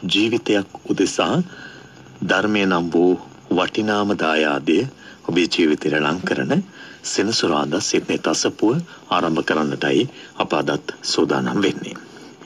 ජීවිතයක් උදෙසා ධර්මය නම් වූ වටිනාම දායාදය ඔබේ ජීවිතයට ලං කරන සෙනසුරාදා සිඩ්නි තසපුව ආරම්භ කරන්නටයි අප අදත් සූදානම් වෙන්නේ.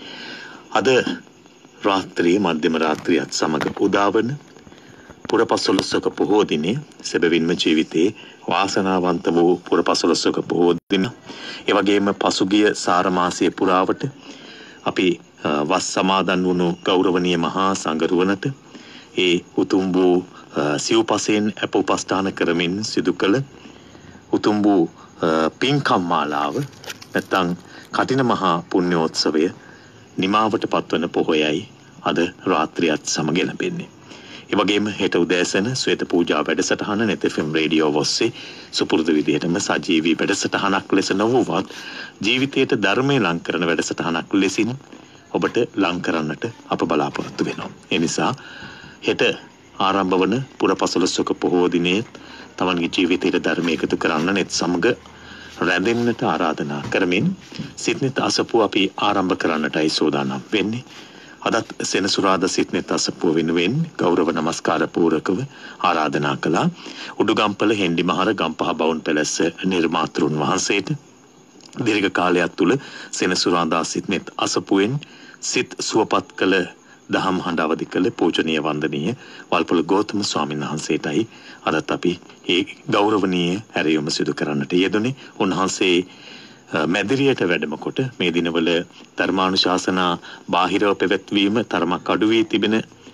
අද රාත්‍රියේ මධ්‍යම රාත්‍රියත් සමග උදාවන පුරපසළොස්වක පොහෝ දිනේ සැබවින්ම ජීවිතේ වාසනාවන්ත වූ පුරපසළොස්වක පොහෝ දින. ඒ වගේම පසුගිය සාර මාසයේ පුරාවට අපි වස් සමාදන් වුණු ගෞරවනීය මහා සංඝරුවනට ඒ උතුම් වූ සිව්පසයෙන් අප උපස්ථාන කරමින් සිදු කළ උතුම් වූ පින්කම් මාලාව නැත්නම් කටින මහා පුණ්‍යෝත්සවය නිමාවට පත්වන පොහොයයි අද රාත්‍රියත් සමග ලැබෙන්නේ. ඒ වගේම හෙට උදෑසන ශ්වේත පූජා වැඩසටහන net FM රේඩියෝ ඔස්සේ සුපුරුදු විදිහටම සජීවී වැඩසටහනක් ලෙස නොවුවත් ජීවිතයට ධර්මයේ ලං කරන වැඩසටහනක් ලෙසින් ඔබට ලං කරන්නට අප බලාපොරොත්තු වෙනවා. ඒ නිසා හෙට ආරම්භ වන පුරපසළොස්වක පොහෝ දිනේ තමන්ගේ ජීවිතයට ධර්මය එකතු කරන්න net සමග රැඳෙන්නට ආරාධනා කරමින් සිඩ්නි තසපුව අපි ආරම්භ කරන්නටයි සූදානම් වෙන්නේ. අදත් සෙනසුරාදා සිඩ්නි තසපුව වෙනුවෙන් ගෞරව නමස්කාර පූරකව ආරාධනා කළා උඩුගම්පල හෙන්ඩි මහර ගම්පහ බවුන් පැලැස්ස නිර්මාතෘන් වහන්සේට දීර්ඝ කාලයක් තුල සෙනසුරාදා සිඩ්නි තසපුවෙන් සිත් සුවපත් කළ දහම් හඬ අවදි කළ පූජනීය වන්දනීය වල්පොළ ගෞතම ස්වාමීන් වහන්සේටයි අදත් අපි ඒ ගෞරවනීය හැරයුම සිදු කරන්නට යෙදුනේ. උන්වහන්සේ මැදිරියට වැඩම කොට මේ දිනවල ධර්මානුශාසනා බාහිරව පැවැත්වීම තරමක් අඩු වී තිබෙන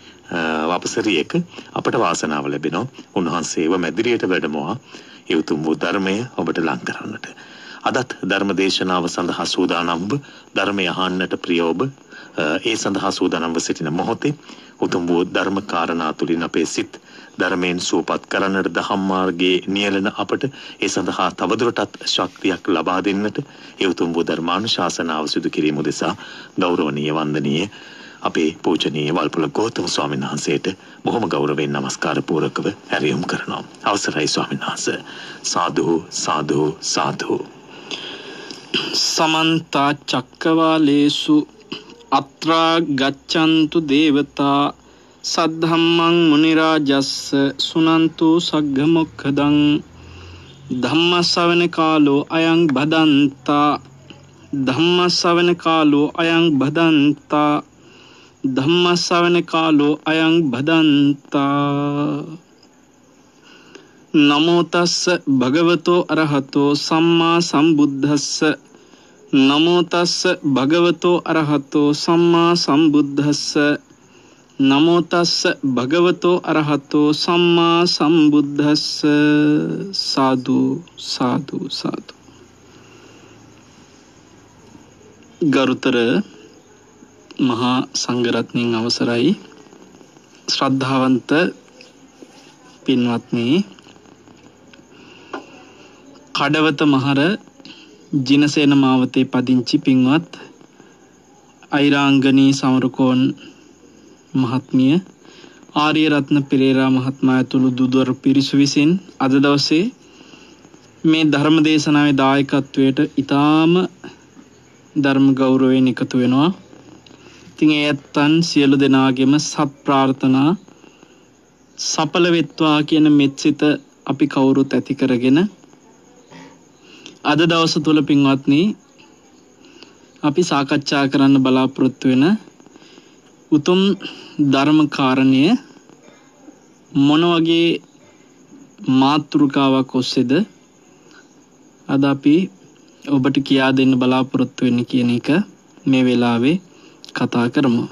වපසරියක අපට වාසනාව ලැබෙනවා. උන්වහන්සේව මැදිරියට වැඩමවා ඒ උතුම් වූ ධර්මය ඔබට ලං කරන්නට. අදත් ධර්ම දේශනාව සඳහා සූදානම්ව ධර්මය අහන්නට ප්‍රිය ඔබ ඒ සඳහා සූදානම්ව සිටින මොහොතේ උතුම් වූ ධර්ම කාරණා තුලින් අපේ සිත් ධර්මයෙන් සූපත් කරන්නට දහම් මාර්ගයේ නියැලෙන අපට ඒ සඳහා තවදුරටත් ශක්තියක් ලබා දෙන්නට ඒ උතුම් වූ ධර්මානුශාසනාව සිදු කිරීම උදෙසා ගෞරවනීය වන්දනීය අපේ පූජනීය වල්පොළ ගෞතම ස්වාමීන් වහන්සේට බොහොම ගෞරවයෙන් නමස්කාර පූරකව හැරයුම් කරනවා. අවසරයි ස්වාමීන් වහන්සේ. සාදු සාදු සාදු. සමන්ත චක්කවාලේසු අත්‍රා ගච්ඡන්තු දේවතා සද්ධම්මං මුනි රාජස්ස සුනන්තු සග්ග මොක්ඛදං ධම්ම ශ්‍රවණ කාලෝ අයං බදන්තා ධම්ම ශ්‍රවණ කාලෝ අයං බදන්තා ධම්ම ශ්‍රවණ කාලෝ අයං බදන්තා. නමෝ තස්ස භගවතෝ අරහතෝ සම්මා සම්බුද්දස්ස නමෝ තස්ස භගවතෝ අරහතෝ සම්මා සම්බුද්දස්ස නමෝ තස්ස භගවතෝ අරහතෝ සම්මා සම්බුද්දස්ස. සාදු සාදු සාදු. ගරුතර මහා සංඝරත්නයන් අවසරයි ශ්‍රද්ධාවන්ත පින්වත්නි, කඩවත මහර ජිනසේන මාවතේ පදිංචි පින්වත් අයිරාංගනී සමරකෝන් මහත්මිය, ආර්ය රත්න පෙරේරා මහත්මයා ඇතුළු දුදවර පිරිසු විසින් අද දවසේ මේ ධර්ම දේශනාවේ දායකත්වයට ඊටාම ධර්ම ගෞරවයෙන් එකතු වෙනවා. ඉතින් ඒ ඇත්තන් සියලු දෙනාගේම සත් ප්‍රාර්ථනා සඵල වෙත්වා කියන මෙත්සිත අපි කවුරුත් ඇති කරගෙන අද දවස තුල පින්වත්නි අපි සාකච්ඡා කරන්න බලාපොරොත්තු වෙන උතුම් ධර්ම කාරණය මොන වගේ මාතෘකාවක් ඔස්සේද අද අපි ඔබට කියා දෙන්න බලාපොරොත්තු වෙන්නේ කියන එක මේ වෙලාවේ කතා කරමු.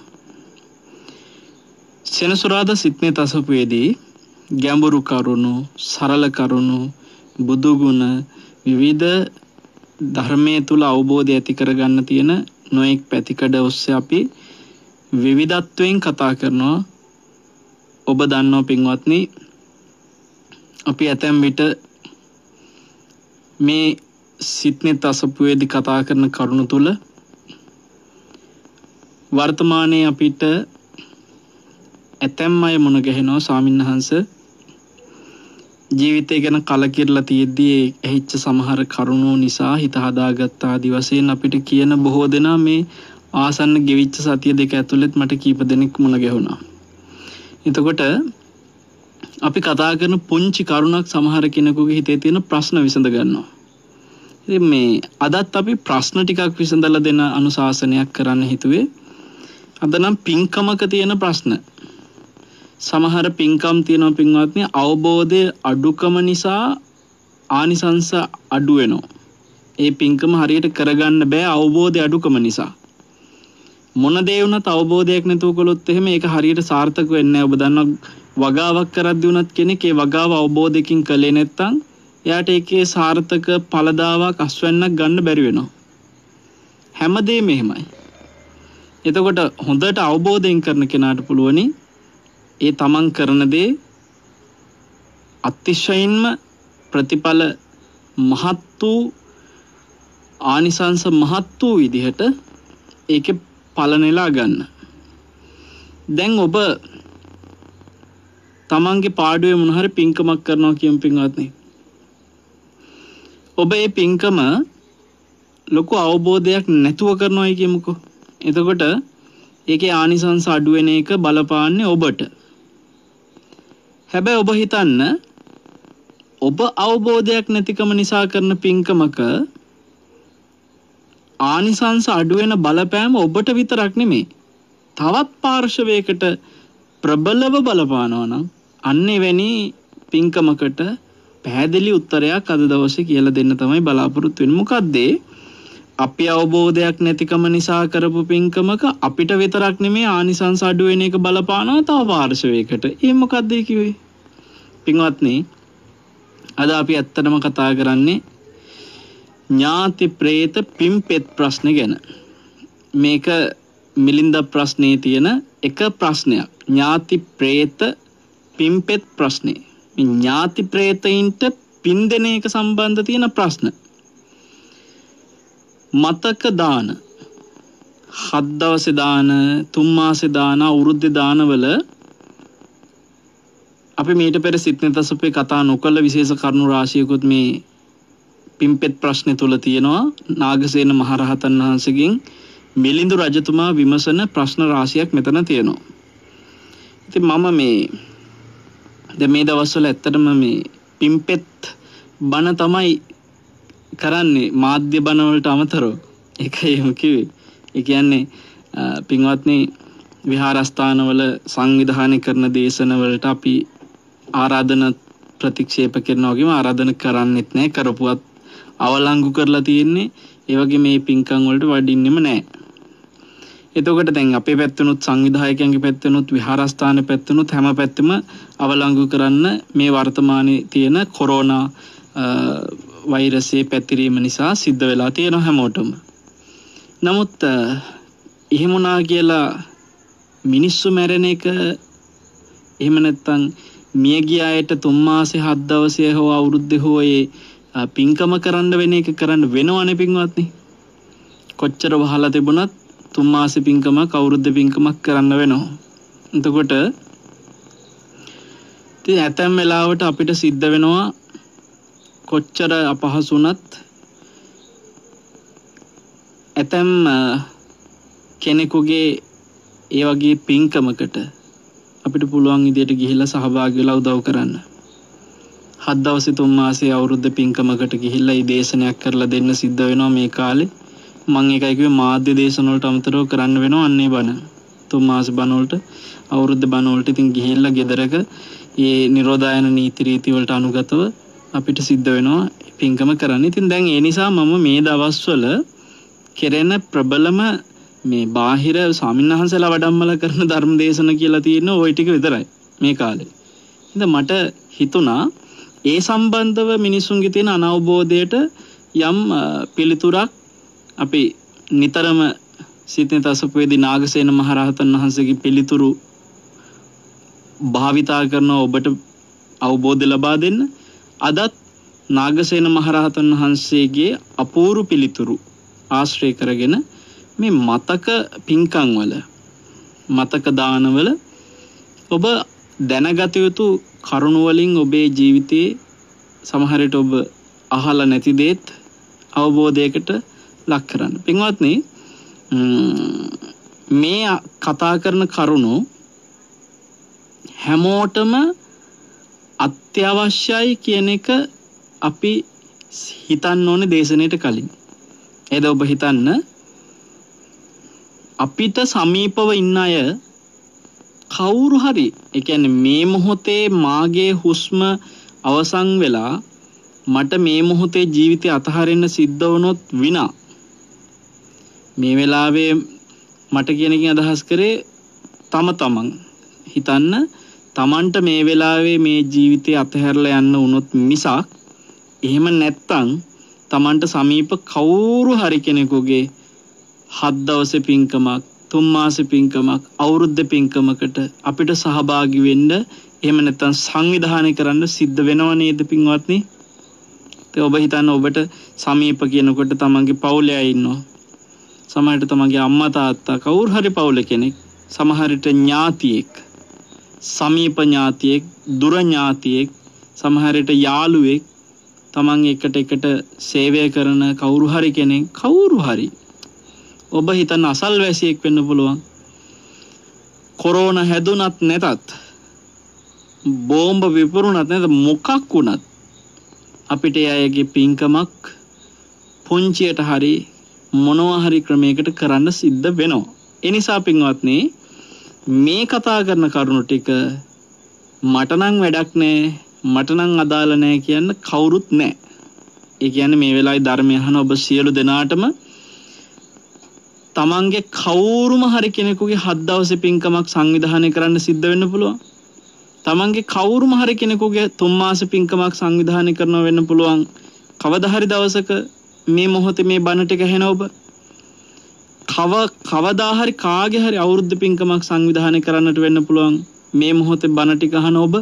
සෙනසුරාදා සිඩ්නි තසපුවේදී ගැඹුරු කරුණු, සරල කරුණු, බුදු ගුණ, විවිධ ධර්මයේ තුල අවබෝධය ඇති කරගන්න තියෙන නොඑක් පැතිකඩ ඔස්සේ අපි විවිධත්වයෙන් කතා කරනවා. ඔබ දන්නවා පින්වත්නි, අපි ඇතැම් විට මේ සිඩ්නි තසපුවේදී කතා කරන කරුණු තුල වර්තමානයේ අපිට ඇතැම් අය මුණ ගැහෙනවා ස්වාමින්වහන්සේ ජීවිතය ගැන කලකිරලා තියෙද්දී ඇහිච්ච සමහර කරුණු නිසා හිත හදාගත්ත ආදි වශයෙන් අපිට කියන බොහෝ දෙනා මේ ආසන්න ගෙවිච්ච සතිය දෙක ඇතුළෙත් මට කීප දෙනෙක් මුණ ගැහුණා. එතකොට අපි කතා කරන පුංචි කරුණක් සමහර කෙනෙකුගේ හිතේ තියෙන ප්‍රශ්න විසඳ ගන්නවා. ඉතින් මේ අදත් අපි ප්‍රශ්න ටිකක් විසඳලා දෙන අනුශාසනයක් කරන්න හිතුවේ. අද නම් පින්කමක තියෙන ප්‍රශ්න. සමහර පින්කම් තියෙනවා පින්වත්නි, අවබෝධයේ අඩුකම නිසා ආනිසංස අඩු වෙනවා. ඒ පින්කම හරියට කරගන්න බෑ අවබෝධයේ අඩුකම නිසා. මොන දේ වුණත් අවබෝධයක් නැතුව කළොත් එහෙම ඒක හරියට සාර්ථක වෙන්නේ නැහැ. ඔබ දන්නවා වගාවක් කරද්දී වුණත් කෙනෙක් ඒ වගාව අවබෝධයකින් කළේ නැත්නම් එයාට ඒකේ සාර්ථක ඵලදාවක් අස්වැන්නක් ගන්න බැරි වෙනවා. හැමදේම එහෙමයි. එතකොට හොඳට අවබෝධයෙන් කරන කෙනාට පුළුවනි ඒ තමන් කරන දේ අතිශයින්ම ප්‍රතිඵල මහත් වූ ආනිසංස මහත් වූ විදිහට ඒකේ ඵල නෙලා ගන්න. දැන් ඔබ තමන්ගේ පාඩුවේ මොන හරි පින්කමක් කරනවා කියමු පින්වත්නි. ඔබ මේ පින්කම ලොකු අවබෝධයක් නැතුව කරනවායි කියමුකෝ. එතකොට ඒකේ ආනිසංස අඩු වෙන එක බලපාන්නේ ඔබට. හැබැයි ඔබ හිතන්න ඔබ අවබෝධයක් නැතිකම නිසා කරන පින්කමක ආනිසංස අඩු වෙන බලපෑම ඔබට විතරක් නෙමෙයි. තවත් පාර්ශවයකට ප්‍රබලව බලපානවා නම් අන්න එවැනි පින්කමකට පැහැදිලි උත්තරයක් අද දවසේ කියලා දෙන්න තමයි බලාපොරොත්තු වෙන්නේ. මොකද්ද? අපි අවබෝධයක් නැතිකම නිසා කරපු පින්කමක අපිට විතරක් නෙමෙයි ආනිසංස අඩු වෙන එක බලපානවා තව පාර්ශවයකට. ඒ මොකද්ද කිව්වේ? පින්වත්නි, අද අපි ඇත්තටම කතා කරන්නේ ඥාති ප්‍රේත පිම්පෙත් ප්‍රශ්න ගැන. මේක මිලින්ද ප්‍රශ්නේ තියෙන එක ප්‍රශ්නයක්. ඥාති ප්‍රේත පිම්පෙත් ප්‍රශ්නේ. මේ ඥාති ප්‍රේතයින්ට පින් දෙන එක සම්බන්ධ තියෙන ප්‍රශ්න. මතක දාන, 7 දවසේ දාන, 3 මාසේ දාන, අවුරුද්දේ දානවල අපි මීට පෙර සිත්නෙතසපේ කතා නොකළ විශේෂ කරුණු රාශියකුත් මේ පිම්පෙත් ප්‍රශ්නේ තුල තියෙනවා. නාගසේන මහරහතන් වහන්සේගෙන් මිලිඳු රජතුමා විමසන ප්‍රශ්න රාශියක් මෙතන තියෙනවා. ඉතින් මම මේ දවස්වල ඇත්තටම මේ පිම්පෙත් බණ තමයි කරන්නේ මාධ්‍ය බණ වලට අමතරව. ඒකයි එහෙම කිව්වේ. ඒ කියන්නේ පින්වත්නි, විහාරස්ථානවල සංවිධානය කරන දේශන වලට අපි ආරාධන ප්‍රතික්ෂේප කරනවා වගේම ආරාධන කරන්නෙත් නැහැ. කරපුවත් අවලංගු කරලා තියෙන්නේ. ඒ වගේ මේ පින්කම් වලට වඩින්නෙම නැහැ. එතකොට දැන් අපේ පැත්තනොත් සංවිධායකයන්ගේ පැත්තනොත් විහාරස්ථාන පැත්තනොත් හැම පැත්තෙම අවලංගු කරන්න මේ වර්තමානයේ තියෙන කොරෝනා වෛරසයේ පැතිරීම නිසා සිද්ධ වෙලා තියෙන හැමෝටම. නමුත් එහෙම නා කියලා මිනිස්සු මැරෙන එක, එහෙම නැත්නම් මිය ගිය අයට 3 මාසේ 7 දවසේ හෝ අවුරුද්දේ හෝ ඒ පින්කම කරන්න වෙන එක කරන්න වෙනවනේ පින්වත්නි. කොච්චර වහලා තිබුණත් 3 මාසේ පින්කමක් අවුරුද්දේ පින්කමක් කරන්න වෙනවා. එතකොට ඉතින් ඇතැම් වෙලාවට අපිට සිද්ධ වෙනවා කොච්චර අපහසු වුණත් ඇතැම් කෙනෙකුගේ ඒ වගේ පින්කමකට අපිට පුළුවන් විදියට ගිහිල්ලා සහභාගී වෙලා උදව් කරන්න. 7 දවසේ 3 මාසේ අවුරුද්ද පින්කමකට ගිහිල්ලා මේ දේශනයක් කරලා දෙන්න සිද්ධ වෙනවා මේ කාලේ. මම ඒකයි කිව්වේ මාධ්‍ය දේශන වලට අමතරව කරන්න වෙනවා අන්නේ බණ. 3 මාස බණ වලට, අවුරුද්ද බණ වලට ඉතින් ගිහිල්ලා ගෙදරක මේ නිරෝධායන නීති රීති වලට අනුගතව අපිට සිද්ධ වෙනවා පින්කම කරන්න. ඉතින් දැන් ඒ නිසා මම මේ දවස්වල කෙරෙන ප්‍රබලම මේ බාහිර ස්වාමින්වහන්සේලා වඩම්මලා කරන ධර්ම දේශන කියලා තියෙන ওই ටික විතරයි මේ කාලේ. ඉතින් මට හිතුණා ඒ සම්බන්ධව මිනිසුන්ගේ තියෙන අනවබෝධයට යම් පිළිතුරක් අපි නිතරම සිත්නෙතසපේදී නාගසේන මහරහතන් වහන්සේගේ පිළිතුරු භාවිතා කරන ඔබට අවබෝධය ලබා දෙන්න. අදත් නාගසේන මහරහතන් වහන්සේගේ අපූර්ව පිළිතුරු ආශ්‍රය කරගෙන මේ මතක පින්කම් වල, මතක දානවල ඔබ දැනගත යුතු කරුණු වලින් ඔබේ ජීවිතයේ සමහර විට ඔබ අහලා නැති දේත් අවබෝධයකට ලක් කරන්න. පින්වත්නි, මේ කතා කරන කරුණු හැමෝටම අත්‍යවශ්‍යයි කියන එක අපි හිතන්න ඕනේ දේශනෙට කලින්. එද ඔබ හිතන්න අපිට සමීපව ඉන්න අය කවුරු හරි ඒ කියන්නේ මේ මොහොතේ මාගේ හුස්ම අවසන් වෙලා මට මේ මොහොතේ ජීවිතය අතහරින්න සිද්ධ වුණොත් විනා මේ වෙලාවේ මට කියන එකෙන් අදහස් කරේ තමන් හිතන්න තමන්ට මේ වෙලාවේ මේ ජීවිතය අතහැරලා යන්න වුණොත් මිසක් එහෙම නැත්තම් තමන්ට සමීප කවුරු හරි කෙනෙකුගේ 7 දවසේ පින්කමක් 3 මාසේ පින්කමක් අවුරුද්දේ පින්කමකට අපිට සහභාගී වෙන්න එහෙම නැත්තම් සංවිධානය කරන්න සිද්ධ වෙනව නේද පින්වත්නි? ඒ ඔබ හිතන්න ඔබට සමීප කියනකොට තමන්ගේ පවුලේ අය ඉන්නවා. සමහරට තමන්ගේ අම්මා තාත්තා කවුරු හරි පවුලේ කෙනෙක්, සමහරට ඥාතියෙක්, සමීප ඥාතියෙක්, දුර ඥාතියෙක්, සමහරට යාළුවෙක්, තමන් එකට සේවය කරන කවුරු හරි කෙනෙක්, කවුරු හරි ඔබ හිතන්න අසල්වැසියෙක් වෙන්න පුළුවන්. කොරෝනා හැදුනත් නැතත් බෝම්බ විපරුණත් නැත මොකක් වුණත් අපිට අයගේ පින්කමක් පුංචියට හරි මොනවා හරි ක්‍රමයකට කරන්න සිද්ධ වෙනවා. ඒ නිසා පින්වත්නි මේ කතා කරන කරුණු ටික මට නම් වැඩක් නෑ, මට නම් අදාළ නෑ කියන්න කවුරුත් නෑ. ඒ කියන්නේ මේ වෙලාවේ ධර්මය අහන ඔබ සියලු දෙනාටම තමන්ගේ කවුරුම හරි කෙනෙකුගේ 7 දවසේ පින්කමක් සංවිධානය කරන්න සිද්ධ වෙන්න පුළුවන්. තමන්ගේ කවුරුම හරි කෙනෙකුගේ 3 මාස පින්කමක් සංවිධානය කරනවා වෙන්න පුළුවන්. කවදා හරි දවසක මේ මොහොතේ මේ බණ ටික ඇහෙන ඔබ කවදා හරි කාගේ හරි අවුරුද්ද පින්කමක් සංවිධානය කරන්නට වෙන්න පුළුවන්. මේ මොහොතේ බණ ටික අහන ඔබ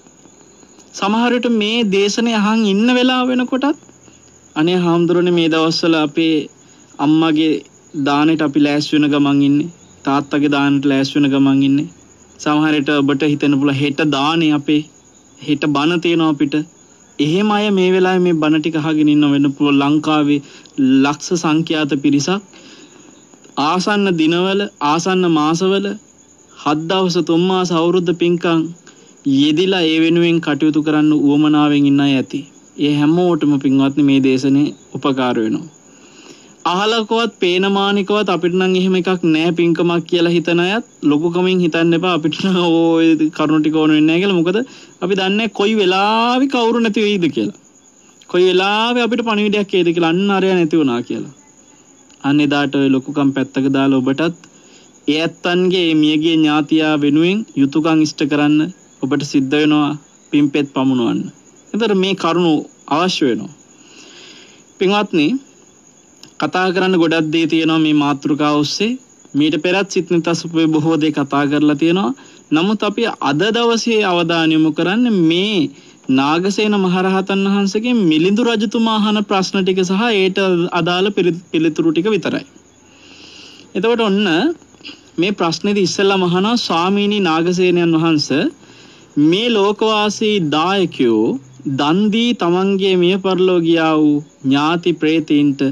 සමහර විට මේ දේශනේ අහන් ඉන්න වෙලාව වෙනකොටත් අනේ හාමුදුරනේ මේ දවස්වල අපේ අම්මගේ දානෙට අපි ලෑස්ති වෙන ගමන් ඉන්නේ, තාත්තගේ දානෙට ලෑස්ති වෙන ගමන් ඉන්නේ. සමහර විට ඔබට හිතෙන්න පුළුවන් හෙට දානේ අපේ, හෙට බණ තියෙනවා අපිට. එහෙම අය මේ වෙලාවේ මේ බණ ටික අහගෙන ඉන්න වෙන්න පුළුවන්. ලංකාවේ ලක්ෂ සංඛ්‍යාත පිරිසක් ආසන්න දිනවල, ආසන්න මාසවල 7 දවස් 3 මාස අවුරුද්ද පින්කම් යෙදිලා ඒ වෙනුවෙන් කටයුතු කරන්න උවමනාවෙන් ඉන්න අය ඇති. ඒ හැමෝටම පින්වත්නි මේ දේශනේ උපකාර වෙනවා. අහලකවත් පේනමානිකවත් අපිට නම් එහෙම එකක් නැහැ පින්කමක් කියලා හිතන අයත් ලොකුකමින් හිතන්න එපා අපිට ඕය කරුණු ටික ඕන වෙන්නේ නැහැ කියලා. මොකද අපි දන්නේ කොයි වෙලාවෙ කවුරු නැති වෙයිද කියලා. කොයි වෙලාවෙ අපිට පණිවිඩයක් එයිද කියලා අන්න අරය නැති වුණා කියලා. අන්න එදාට ඔය ලොකුකම් පැත්තක දාලා ඔබටත් ඒ ඇත්තන්ගේ මියගිය ඥාතියා වෙනුවෙන් යුතුයකම් ඉෂ්ට කරන්න ඔබට සිද්ධ වෙනවා පින්පෙත් පමුණවන්න. එතකොට මේ කරුණු අවශ්‍ය වෙනවා. පින්වත්නි කතා කරන්න ගොඩක් දේ තියෙනවා මේ මාතෘකාව ඔස්සේ. මීට පෙරත් සිත්නිතසුපේ බොහෝ දේ කතා කරලා තියෙනවා. නමුත් අපි අද දවසේ අවධානය යොමු කරන්නේ මේ නාගසේන මහරහතන් වහන්සේගේ මිලිඳු රජතුමා අහන ප්‍රශ්න ටික සහ ඒට අදාළ පිළිතුරු ටික විතරයි. එතකොට ඔන්න මේ ප්‍රශ්නේදී ඉස්සෙල්ලාම අහනවා ස්වාමීනි නාගසේනයන් වහන්සේ මේ ලෝකවාසී දායකයෝ දන් දී තමන්ගේ මිය පරලෝ ගියා වූ ඥාති ප්‍රේතීන්ට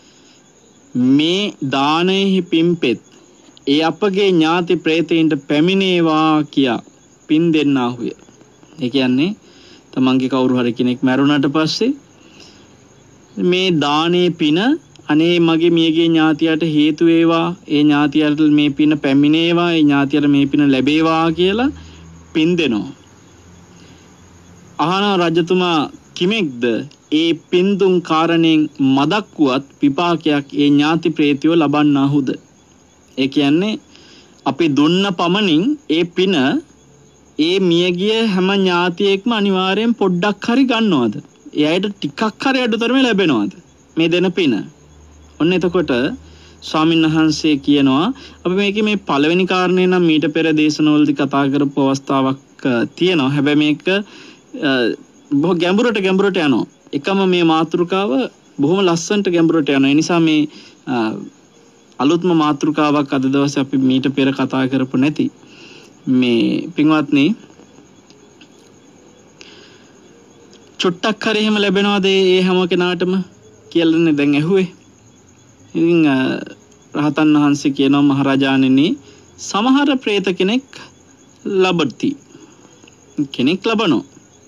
මේ දානෙහි පින්පෙත් ඒ අපගේ ඥාති ප්‍රේතීන්ට පැමිණේවා කියා පින් දෙන්නාහුය. ඒ කියන්නේ තමන්ගේ කවුරු හරි කෙනෙක් මැරුණාට පස්සේ මේ දානේ පින අනේ මගේ මියගේ ඥාතියට හේතු වේවා, ඒ ඥාතියට මේ පින පැමිණේවා, ඒ ඥාතියට මේ පින ලැබේවා කියලා පින් දෙනවා. අහන රජතුමා කිමෙක්ද ඒ පින් දුන් කාරණෙන් මදක් වුවත් විපාකයක් ඒ ඥාති ප්‍රේතයෝ ලබන්නාහුද? ඒ කියන්නේ අපි දුන්න පමණින් ඒ පින ඒ මියගිය හැම ඥාතියෙක්ම අනිවාර්යෙන් පොඩ්ඩක් හරි ගන්නවද? ඒ අයට ටිකක් හරි අඩුතරමේ ලැබෙනවද මේ දෙන පින? ඔන්න එතකොට ස්වාමීන් වහන්සේ කියනවා අපි මේකේ මේ පළවෙනි කාරණේ නම් මීට පෙර දේශනවලදී කතා කරපු අවස්ථාවක් තියෙනවා. හැබැයි මේක බොහෝ ගැඹුරට යනවා. එකම මේ මාතෘකාව බොහොම ලස්සනට ගැඹුරට යනවා. ඒ නිසා මේ අලුත්ම මාතෘකාවක් අද දවසේ අපි මීට පෙර කතා කරපු නැති මේ පින්වත්නි චුට්ටක් හරි එහෙම ලැබෙනවද ඒ හැම කෙනාටම කියලානේ දැන් ඇහුවේ. ඉතින් රහතන් වහන්සේ කියනවා මහරජාණෙනි සමහර പ്രേත කෙනෙක් ලබති. කෙනෙක් ලබනෝ.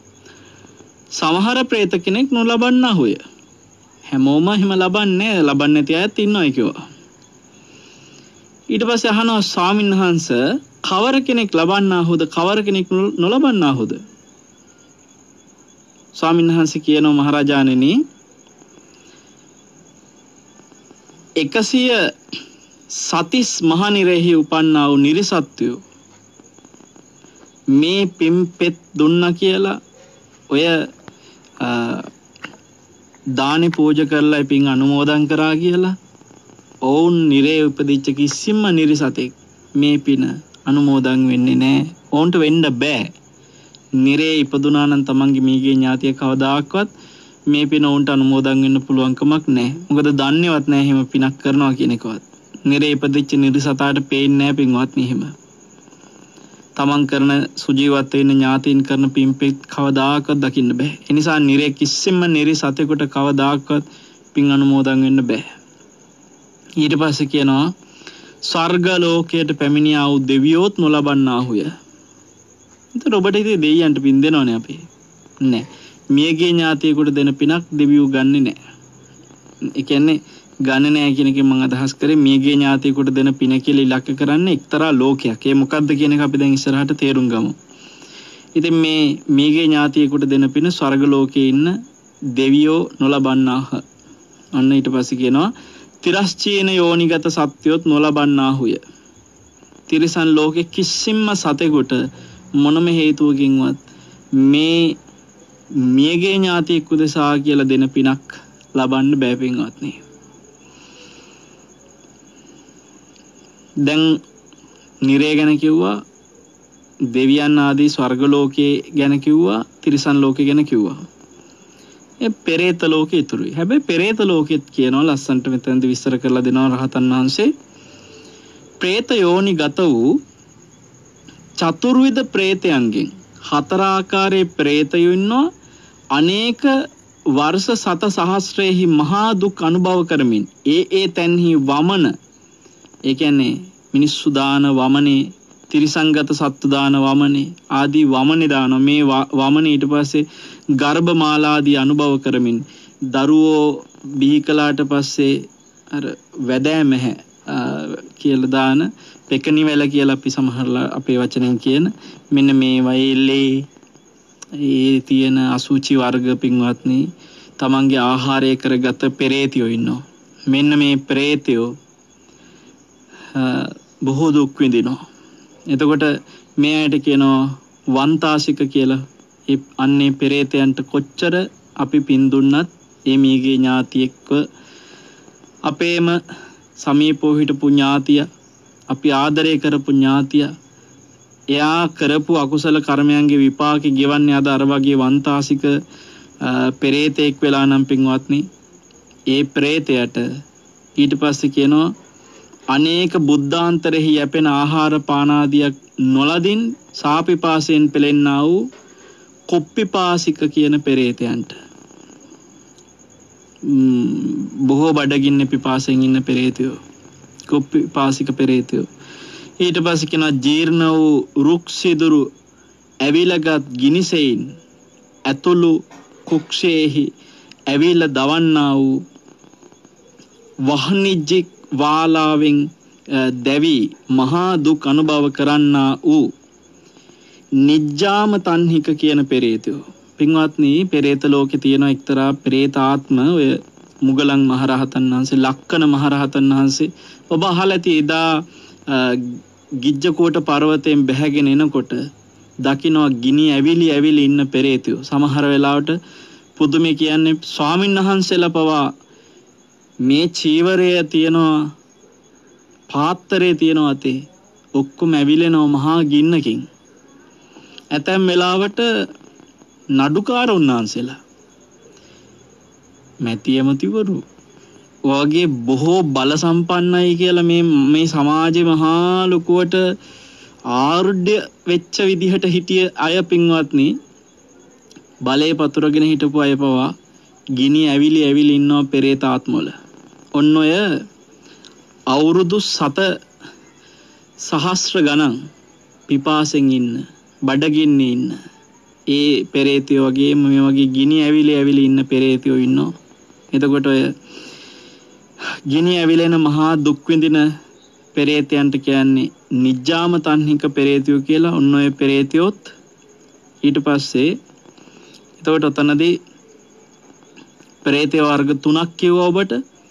සමහර പ്രേත කෙනෙක් නොලබන්නා හොය. හැමෝම එහෙම ලබන්නේ නැති අයත් ඉන්නවා කිව්වා. ඊට පස්සේ අහනවා ස්වාමීන් වහන්සේ කවර කෙනෙක් ලබන්නා හොද කවර කෙනෙක් නොලබන්නා හොද? ස්වාමීන් වහන්සේ කියනවා මහරජාණෙනි 100 සතිස් මහනිරෙහි උපන්නා වූ නිරිසත්වයෝ මේ පිම්පෙත් දුන්නා කියලා ඔය දානේ පූජා කරලා පින් අනුමෝදන් කරා කියලා ඔවුන් නිරේ උපදිච්ච කිසිම නිරිසතෙක් මේ පින අනුමෝදන් වෙන්නේ නැහැ. ඔවුන්ට වෙන්න බෑ. නිරේ ඉපදුනා නම් තමන්ගේ මීගේ ඥාතිය කවදාකවත් මේ පින ඔවුන්ට අනුමෝදන් වෙන්න පුළුවන් කමක් නැහැ. මොකද දන්නේවත් නැහැ එහෙම පිනක් කරනවා කියන එකවත්. නිරේ ඉපදිච්ච නිරිසතාට පේන්නේ නැහැ පින්වත්නි එහෙම. තමන් කරන සුජීවත් වෙන ඥාතීන් කරන පින්පෙත් කවදාකවත් දකින්න බෑ. ඒ නිසා නිරේ කිසිම නිරිසතෙකුට කවදාකවත් පින් අනුමෝදන් වෙන්න බෑ. ඊට පස්සේ කියනවා ස්වර්ග ලෝකයට පැමිණියා වූ දෙවියෝත් නොලබන්නාහුය. ඒතර ඔබට ඉතින් දෙවියන්ට පින් දෙනවනේ අපි. නෑ. මියගේ ඥාතියෙකුට දෙන පිනක් දෙවියෝ ගන්නෙ නෑ. ඒ කියන්නේ ගන්න නෑ කියන එකෙන් මම අදහස් කරේ මියගේ ඥාතියෙකුට දෙන පින කියලා ඉලක්ක කරන්නේ එක්තරා ලෝකයක්. ඒ මොකද්ද කියන එක අපි දැන් ඉස්සරහට තේරුම් ගමු. ඉතින් මේ මියගේ ඥාතියෙකුට දෙන පින ස්වර්ග ලෝකයේ ඉන්න දෙවියෝ නොලබන්නාහ. අන්න ඊට පස්සේ කියනවා තිරස්චීන යෝනිගත සත්‍යොත් නොලබන්නාහුය. තිරිසන් ලෝකෙ කිසිම සතෙකුට මොනම හේතුවකින්වත් මේ මියගේ ඥාතියෙකු දෙසා කියලා දෙන පිනක් ලබන්න බෑ පින්වත්නි. දැන් නිරේ ගැන කිව්වා, දෙවියන් ආදී ස්වර්ග ලෝකයේ ගැන කිව්වා, තිරිසන් ලෝකේ ගැන කිව්වා. ඒ පෙරේත ලෝකේ ඉතුරුයි. හැබැයි පෙරේත ලෝකෙත් කියනවා ලස්සන්ට මෙතනදී විස්තර කරලා දෙනවා රහතන් වහන්සේ. പ്രേත යෝනිගත වූ චතුර්විධ പ്രേතයන්ගෙන් 4 ආකාරයේ പ്രേතයෝ ඉන්නවා. අනේක වර්ෂ 7 සහස්‍රයේහි මහා දුක් අනුභව කරමින් ඒ තැන්හි වමන, ඒ කියන්නේ මිනිස්සු දාන වමනේ, තිරිසංගත සත්තු දාන වමනේ ආදී වමනේ දානවා. මේ වමනේ ඊට පස්සේ ගර්භ මාලාදී අනුභව කරමින් දරුවෝ බිහි කළාට පස්සේ අර වැදෑමහ කියලා දාන පෙකණිවැල කියලා අපි සමහරලා අපේ වචනෙන් කියන මෙන්න මේ වයල්ලේ ඒ තියෙන අසුචි වර්ග පින්වත්නි තමන්ගේ ආහාරය කරගත පෙරේතයෝ ඉන්නවා. මෙන්න මේ ප්‍රේතයෝ බොහෝ දුක් විඳිනවා. එතකොට මේ අයට කියනවා වන්තාසික කියලා. ඒ අන්නේ පෙරේතයන්ට කොච්චර අපි පින් දුන්නත් ඒ මීගේ ඥාතියෙක්ව අපේම සමීපව හිටපු ඥාතිය, අපි ආදරය කරපු ඥාතිය, එයා කරපු අකුසල කර්මයන්ගේ විපාකෙ ගෙවන්නේ අද අර වගේ වන්තාසික පෙරේතෙක් වෙලා නම් පින්වත්නි ඒ ප්‍රේතයට ඊට පස්සේ කියනවා අනේක බුද්ධාන්තරෙහි යැපෙන ආහාර පාන ආදියක් නොලදින් සාපිපාසයෙන් පෙළෙන්නා වූ කොප්පිපාසික කියන පෙරේතයන්ට, බොහෝ බඩගින්න පිපාසයෙන් ඉන්න පෙරේතයෝ කොප්පිපාසික පෙරේතයෝ. ඊට පස්සේ කියනවා ජීර්ණ වූ රුක් සිදුරු ඇවිලගත් ගිනිසෙයින් ඇතුළු කුක්ෂයේහි ඇවිල දවන්නා වූ වහනිජ්ජික් වාලාවෙන් දැවි මහා දුක් අනුභව කරන්නා වූ නිජ්ජාම තන්හික කියන පෙරේතයෝ. පින්වත්නි පෙරේත ලෝකේ තියෙන එක්තරා පෙරේතාත්ම ඔය මුගලන් මහරහතන් වහන්සේ, ලක්කන මහරහතන් වහන්සේ ඔබ අහලා ඇති එදා ගිජ්ජකෝට පර්වතයෙන් බැහැගෙන එනකොට දකින්නවා ගිනි ඇවිලි ඉන්න පෙරේතයෝ. සමහර වෙලාවට පුදුමේ කියන්නේ ස්වාමීන් වහන්සේලා පවා මේ චීවරය තියනවා, පාත්තරේ තියනවා තේ ඔක්කොම ඇවිලෙනවා මහා ගින්නකින්. ඇතැම් වෙලාවට නඩුකාර උන්වහන්සේලා, මැතිඇමතිවරු වගේ බොහෝ බල සම්පන්නයි කියලා මේ සමාජයේ මහා ලොකුවට ආර්ධ්‍ය වෙච්ච විදිහට හිටිය අය පින්වත්නි, බලේ පතුරගෙන හිටපු අය පවා ගිනි ඇවිලි ඉන්නවා පෙරේත ආත්මවල. ඔන්න ඔය අවුරුදු 7 සහස්‍ර ගණන් පිපාසෙන් ඉන්න බඩගින්නේ ඉන්න ඒ පෙරේතයෝ වගේම මේ වගේ ගිනි ඇවිලි ඉන්න පෙරේතයෝ ඉන්නවා. එතකොට ඔය ගිනි ඇවිලෙන මහා දුක් විඳින පෙරේතයන්ට කියන්නේ නිජ්ජාම තන්හික පෙරේතයෝ කියලා. ඔන්න ඔය පෙරේතයොත් ඊට පස්සේ එතකොට ඔතනදී ප්‍රේත වර්ග 3ක් කියවුවා ඔබට.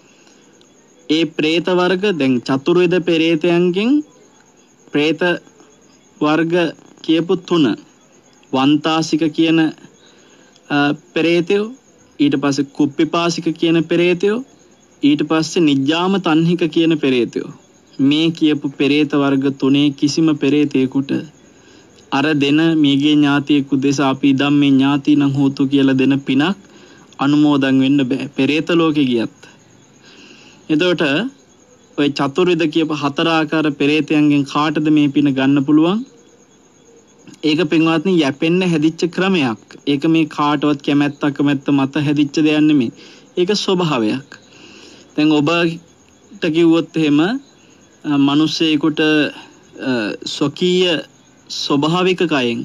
ඒ പ്രേත වර්ග දැන් චතුර්විධ පෙරේතයන්ගෙන් പ്രേත වර්ග කියපු 3 වන්තාසික කියන පෙරේතයෝ, ඊට පස්සේ කුප්පිපාසික කියන පෙරේතයෝ, ඊට පස්සේ නිජ්ජාම තන්හික කියන පෙරේතයෝ. මේ කියපු පෙරේත වර්ග 3 කිසිම පෙරේතයෙකුට අර දෙන මේගේ ඥාතියෙකු දෙස අපි ධම්මේ ඥාතිනම් හෝතු කියලා දෙන පිනක් අනුමෝදන් වෙන්න බෑ පෙරේත ලෝකෙ ගියත්. එතකොට ඔය චතුර්විධ කියපු 4 ආකාර පෙරේතයන්ගෙන් කාටද මේ පින ගන්න පුළුවන්? ඒක පින්වත්නි යැපෙන්න හැදිච්ච ක්‍රමයක්. ඒක මේ කාටවත් කැමැත්ත මත හැදිච්ච දෙයක් නෙමෙයි. ඒක ස්වභාවයක්. දැන් ඔබට කිව්වොත් එහෙම මිනිස්සෙකුට ස්වකීය ස්වභාවික කයෙන්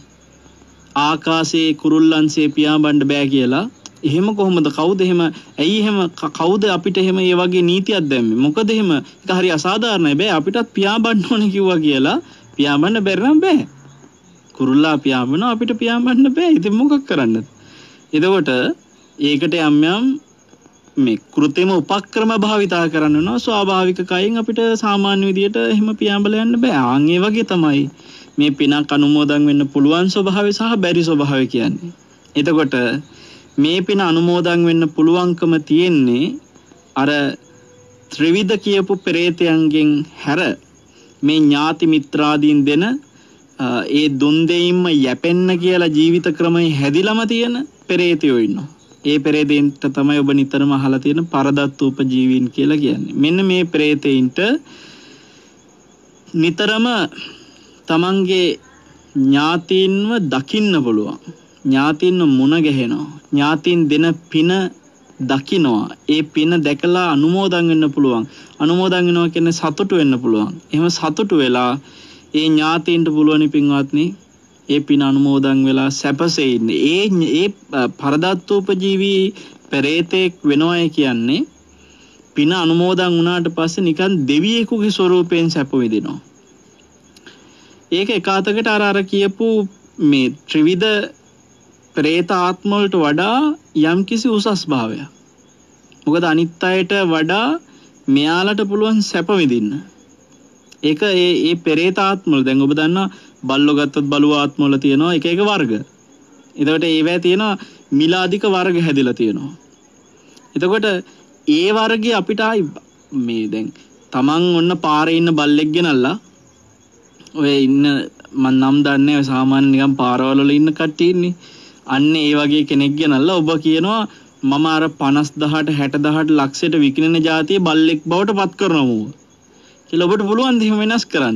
ආකාශයේ කුරුල්ලන්සේ පියාඹන්න බෑ කියලා. එහෙම කොහොමද? කවුද එහෙම? ඇයි එහෙම? කවුද අපිට එහෙම මේ වගේ නීතියක් දැම්මේ? මොකද එහෙම? ඒක හරි අසාධාරණයි. බෑ අපිටත් පියාඹන්න ඕනේ කිව්වා කියලා පියාඹන්න බැරි නම් බෑ. කුරුල්ලා පියාඹනවා අපිට පියාඹන්න බෑ. ඉතින් මොකක් කරන්නද? එතකොට ඒකට යම් මේ කෘත්‍රිම උපක්‍රම භාවිතා කරන්න වෙනවා. ස්වාභාවික කයෙන් අපිට සාමාන්‍ය විදියට එහෙම පියාඹලා යන්න බෑ. ආන් ඒ වගේ තමයි මේ පිනක් අනුමෝදන් වෙන්න පුළුවන් ස්වභාවය සහ බැරි ස්වභාවය කියන්නේ. එතකොට මේ පින අනුමෝදන් වෙන්න පුළුවන්කම තියෙන්නේ අර ත්‍රිවිධ කියපු පෙරේතයන්ගෙන් හැර මේ ඥාති මිත්‍රාදීන් දෙන ඒ දුන් දෙයින්ම යැපෙන්න කියලා ජීවිත ක්‍රමයේ හැදිලම තියෙන පෙරේතයෝ ඉන්නවා. ඒ පෙරේතයින්ට තමයි ඔබ නිතරම අහලා තියෙන පරදත්තූපජීවීන් කියලා කියන්නේ. මෙන්න මේ පෙරේතයින්ට නිතරම තමන්ගේ ඥාතීන්ව දකින්න පුළුවන්. ඥාතීන්ව මුණ ගැහෙනවා. ඥාතීන් දෙන පින දකිනවා. ඒ පින දැකලා අනුමෝදන් වෙන්න පුළුවන්. අනුමෝදන් වෙනවා කියන්නේ සතුටු වෙන්න පුළුවන්. එහෙම සතුටු වෙලා ඒ ඥාතීන්ට පුළුවන් පින්වත්නි ඒ පින අනුමෝදන් වෙලා සැපසේ ඉන්න. ඒ පරදත්තූපජීවී පෙරේතෙක් වෙනවයි කියන්නේ පින අනුමෝදන් වුණාට පස්සේ නිකන් දෙවියෙකුගේ ස්වරූපයෙන් සැප විඳිනවා. ඒක එකාතකට අර කියපු මේ ත්‍රිවිධ പ്രേත ආත්ම වලට වඩා යම්කිසි උසස් භාවයක්. මොකද අනිත් අයට වඩා මෙයාලට පුළුවන් සැප විඳින්න. ඒක ඒ പ്രേත ආත්ම වල දැන් ඔබ දන්නා බල්ලෝ ගත්තොත් බලුව ආත්ම වල තියෙනවා එක එක වර්ග. එතකොට ඒවැ තියෙනවා මිලාදික වර්ග හැදිලා තියෙනවා. එතකොට ඒ වර්ගයේ අපිට මේ දැන් තමන් ඔන්න පාරේ ඉන්න බල්ලෙක් ගෙනල්ලා ඔය ඉන්න මම නම් දන්නේ ඔය සාමාන්‍ය නිකන් පාරවල වල ඉන්න කට්ටිය ඉන්නේ. අන්න ඒ වගේ කෙනෙක් ගෙනල්ලා ඔබ කියනවා මම අර 50000ට 60000ට ලක්ෂයට විකිනෙන જાතිය බල්ලෙක් බවට පත් කරනවා මෝ. කියලා ඔබට පුළුවන් ද එහෙම වෙනස් කරන්න?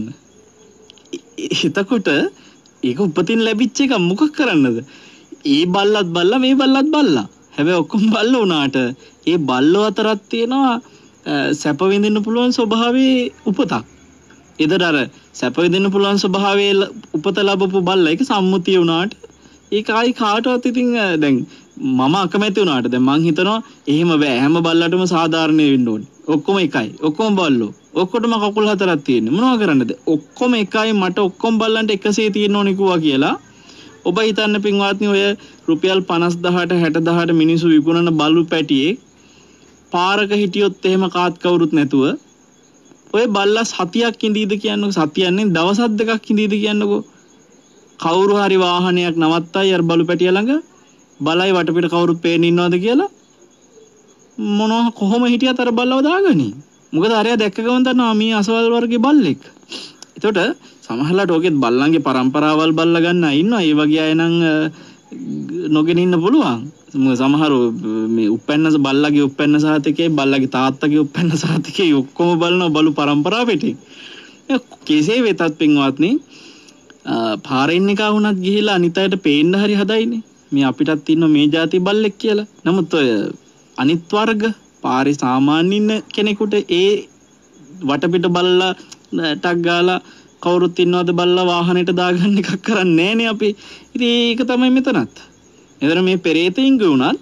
එතකොට ඒක උපතින් ලැබිච්ච එක මොකක් කරන්නද? ඒ බල්ලත් බල්ලා මේ බල්ලත් බල්ලා. හැබැයි ඔක්කොම බල්ල වුණාට ඒ බල්ලෝ අතරක් තියෙනවා සැප විඳින්න පුළුවන් ස්වභාවයේ උපතක්. එතකොට අර සැප විඳින්න පුළුවන් ස්වභාවයේ උපත ලැබපු බල්ලා ඒක සම්මුතිය වුණාට ඒක ආයි කාටවත් ඉතින් දැන් මම අකමැති වුණාට දැන් මං හිතනවා එහෙම බෑ හැම බල්ලටම සාධාරණ වෙන්න ඕනේ. ඔක්කොම එකයි. ඔක්කොම බල්ලෝ. ඔක්කොටම කකුල් හතරක් තියෙන්නේ. මොනවා කරන්නද? ඔක්කොම එකයි මට ඔක්කොම බල්ලන්ට එකසේ තියෙන්න ඕනේ කිව්වා කියලා. ඔබ හිතන්න පින්වත්නි ඔය රුපියල් 50000ට 60000ට මිනිස්සු විකුණන බලු පැටියේ පාරක හිටියොත් එහෙම කාත් කවුරුත් නැතුව ඔය බල්ලා සතියක් ඉඳීද කියන්නකො. සතියන්නේ දවසක් දෙකක් ඉඳීද කියන්නකො. කවුරු හරි වාහනයක් නවත්තයි අර බලු පැටිය ළඟ බලයි වටපිට කවුරුත් පේන්නේ ඉන්නවද කියලා මොනවා කොහොම හිටියත් අර බල්ලව දාගනි. මොකද අරයා දැක්ක ගමන් දන්නවා මේ අසවල් වර්ගයේ බල්ලෙක්. එතකොට සමහරලාට ඔකෙත් බල්ලන්ගේ પરම්පරාවල් බල්ලා ගන්න ඉන්නවා. ඒ වගේ අය නම් නොගෙන ඉන්න පුළුවන්. සමහරව මේ උපැන්නස බල්ලගේ උපැන්න සාතිකේ බල්ලගේ තාත්තගේ උපැන්න සාතිකේ ඔක්කොම බලන බලු પરම්පරාව පිටින්. කෙසේ වෙතත් පින්වත්නි පාරෙන් එකා වුණත් ගිහිලා අනිත් අයට පේන්න හරි හදයිනේ. මේ අපිටත් ඉන්න මේ જાති බල්ලෙක් කියලා. නමුත් ඔය අනිත් වර්ග පාරේ සාමාන්‍ය ඉන්න කෙනෙකුට ඒ වටපිට බලලා ටක් ගාලා කවුරුත් ඉන්නවද බලලා වාහනේට දාගන්න එකක් කරන්නේ නැහනේ අපි. ඉතින් ඒක තමයි මෙතනත්. එතන මේ පෙරේතයින්ගේ උනත්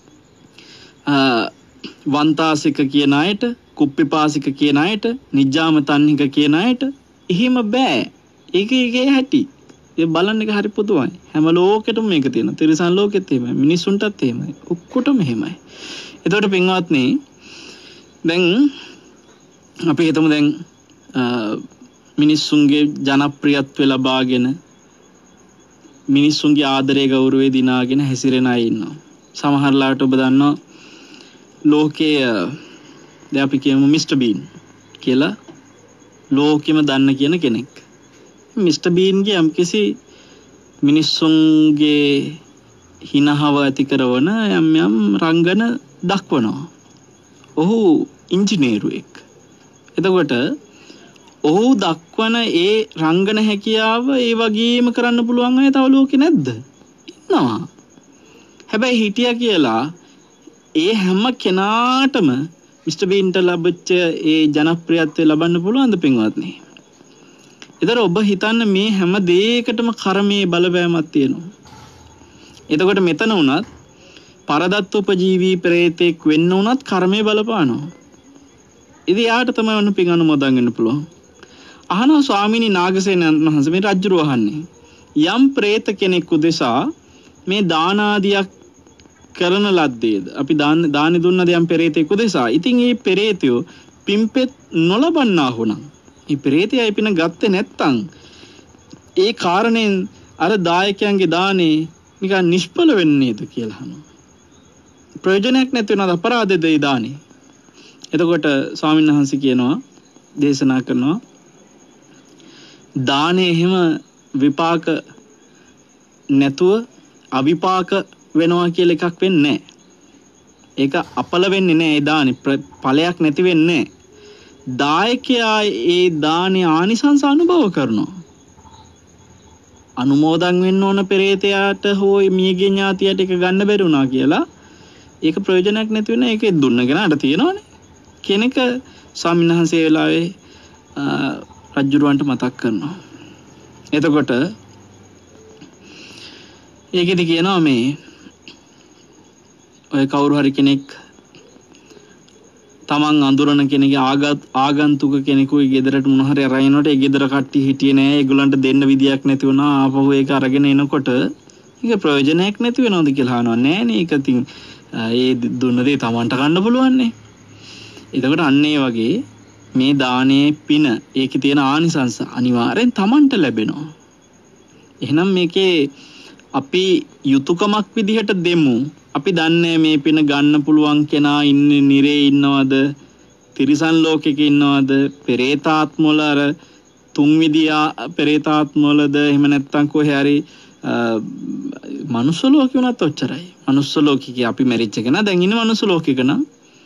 වන්තාසික කියන අයට, කුප්පිපාසික කියන අයට, නිජ්ජාම තන්හික කියන අයට එහෙම බෑ. ඒකේ හැටි. ඒ බලන්න එක හරි පුදුමයි. හැම ලෝකෙටම මේක තියෙනවා. තිරිසන් ලෝකෙත් එහෙමයි. මිනිස්සුන්ටත් එහෙමයි. ඔක්කොටම එහෙමයි. එතකොට පින්වත්නි දැන් අපි හිතමු දැන් මිනිස්සුන්ගේ ජනප්‍රියත්වය ලබාගෙන මිනිස්සුන්ගේ ආදරය ගෞරවය දිනාගෙන හැසිරෙන අය ඉන්නවා. සමහරලාට ඔබ දන්නවා ලෝකයේ දැන් අපි කියමු මිස්ටර් බීන් කියලා ලෝකෙම දන්න කියන කෙනෙක්. මිස්ටර් බීන්ගේ යම්කිසි මිනිස්සුන්ගේ හිනහව ඇති කරන යම් රංගන දක්වනවා. ඔහු ඉංජිනේරුවෙක්. එතකොට ඔහු දක්වන ඒ රංගන හැකියාව ඒ වගේම කරන්න පුළුවන් අය තව ලෝකේ නැද්ද? ඉන්නවා. හැබැයි හිටියා කියලා ඒ හැම කෙනාටම මිස්ටර් බීන්ට ලැබෙච්ච ඒ ජනප්‍රියත්වය ලබන්න පුළුවන්ද පින්වත්නි? ඒතර ඔබ හිතන්න මේ හැම දෙයකටම කර්මයේ බලපෑමක් තියෙනවා. එතකොට මෙතන උනත් පරදත්ත උපජීවී ප්‍රේතෙක් වෙන්න උනත් කර්මයේ බලපානවා. ඉතින් යාට තමයි ඔන්න පින් අනුමෝදන් වෙන්න පුළුවන්. අහනවා ස්වාමීනි නාගසේන මහන්සේ මේ රජුරු අහන්නේ යම් ප්‍රේත කෙනෙක් උදෙසා මේ දාන ආදියක් කරන ලද්දේද අපි දානි දුන්නද යම් පෙරේතෙක් උදෙසා. ඉතින් මේ පෙරේතයෝ පිම්පෙත් නොලබන්නා වුණා. මේ පෙරේතයයි පින ගත්තේ නැත්තම් ඒ කාරණෙන් අර දායකයන්ගේ දානේ නිකන් නිෂ්ඵල වෙන්නේ නේද කියලා අහනවා. ප්‍රයෝජනයක් නැති වෙනවද අපරාධෙද ඒ දානේ? එතකොට ස්වාමීන් වහන්සේ කියනවා දේශනා කරනවා දානේ එහෙම විපාක නැතුව අවිපාක වෙනවා කියලා එකක් වෙන්නේ නැහැ. ඒක අපල වෙන්නේ නැහැ. ඒ දානේ ඵලයක් නැති වෙන්නේ නැහැ. දායකයා ඒ දානේ ආනිසංස අනුභව කරනවා. අනුමෝදන් වෙන්න ඕන පෙරේතයාට හෝ මියගේ ඥාතියට එක ගන්න බැරි වුණා කියලා ඒක ප්‍රයෝජනයක් නැති වෙන ඒක දුන්න කෙනාට තියෙනවනේ. කෙනෙක් ස්වාමීන් වහන්සේ වෙලාවේ රජුරවන්ට මතක් කරනවා. එතකොට ඒකෙදි කියනවා මේ ඔය කවුරු හරි කෙනෙක් තමන් අඳුරන කෙනෙක්ගේ ආගන්තුක කෙනෙකුගේ ගෙදරට මොන හරි අරගෙනනකොට ඒ ගෙදර කට්ටිය හිටියේ නෑ. ඒගොල්ලන්ට දෙන්න විදියක් නැති වුණා. ආපහු ඒක අරගෙන එනකොට ඒක ප්‍රයෝජනයක් නැති වෙනවද කියලා අහනවා. නෑනේ ඒක ඉතින් ඒ දුන්න දේ තමන්ට ගන්න පුළුවන් නේ. එතකොට අන්න ඒ වගේ මේ දානේ පින ඒකේ තියෙන ආනිසංස අනිවාර්යෙන් තමන්ට ලැබෙනවා. එහෙනම් මේකේ අපි යුතුයකමක් විදිහට දෙමු. අපි දන්නේ මේ පින ගන්න පුළුවන් කෙනා ඉන්නේ නිරේ ඉන්නවද? තිරිසන් ලෝකෙක ඉන්නවද? පෙරේතාත්මවල අර තුන්විදියා පෙරේතාත්මවලද? එහෙම නැත්නම් කොහේ හරි මනුස්ස ලෝකෙ උනත් ඔච්චරයි. මනුස්ස ලෝකෙක අපි මැරිච්ච කෙනා දැන් ඉන්නේ මනුස්ස ලෝකෙක නම්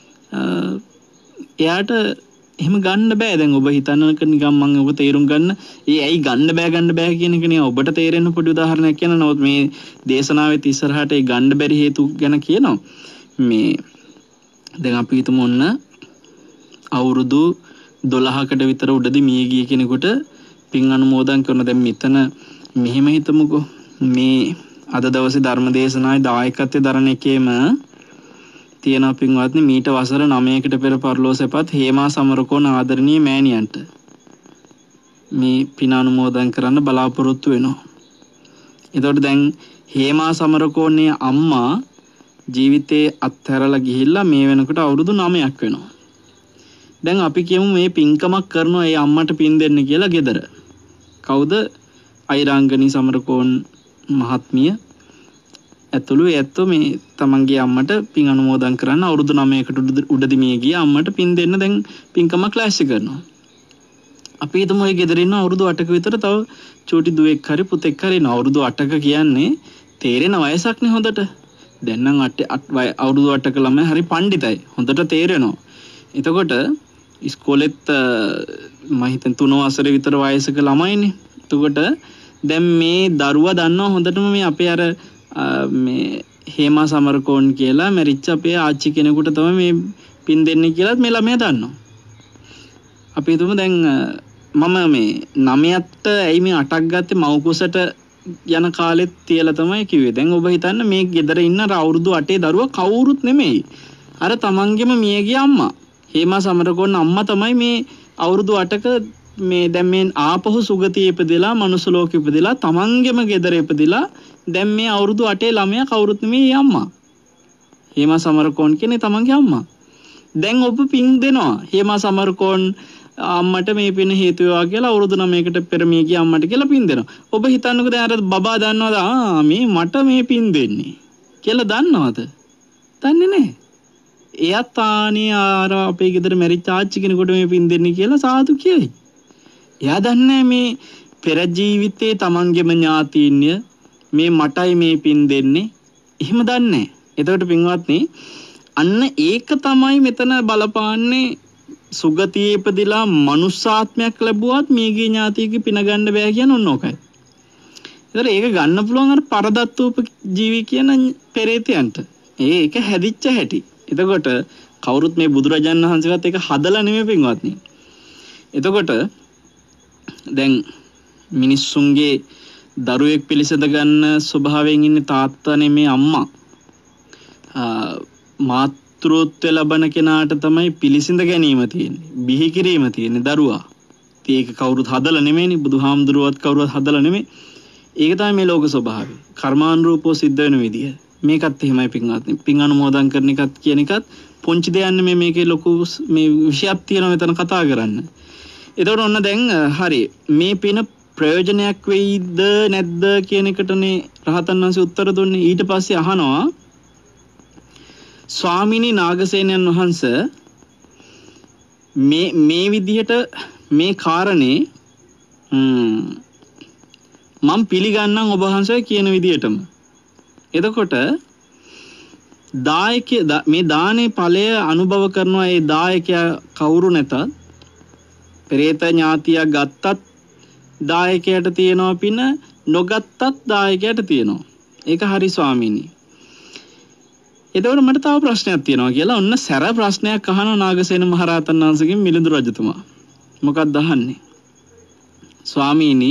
එයාට එහෙම ගන්න බෑ. දැන් ඔබ හිතන්නක නිකන් මම ඔබ තේරුම් ගන්න. ඇයි ගන්න බෑ කියන එක නේ ඔබට තේරෙන්න පොඩි උදාහරණයක් කියනවා. නමුත් මේ දේශනාවෙත් ඉස්සරහට ඒ ගන්න බැරි හේතු ගැන කියනවා. මේ දැන් අපි හිතමු ඔන්න අවුරුදු 12කට විතර උඩදී මිය ගිය කෙනෙකුට පින් අනුමෝදන් කරන. දැන් මෙතන මෙහෙම හිතමුකෝ. මේ අද දවසේ ධර්ම දේශනාවේ දායකත්වයේ දරන එකේම තියෙනවා පින්වත්නි මීට වසර 9කට පෙර පරලෝසෙපත් හේමා සමරකෝන් ආදරණීය මෑණියන්ට මේ පින අනුමෝදන් කරන්න බලාපොරොත්තු වෙනවා. එතකොට දැන් හේමා සමරකෝන්ගේ අම්මා ජීවිතේ අත්හැරලා ගිහිල්ලා මේ වෙනකොට අවුරුදු 9ක් වෙනවා. දැන් අපි කියමු මේ පින්කමක් කරනවා ඒ අම්මට පින් දෙන්න කියලා ගෙදර. කවුද? අයිරාංගනී සමරකෝන් මහත්මිය ඇතුළු ඇත්තෝ මේ තමන්ගේ අම්මට පින් අනුමෝදන් කරන්න අවුරුදු 9කට උඩදී මිය ගිය අම්මට පින් දෙන්න දැන් පින්කමක් ක්ලාස්ටි කරනවා. අපි හිතමු ඔය ගෙදර ඉන්න අවුරුදු 8ක විතර තව චූටි දුවෙක් හරි පුතෙක් හරි ඉන්න. අවුරුදු 8ක කියන්නේ තේරෙන වයසක් නේ හොඳට. දැන් නම් අවුරුදු 8ක ළමයි හරි පඬිතයි. හොඳට තේරෙනවා. එතකොට ඉස්කෝලෙත් මම හිතන 3 වසර විතර වයසක ළමයිනේ. එතකොට දැන් මේ දරුවා දන්නවා හොඳටම මේ අපේ අර මේ හේමා සමරකෝන් කියලා මැරිච්ච අපේ ආච්චි කෙනෙකුට තමයි මේ පින් දෙන්නේ කියලා මේ ළමයා දන්නවා. අපි හිතමු දැන් මම මේ 9ට ඇයි මේ 8ක් ගත්තේ මව් කුසට යන කාලෙත් තියලා තමයි කිව්වේ. දැන් ඔබ හිතන්න මේ ගෙදර ඉන්න අවුරුදු 8 දරුවා කවුරුත් නෙමෙයි. අර තමන්ගෙම මියගිය අම්මා. හේමා සමරකෝන් අම්මා තමයි මේ අවුරුදු 8ක මේ දැන් මේ ආපහු සුගතිය ඉපදෙලා මනුස්ස ලෝකෙ ඉපදෙලා තමන්ගෙම ගෙදර ඉපදෙලා දැන් මේ අවුරුදු 8 ළමයා කවුරුත් නෙමෙයි අම්මා. හේමා සමරකෝන් කියන්නේ තමන්ගේ අම්මා. දැන් ඔබ පින් දෙනවා. හේමා සමරකෝන් අම්මට මේ පින හේතු වේවා කියලා අවුරුදු 9කට පෙර මේ ගිය අම්මට කියලා පින් දෙනවා. ඔබ හිතන්නකෝ දැන් අර බබා දන්නවද මේ මට මේ පින් දෙන්නේ කියලා දන්නවද? දන්නේ නැහැ. එයාත් ආනේ අර අපේ ගෙදර මැරිච්ච ආච්චි කෙනෙකුට මේ පින් දෙන්නේ කියලා සාදු කියයි. එයා දන්නේ මේ පෙර ජීවිතේ තමන්ගේම ඥාතීන්ය මේ මටයි මේ පින් දෙන්නේ. එහෙම දන්නේ නැහැ. එතකොට පින්වත්නි අන්න ඒක තමයි මෙතන බලපාන්නේ සුගතියේ ඉපදිලා මනුස්සාත්මයක් ලැබුවත් මේගේ ඥාතියක පින ගන්න බෑ කියන ඔන්න ඕකයි. ඒතර ඒක ගන්න පුළුවන් අර පරදත්තූප ජීවි කියන පෙරේතයන්ට. ඒක හැදිච්ච හැටි. එතකොට කවුරුත් මේ බුදුරජාණන් වහන්සේවත් ඒක හදලා නෙමෙයි පින්වත්නි. එතකොට දැන් මිනිස්සුන්ගේ දරුවෙක් පිළිසඳ ගන්න ස්වභාවයෙන් ඉන්නේ තාත්තා නෙමෙයි අම්මා. මාතෘත්වය ලබන කෙනාට තමයි පිළිසිඳ ගැනීම තියෙන්නේ. බිහි කිරීම තියෙන්නේ දරුවා. ඒක කවුරුත් හදලා නෙමෙයිනේ. බුදුහාමුදුරුවත් කවුරුත් හදලා නෙමෙයි. ඒක තමයි මේ ලෝක ස්වභාවය. කර්මානුරූපව සිද්ධ වෙන විදිය. මේකත් එහෙමයි පින්වත්නි. පින් අනුමෝදන් කරන එකත් කියන එකත් පොන්චි දෙයන්නේ මේකේ ලොකු මේ විෂයක් තියෙනවා මෙතන කතා කරන්න. එතකොට ඔන්න දැන් හරි මේ පින ප්‍රයෝජනයක් වෙයිද නැද්ද කියන එකටනේ රහතන් වහන්සේ උත්තර දුන්නේ. ඊට පස්සේ අහනවා ස්වාමිනී නාගසේනයන් වහන්සේ මේ විදිහට මේ කාරණේ මම පිළිගන්නම් ඔබ වහන්සේ කියන විදිහටම. එතකොට මේ දානේ ඵලය අනුභව කරනවා ඒ දායකයා කවුරු නැතත් පෙරේත ඥාතියක් ගත්තත් දායකයට තියෙනවා පින නොගත්තත් දායකයට තියෙනවා. ඒක හරි ස්වාමීනි. එතකොට මට තව ප්‍රශ්නයක් තියෙනවා කියලා ඔන්න සැර ප්‍රශ්නයක් අහනවා නාගසේන මහරහතන් වහන්සේගෙන් මිලිඳු රජතුමා. මොකක්ද අහන්නේ? ස්වාමීනි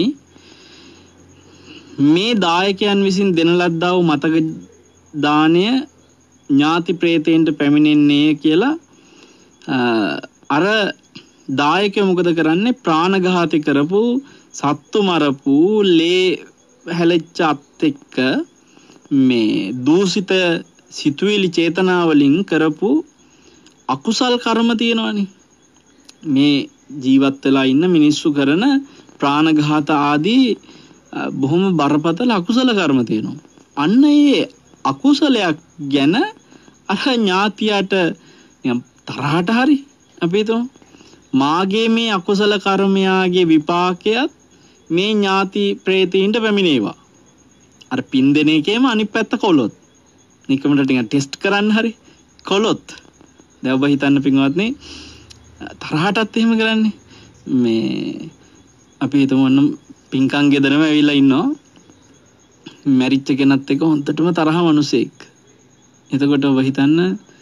මේ දායකයන් විසින් දෙන ලද්දා වූ මතක දාණය ඥාති ප්‍රේතයන්ට පැමිණෙන්නේ කියලා අර දායකය මොකද කරන්නේ? ප්‍රාණඝාතය කරපු සත්තු මරපු ලේ හැලෙච්ච අත් එක්ක මේ දූෂිත සිතුවිලි චේතනාවලින් කරපු අකුසල් කර්ම තියෙනවානේ. මේ ජීවත් වෙලා ඉන්න මිනිස්සු කරන ප්‍රාණඝාත ආදී බොහොම බරපතල අකුසල කර්ම තියෙනවා. අන්න ඒ අකුසලයක් ගැන අර ඥාතියට තරහට හරි අපි හිතමු මාගේ මේ අකුසල කර්මයාගේ විපාකයක් මේ ඥාති ප්‍රේතීන්ට පැමිණේවා. අර පින් දෙන එකේම අනිත් පැත්ත කොළොත් නිකමට ටිකක් ටෙස්ට් කරන්න හරි කොළොත් දැන් ඔබ හිතන්න පින්වත්නි තරහටත් එහෙම කරන්නේ මේ අපි හිතමු නම් පින්කම් ගෙදරම ඇවිල්ලා ඉන්නවා මැරිච්ච කෙනත් එක්ක හොන්දටම තරහ මිනිසෙක්. එතකොට ඔබ හිතන්න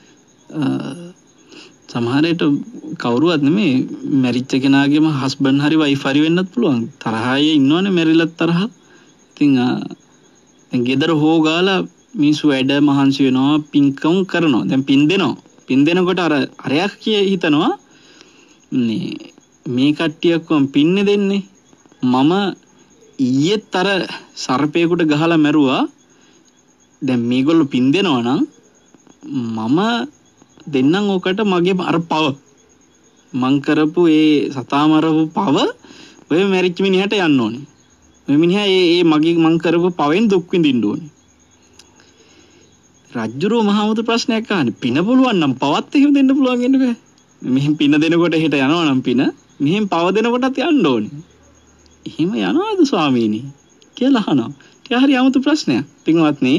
සමහරවිට කවුරුවත් නෙමෙයි මැරිච්ච කෙනාගේම හස්බන්ඩ් හරි වයිෆ් හරි වෙන්නත් පුළුවන්. තරහයි ඉන්නවනේ මැරිලත් තරහ. ඉතින් දැන් ගෙදර හොගාලා මිනිස්සු වැඩ මහන්සි වෙනවා පින්කම් කරනවා. දැන් පින් දෙනවා. පින් දෙනකොට අර අරයක් හිතනවා මේ කට්ටියක්ම පින්නේ දෙන්නේ. මම ඊයේත් අර සර්පේකට ගහලා මැරුවා. දැන් මේගොල්ලෝ පින් දෙනවා නම් මම දෙන්නම් ඔකට මගේ අර පව මං කරපු ඒ සතා මරපු පව ඔය මැරිච්ච මිනිහට යන්න ඕනේ. ඔය මිනිහා ඒ මගේ මං කරපු පවෙන් දුක් විඳින්න ඕනේ. රජ්ජුරුව මහමුතු ප්‍රශ්නයක් අහන්නේ පින පුළුවන් නම් පවත් එහෙම දෙන්න පුළුවන් වෙන්නේ බෑ. මෙහෙන් පින දෙනකොට හෙට යනවා නම් පින මෙහෙන් පව දෙනකොටත් යන්න ඕනේ. එහෙම යනවාද ස්වාමීනි කියලා අහනවා. ඒක හරි 아무තු ප්‍රශ්නයක්. පින්වත්නි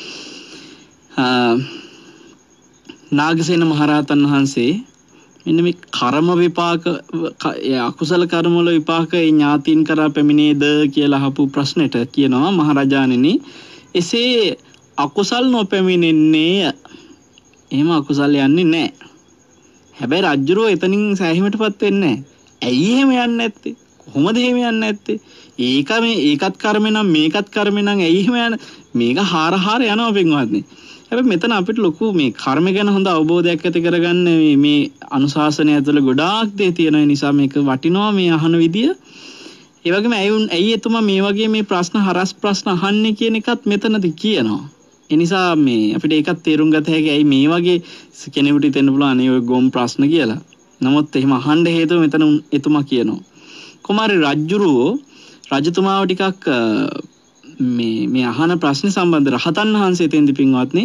නාගසේන මහරහතන් වහන්සේ මෙන්න මේ කර්ම විපාක අකුසල කර්ම වල විපාක ඒ ඥාතීන් කරා පැමිණේද කියලා අහපු ප්‍රශ්නෙට කියනවා මහරජාණෙනි එසේ අකුසල් නොපැමිණෙන්නේ. එහෙම අකුසල් යන්නේ නැහැ. හැබැයි රජ්ජුරුව එතනින් සෑහීමටපත් වෙන්නේ නැහැ. ඇයි එහෙම යන්නේ නැත්තේ? කොහොමද එහෙම යන්නේ නැත්තේ? ඒකත් කර්මේ නම් මේකත් කර්මේ නම් ඇයි එහෙම යන්නේ? මේක හාර යනවා පින්වත්නි. හැබැයි මෙතන අපිට ලොකු මේ කර්ම ගැන හොඳ අවබෝධයක් ඇති කරගන්න මේ අනුශාසනය ඇතුළේ ගොඩාක් දේ තියෙන නිසා මේක වටිනවා මේ අහන විදිය. ඒ වගේම ඇයි එතුමා මේ වගේ මේ ප්‍රශ්න හරස් ප්‍රශ්න අහන්නේ කියන එකත් මෙතනදී කියනවා. ඒ නිසා මේ අපිට ඒකත් තේරුම් ගත හැකි ඇයි මේ වගේ කෙනෙකුට හිතෙන්න පුළුවන් අනේ ඔය ගොම් ප්‍රශ්න කියලා. නමුත් එහෙම අහන්න හේතුව මෙතන එතුමා කියනවා. කුමාරි රජුරෝ රජතුමාව ටිකක් මේ අහන ප්‍රශ්න සම්බන්ධ රහතන් වහන්සේ තෙන්දි පින්වත්නි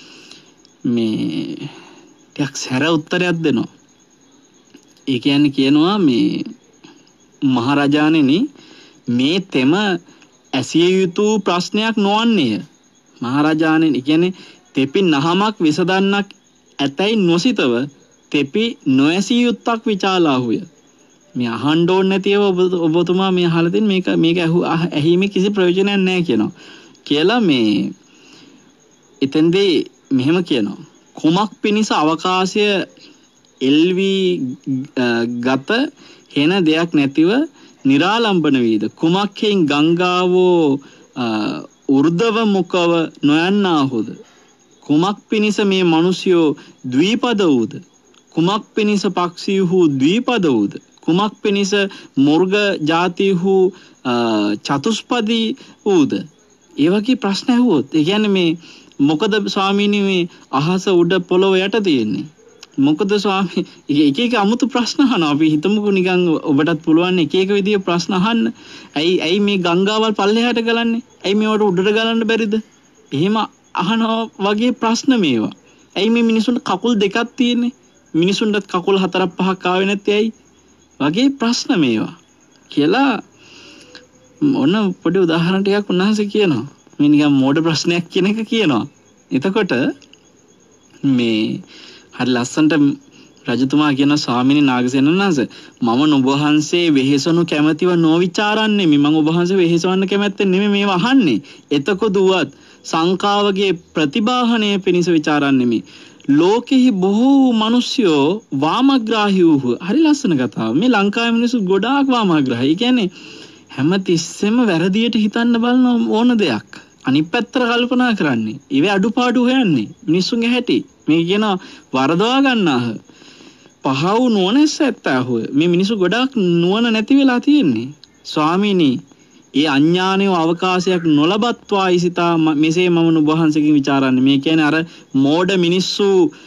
මේ ටිකක් සැර උත්තරයක් දෙනවා. ඒ කියන්නේ කියනවා මේ මහරජාණෙනි මේ තෙම ඇසිය යුතු ප්‍රශ්නයක් නොවන්නේය. මහරජාණෙනි කියන්නේ තෙපි නහමක් විසදන්නක් ඇතැයි නොසිතව තෙපි නොඇසිය යුත්තක් විචාලාහුය. මේ අහන්න ඕනේ නැතිව ඔබතුමා මේ අහලා තින් මේක ඇහිීමේ කිසි ප්‍රයෝජනයක් නැහැ කියනවා. කියලා මේ එතෙන්දී මෙහෙම කියනවා. කුමක් පිණිස අවකාශය එල්වි ගත හෙන දෙයක් නැතිව निरालंबන වීද කුමක්ෙන් ගංගාවෝ උර්ධව මුකව නොයන්නාහුද කුමක් පිණිස මේ මිනිසයෝ ද්විපද වූද කුමක් පිණිස පක්ෂීහු ද්විපද වූද කුමක් පිණිස මුර්ග ජාතිහු චතුස්පදී වූද ඒ වගේ ප්‍රශ්න ඇහුවොත් ඒ කියන්නේ මේ මොකද ස්වාමීනි මේ අහස උඩ පොළොව යට තියෙන්නේ මොකද ස්වාමී එක අමුතු ප්‍රශ්න අහනවා අපි හිතමුකෝ නිකන් ඔබටත් පුළුවන් එක විදිහේ ප්‍රශ්න අහන්න ඇයි මේ ගංගාවල් පල්ලෙහාට ගලන්නේ ඇයි මේවට උඩට ගලන්න බැරිද එහෙම අහනවා වගේ ප්‍රශ්න මේවා ඇයි මේ මිනිසුන්ට කකුල් දෙකක් තියෙන්නේ මිනිසුන්ටත් කකුල් 4-5ක් ආවේ නැත්තේ ඇයි වගේ ප්‍රශ්න මේවා කියලා මොන පොඩි උදාහරණ ටිකක් උන්වහන්සේ කියනවා මේ නිකන් මෝඩ ප්‍රශ්නයක් කියන එක කියනවා එතකොට මේ හරි ලස්සන්ට රජතුමා කියන ස්වාමීනි නාගසේන වහන්සේ මම නුඹ වහන්සේ වෙහෙසනු කැමැතිව නොවිචාරන්නේ මම ඔබ වහන්සේ වෙහෙසවන්න කැමැත්තෙන් නෙමෙයි මේව අහන්නේ එතකො දුවත් සංකාවගේ ප්‍රතිබාහනය පිණිස විචාරන්නේ මේ ලෝකෙහි බොහෝ මිනිස්සුયો වාමග්‍රාහී වූ හරි ලස්සන කතාව මේ ලංකාවේ මිනිස්සු ගොඩාක් වාමග්‍රාහී කියන්නේ හැමතිස්සෙම වැරදියට හිතන්න බලන ඕන දෙයක් අනිත් පැත්තට කල්පනා කරන්නේ ඒවේ අඩුපාඩු හොයන්නේ මිනිස්සුන්ගේ හැටි මේ කියන වරදවා ගන්නාහ පහව නුවණැස්ස ඇත්තාහුව මේ මිනිස්සු ගොඩාක් නුවණ නැති වෙලා තියෙන්නේ ස්වාමීනි ඒ අඥානය අවකාශයක් නොලබත්වා ඉසිතා මෙසේ මම නුඹ වහන්සේගෙන් ਵਿਚාරන්නේ මේ කියන්නේ අර මෝඩ මිනිස්සු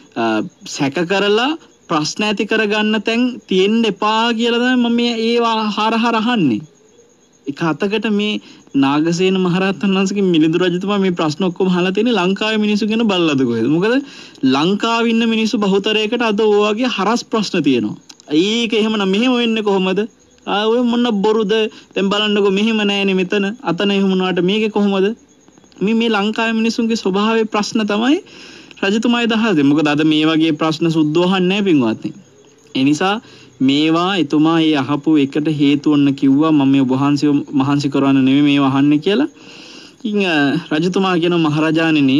සැක කරලා ප්‍රශ්න ඇති කරගන්න තැන් තියෙන්න එපා කියලා තමයි මම මේ ඒවා හරහර අහන්නේ එක අතකට මේ නාගසේන මහරහතන් වහන්සේගේ මිලිඳු රජතුමා මේ ප්‍රශ්න ඔක්කොම අහලා තියෙන්නේ ලංකාවේ මිනිස්සු ගැන බලලාද කොහෙද මොකද ලංකාවේ ඉන්න මිනිස්සු බහුතරයකට අද ඔය වගේ හරස් ප්‍රශ්න තියෙනවා ඒක එහෙමනම් මෙහෙම වෙන්නේ කොහොමද ඔය මොන බොරුද දැන් බලන්නකෝ මෙහෙම නෑනේ මෙතන අතන එහෙම වුණාට මේකේ කොහොමද මේ ලංකාවේ මිනිස්සුන්ගේ ස්වභාවයේ ප්‍රශ්න තමයි රජතුමායි දහසේ මොකද අද මේ වගේ ප්‍රශ්න සුද්ධව අහන්නේ නැහැ පින්වත්නි ඒ නිසා මේවා එතුමා ඒ අහපු එකට හේතු වන්න කිව්වා මම මේ ඔබ වහන්සේ මහන්සි කරවන්න නෙමෙයි මේව අහන්නේ කියලා. ඉතින් රජතුමා කියන මහරජාණෙනි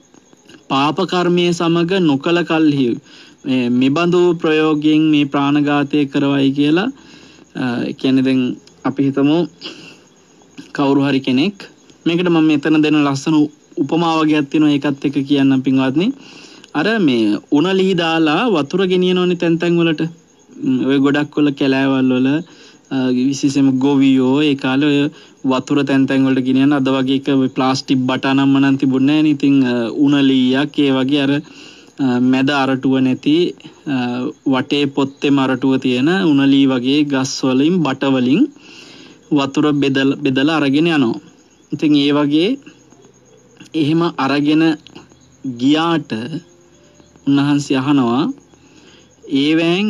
පාප කර්මයේ සමග නොකල කල්හි මෙබඳු ප්‍රයෝගයෙන් මේ ප්‍රාණඝාතය කරවයි කියලා කියන්නේ දැන් අපි හිතමු කවුරු හරි කෙනෙක් මේකට මම මෙතන දෙන ලස්සන උපමා වගේක් තියෙනවා ඒකත් එක්ක කියන්නම් පින්වත්නි අර මේ උණ ලී දාලා වතුර ගෙනියනෝනේ තැන් තැන් වලට ඔය ගොඩක් වල කැලෑවල් වල විශේෂයෙන්ම ගොවියෝ ඒ කාලේ ඔය වතුර තැන් තැන් වලට ගෙනියන අද වගේ එක ප්ලාස්ටික් බටානම් මනන් තිබුණේ නැහැ නේ ඉතින් උණ ලීයක් ඒ වගේ අර මැද අරටුව නැති වටේ පොත්තේම අරටුව තියෙන උණ ලී වගේ ගස් වලින් බට වලින් වතුර බෙදලා අරගෙන යනවා ඉතින් ඒ වගේ එහෙම අරගෙන ගියාට උන්වහන්සේ අහනවා ඒවෙන්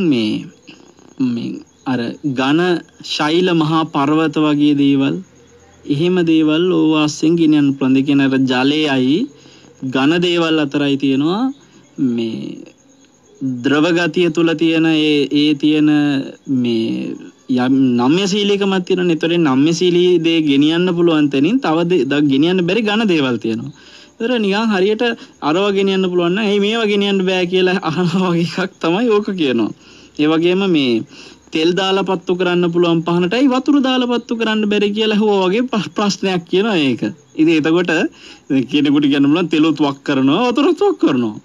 මේ අර ඝන ශෛල මහා පර්වත වගේ දේවල් එහෙම දේවල් ඕවාස්යෙන් ගෙනියන්න පුළුවන්. ඒ කියන්නේ අර ජලයයි ඝන දේවල් අතරයි තියෙනවා මේ ද්‍රව ගතිය තුල තියෙන ඒ තියෙන මේ යම් නම්‍යශීලීකමක් තියෙනවා. ඒතරේ නම්‍යශීලී දේ ගෙනියන්න පුළුවන් තැනින් තව ගෙනියන්න බැරි ඝන දේවල් තියෙනවා. ඒතර නිකන් හරියට අරව ගෙනියන්න පුළුවන් නම් මේවා ගෙනියන්න බෑ කියලා අහනවා වගේ එකක් තමයි ඕක කියනවා. ඒ වගේම මේ තෙල් දාලා පත්තු කරන්න පුළුවන් පහනටයි වතුර දාලා පත්තු කරන්න බැරි කියලා හුවා වගේ ප්‍රශ්නයක් කියනවා ඒක. ඉතින් එතකොට කෙනෙකුට කියන්න පුළුවන් තෙලුත් වක් කරනවා වතුරත් වක් කරනවා.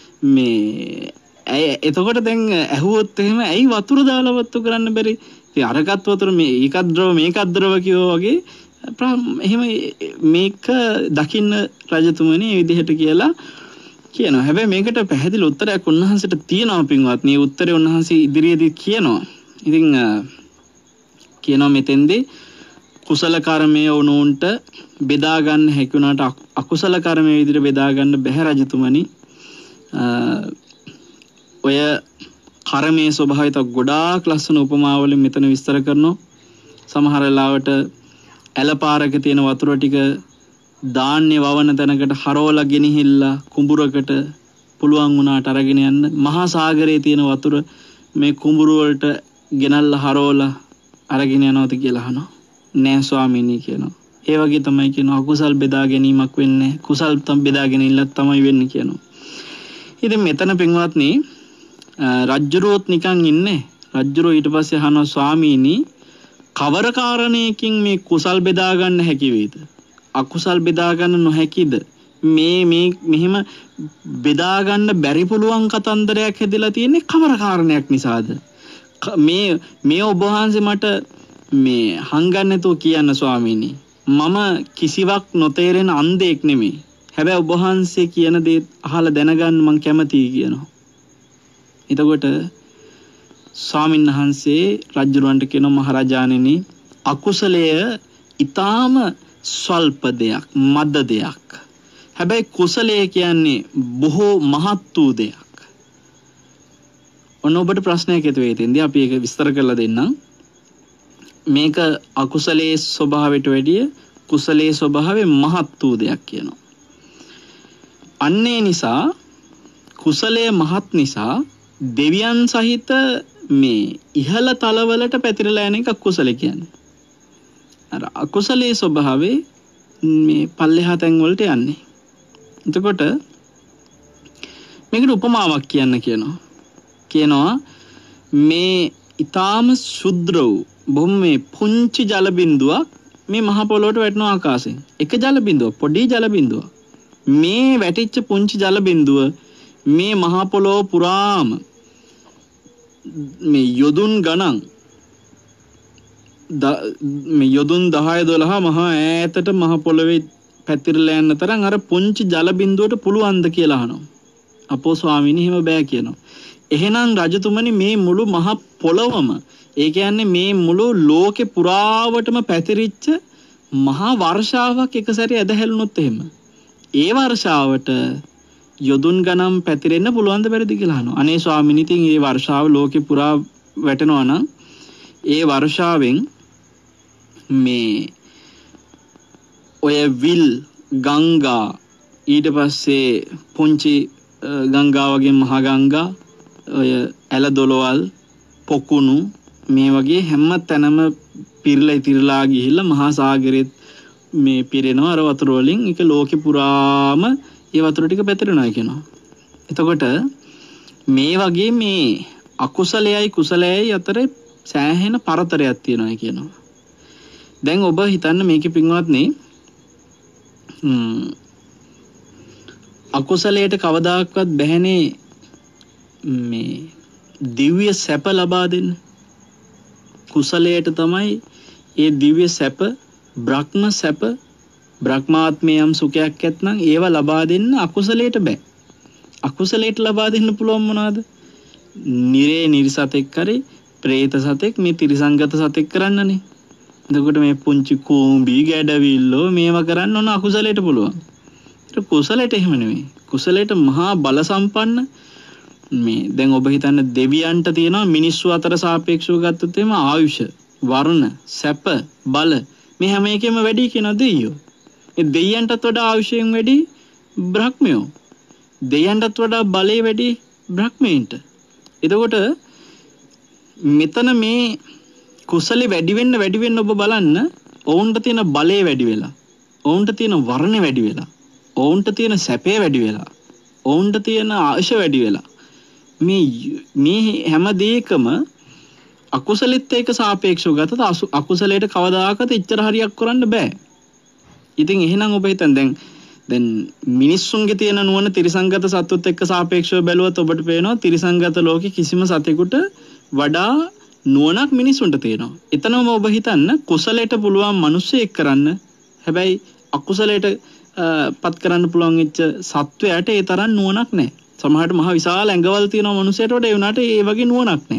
මේ එතකොට දැන් ඇහුවොත් එහෙම ඇයි වතුර දාලා පත්තු කරන්න බැරි? ඉතින් අරකට වතුර මේ ඒකත් ද්‍රව මේකත් ද්‍රව කියෝ වගේ එහෙම මේක දකින්න රජතුමනි මේ විදිහට කියලා කියනවා. හැබැයි මේකට පැහැදිලි උත්තරයක් උන්වහන්සේට තියෙනවා පින්වත්නි. මේ උත්තරේ උන්වහන්සේ ඉදිරියේදී කියනවා. ඉතින් කියනවා මෙතෙන්දී කුසල කර්මයේ උණුන්ට බෙදා ගන්න හැකි වුණාට අකුසල කර්මයේ විදිහට බෙදා ගන්න බැහැ රජතුමනි. ඔය කර්මයේ ස්වභාවය තව ගොඩාක් ලස්සන උපමාවලින් මෙතන විස්තර කරනවා. සමහර වෙලාවට ඇලපාරක තියෙන වතුර ටික ධාන්‍ය වවන තැනකට හරවලා ගෙනහිල්ලා කුඹුරකට පුළුවන් වුණාට අරගෙන යන්න මහා සාගරයේ තියෙන වතුර මේ කුඹුර වලට ගෙනල්ලා හරවලා අරගෙන යනවාද කියලා අහනවා. නෑ ස්වාමීනි කියනවා. ඒ වගේ තමයි කියනවා අකුසල් බෙදා ගැනීමක් වෙන්නේ. කුසල් තම බෙදා ගැනීමක් තමයි වෙන්නේ කියනවා. ඉතින් මෙතන පින්වත්නි රජ්ජුරුවොත් නිකන් ඉන්නේ. රජ්ජුරුව ඊට පස්සේ අහනවා ස්වාමීනි කවර කාරණයකින් මේ කුසල් බෙදා ගන්න හැකි වේද? අකුසල් බෙදා ගන්න නොහැකිද? මෙහෙම බෙදා ගන්න බැරි පුළුවන් කතන්දරයක් හැදලා තියෙන්නේ කවර කාරණයක් නිසාද? මේ ඔබ වහන්සේ මට මේ හංගන්න නැතුව කියන්න ස්වාමීනි. මම කිසිවක් නොතේරෙන අන්ධෙක් නෙමෙයි. හැබැයි ඔබ වහන්සේ කියන දේ අහලා දැනගන්න මං කැමතියි කියනවා. එතකොට ස්වාමීන් වහන්සේ රජුරවන්ට කියනවා මහරජාණෙනි අකුසලය ඊටාම ස්වල්ප දෙයක් මද දෙයක්. හැබැයි කුසලය කියන්නේ බොහෝ මහත් වූ දෙයක්. ඔන්න ඔබට ප්‍රශ්නයක් ඇති වෙයි තෙන්දී අපි ඒක විස්තර කරලා දෙන්නම්. මේක අකුසලයේ ස්වභාවයට වැඩිය කුසලයේ ස්වභාවය මහත් වූ දෙයක් කියනවා. අන්නේ නිසා කුසලයේ මහත් නිසා දෙවියන් සහිත මේ ඉහළ තලවලට පැතිරලා යන එක කුසල කියන්නේ. අර අකුසලයේ ස්වභාවය මේ පල්ලෙහා තැන් වලට යන්නේ. එතකොට මේකට උපමාවක් කියන්න කියනවා මේ ඊටාම ශුද්ධ වූ බොහොම මේ පුංචි ජල බිඳුවක් මේ මහ පොළොවට වැටෙන ආකාශයෙන්. එක ජල බිඳුවක් පොඩි ජල බිඳුවක්. මේ වැටිච්ච පුංචි ජල බිඳුව මේ මහ පොළොව පුරාම මේ යොදුන් ගණන් මේ යොදුන් 10 12 මහා ඈතට මහ පොළොවේ පැතිරලා යන තරම් අර පුංචි ජල බිඳුවට පුළුවන්ද කියලා අහනවා. අපෝ ස්වාමීනි එහෙම බෑ කියනවා. එහෙනම් රජතුමනි මේ මුළු මහ පොළොවම ඒ කියන්නේ මේ මුළු ලෝකේ පුරාවටම පැතිරිච්ච මහා වර්ෂාවක් එක සැරේ ඇදහැළුනොත් එහෙම ඒ වර්ෂාවට යොදුන් ගණන් පැතිරෙන්න පුළුවන්ද බැරිද කියලා අහනවා. අනේ ස්වාමීනි ඉතින් මේ වර්ෂාව ලෝකේ පුරා වැටෙනවා නම් ඒ වර්ෂාවෙන් මේ ඔය විල් ගංගා ඊට පස්සේ පුංචි ගංගා වගේ මහා ගංගා ඔය ඇල දොළවල් පොකුණු මේ වගේ හැම තැනම පිරලා ඉතිරලා ගිහිල්ලා මහා සාගරෙත් මේ පිරෙනවා අර වතුර වලින්. ඒක ලෝකේ පුරාම ඒ වතුර ටික පැතිරෙනවා කියනවා. එතකොට මේ වගේ මේ අකුසලයයි කුසලයයි අතර සෑහෙන පරතරයක් තියෙනවා කියනවා. දැන් ඔබ හිතන්න මේකේ පින්වත්නි අකුසලයට කවදාකවත් බැහැනේ මේ දිව්‍ය සැප ලබා දෙන්න. කුසලයට තමයි ඒ දිව්‍ය සැප බ්‍රහ්ම සැප බ්‍රහ්මාත්මයම් සුඛයක් ඇත්නම් ඒව ලබා දෙන්න අකුසලයට බෑ. අකුසලයට ලබා දෙන්න පුළුවන් මොනවද? නිරේ නිර්සතෙක් කරේ പ്രേත සතෙක් මේ තිරිසංගත සතෙක් කරන්නනේ. එතකොට මේ පුංචි කූඹි ගැඩවිල්ලෝ මේවා කරන්න ඕන අකුසලයට පුළුවන්. ඒක කුසලයට එහෙම නෙමෙයි. කුසලයට මහා බල සම්පන්න මේ දැන් ඔබ හිතන්න දෙවියන්ට තියෙනවා මිනිස්සු අතර සාපේක්ෂව ගත්තොත් එimhe ආයුෂ, වර්ණ, සැප, බල මේ හැම එකෙම වැඩි කියන දෙයියෝ. ඒ දෙයයන්ටත් වඩා ආයුෂයෙන් වැඩි බ්‍රහ්මයෝ. දෙයයන්ටත් වඩා බලය වැඩි බ්‍රහ්මීන්ට. එතකොට මෙතන මේ කුසලෙ වැඩි වෙන්න ඔබ බලන්න ඔවුන්ට තියෙන බලය වැඩි වෙලා, ඔවුන්ට තියෙන වර්ණය වැඩි වෙලා, ඔවුන්ට තියෙන සැපේ වැඩි වෙලා, ඔවුන්ට තියෙන ආශ වැඩි වෙලා මේ හැම දෙයකම අකුසලෙත් එක්ක සාපේක්ෂව ගත්තොත් අකුසලයට කවදාකවත් එච්චර හරියක් කරන්න බෑ. ඉතින් එහෙනම් ඔබ හිතන් දැන් මිනිස්සුන්ගේ තියෙන නුවණ තිරිසංගත සත්වෙත් එක්ක සාපේක්ෂව බැලුවොත් ඔබට පේනවා තිරිසංගත ලෝකේ කිසිම සතෙකුට වඩා නුවණක් මිනිස්සුන්ට තියෙනවා. එතනම ඔබ හිතන්න කුසලයට පුළුවන් මිනිස්සෙක් කරන්න හැබැයි අකුසලයට පත් කරන්න පුළුවන් වෙච්ච සත්වයාට ඒ තරම් නුවණක් නැහැ. සමහරට මහ විශාල ඇඟවල් තියෙන මිනිස්සුන්ට වඩා ඒ වුණාට ඒ වගේ නුවණක් නැහැ.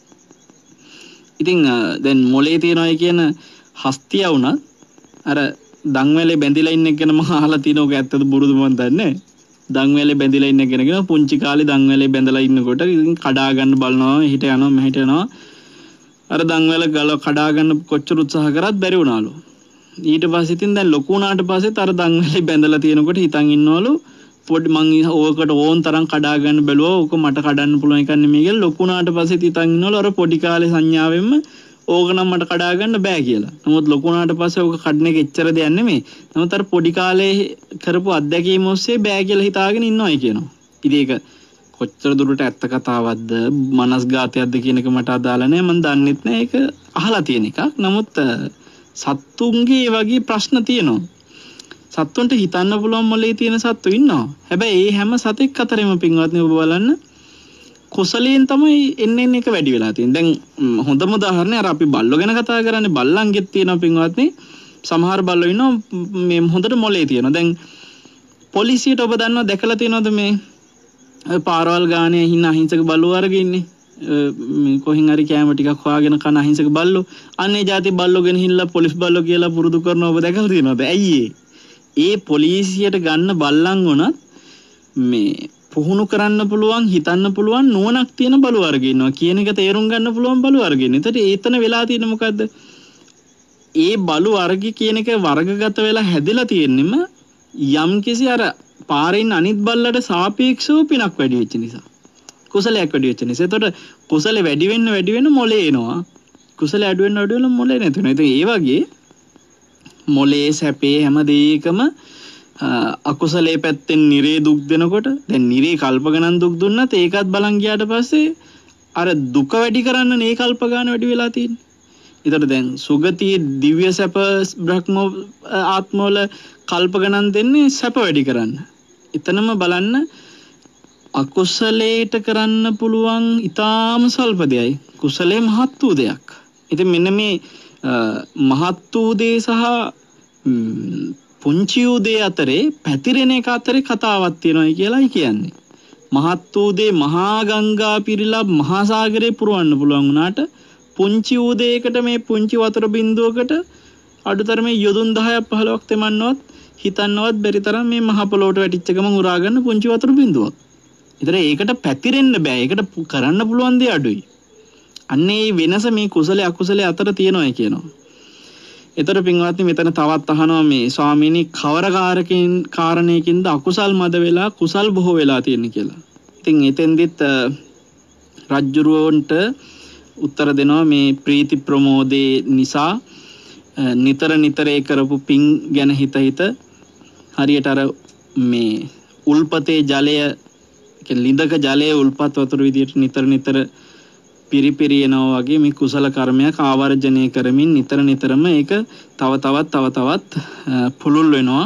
ඉතින් දැන් මොලේ තියනයි කියන හස්තිය වුණත් අර දන්වැලේ බැඳිලා ඉන්න එක ගැන මම අහලා තිනෝක ඇත්තද බොරුද මන් දන්නේ. දන්වැලේ බැඳිලා ඉන්න කෙනගෙන පුංචි කාලේ දන්වැලේ බැඳලා ඉන්නකොට ඉතින් කඩා ගන්න බලනවා හිට යනවා මෙහෙට යනවා. අර දන්වැල ගල කඩා ගන්න කොච්චර උත්සාහ කරත් බැරි වුණාලු. ඊට පස්සේ ඉතින් දැන් ලොකු වුණාට පස්සෙත් අර දන්වැලේ බැඳලා තියෙනකොට හිතන් ඉන්නවලු පොඩි මං ඕකට ඕන් තරම් කඩා ගන්න බැලුවා ඕක මට කඩන්න පුළුවන් එකක් නෙමෙයි කියලා ලොකු වුණාට පස්සේ හිතන් ඉන්නවලු අර පොඩි කාලේ සංඥාවෙන්ම ඕක නම් මට කඩා ගන්න බෑ කියලා. නමුත් ලොකු වුණාට පස්සේ ඕක කඩන එක එච්චර දෙයක් නෙමෙයි. නමුත් අර පොඩි කාලේ කරපු අත්දැකීම ඔස්සේ බෑ කියලා හිතාගෙන ඉන්නවයි කියනවා. ඉතින් ඒක කොච්චර දුරට ඇත්ත කතාවක්ද මනස්ගාතයක්ද කියන එක මට අදාළ නැහැ. මම දන්නෙත් නැහැ. ඒක අහලා තියෙන එකක්. නමුත් සත්තුන්ගේ වගේ ප්‍රශ්න තියෙනවා. සත්තුන්ට හිතන්න පුළුවන් මොලේ තියෙන සත්තු ඉන්නවා. හැබැයි ඒ හැම සතෙක් අතරෙම පින්වත්නි ඔබ බලන්න කුසලයෙන් තමයි එන්න එක වැඩි වෙලා තියෙන්නේ. දැන් හොඳම උදාහරණය අර අපි බල්ලෝ ගැන කතා කරන්නේ. බල්ලන්ගෙත් තියෙනවා පින්වත්නි සමහර බල්ලෝ ඉන්නවා මේ හොඳට මොලේ තියෙනවා. දැන් පොලිසියට ඔබ දන්නවා දැකලා තියෙනවද මේ පාරවල් ගානේ හින්න අහිංසක බල්ලෝ අරගෙන ඉන්නේ. මේ කොහෙන් හරි කෑම ටිකක් හොයාගෙන කන අහිංසක බල්ලෝ. අන්නේ જાති බල්ලෝ ගෙන හිල්ලා පොලිස් බල්ලෝ කියලා පුරුදු කරනවා ඔබ දැකලා තියෙනවද? ඇයි ඒ පොලිසියට ගන්න බල්ලන් වුණත් මේ පුහුණු කරන්න පුළුවන් හිතන්න පුළුවන් නුවණක් තියෙන බලු වර්ග ඉන්නවා කියන එක තේරුම් ගන්න පුළුවන් බලු වර්ග ඉන්න. ඒතට ඒතන වෙලා තියෙන්නේ මොකද්ද? ඒ බලු වර්ග කියන එක වර්ගගත වෙලා හැදලා තියෙන්නෙම යම්කිසි අර පාරින් අනිත් බල්ලට සාපේක්ෂව පිනක් වැඩි වෙච්ච නිසා. කුසලයක් වැඩි වෙච්ච නිසා. ඒතට කුසල වැඩි වෙන්න මොලේ එනවා. කුසල අඩු වෙන්න මොලේ නැති වෙනවා. ඉතින් ඒ වගේ මොලේ සැපේ හැම දෙයකම අකුසලයේ පැත්තෙන් නිරේ දුක් දෙනකොට දැන් නිරේ කල්ප ගණන් දුක් දුන්නත් ඒකත් බලන් ගියාට පස්සේ අර දුක වැඩි කරන්න නේ කල්ප ගන්න වැඩි වෙලා තියෙන්නේ. ඒතර දැන් සුගතියේ දිව්‍ය සැප බ්‍රහ්ම ආත්මවල කල්ප ගණන් දෙන්නේ සැප වැඩි කරන්න. එතනම බලන්න අකුසලයට කරන්න පුළුවන් ඊටාම සල්ප දෙයයි කුසලයේ මහත් වූ දෙයක්. ඉතින් මෙන්න මේ මහත් වූ දේ සහ පුංචි වූ දේ අතරේ පැතිරෙන එක අතරේ කතාවක් තියෙනවා කියලායි කියන්නේ. මහත් වූ දේ මහා ගංගා පිරීලා මහා සාගරේ පුරවන්න පුළුවන් වුණාට පුංචි වූ දෙයකට මේ පුංචි වතුර බින්දුවකට අඩුතරමේ යොදුන් 10ක් 15ක් තෙමන්නවත් හිතන්නවත් බැරි තරම් මේ මහ පොළොවට වැටිච්ච ගමන් උරා ගන්න පුංචි වතුර බින්දුවක්. ඒතර ඒකට පැතිරෙන්න බෑ. ඒකට කරන්න පුළුවන් දේ අඩුයි. අන්නේ වෙනස මේ කුසලයේ අකුසලයේ අතර තියෙනවා කියනවා. ඒතර පින්වත්නි මෙතන තවත් අහනවා මේ ස්වාමීනි කවර කාරණයකින්ද අකුසල් මද වෙලා කුසල් බොහෝ වෙලා තියෙන්නේ කියලා. ඉතින් එතෙන්දිත් රජ්ජුරුවන්ට උත්තර දෙනවා මේ ප්‍රීති ප්‍රමෝදේ නිසා නිතර ඒ කරපු පිං ගැන හිත හරියට අර මේ උල්පතේ ජලය ලිඳක ජලයේ උල්පත් වතුර විදියට නිතර පිරිපිරියනවා වගේ මේ කුසල කර්මයක් ආවර්ජනය කරමින් නිතරම ඒක තව තවත් පුළුල් වෙනවා.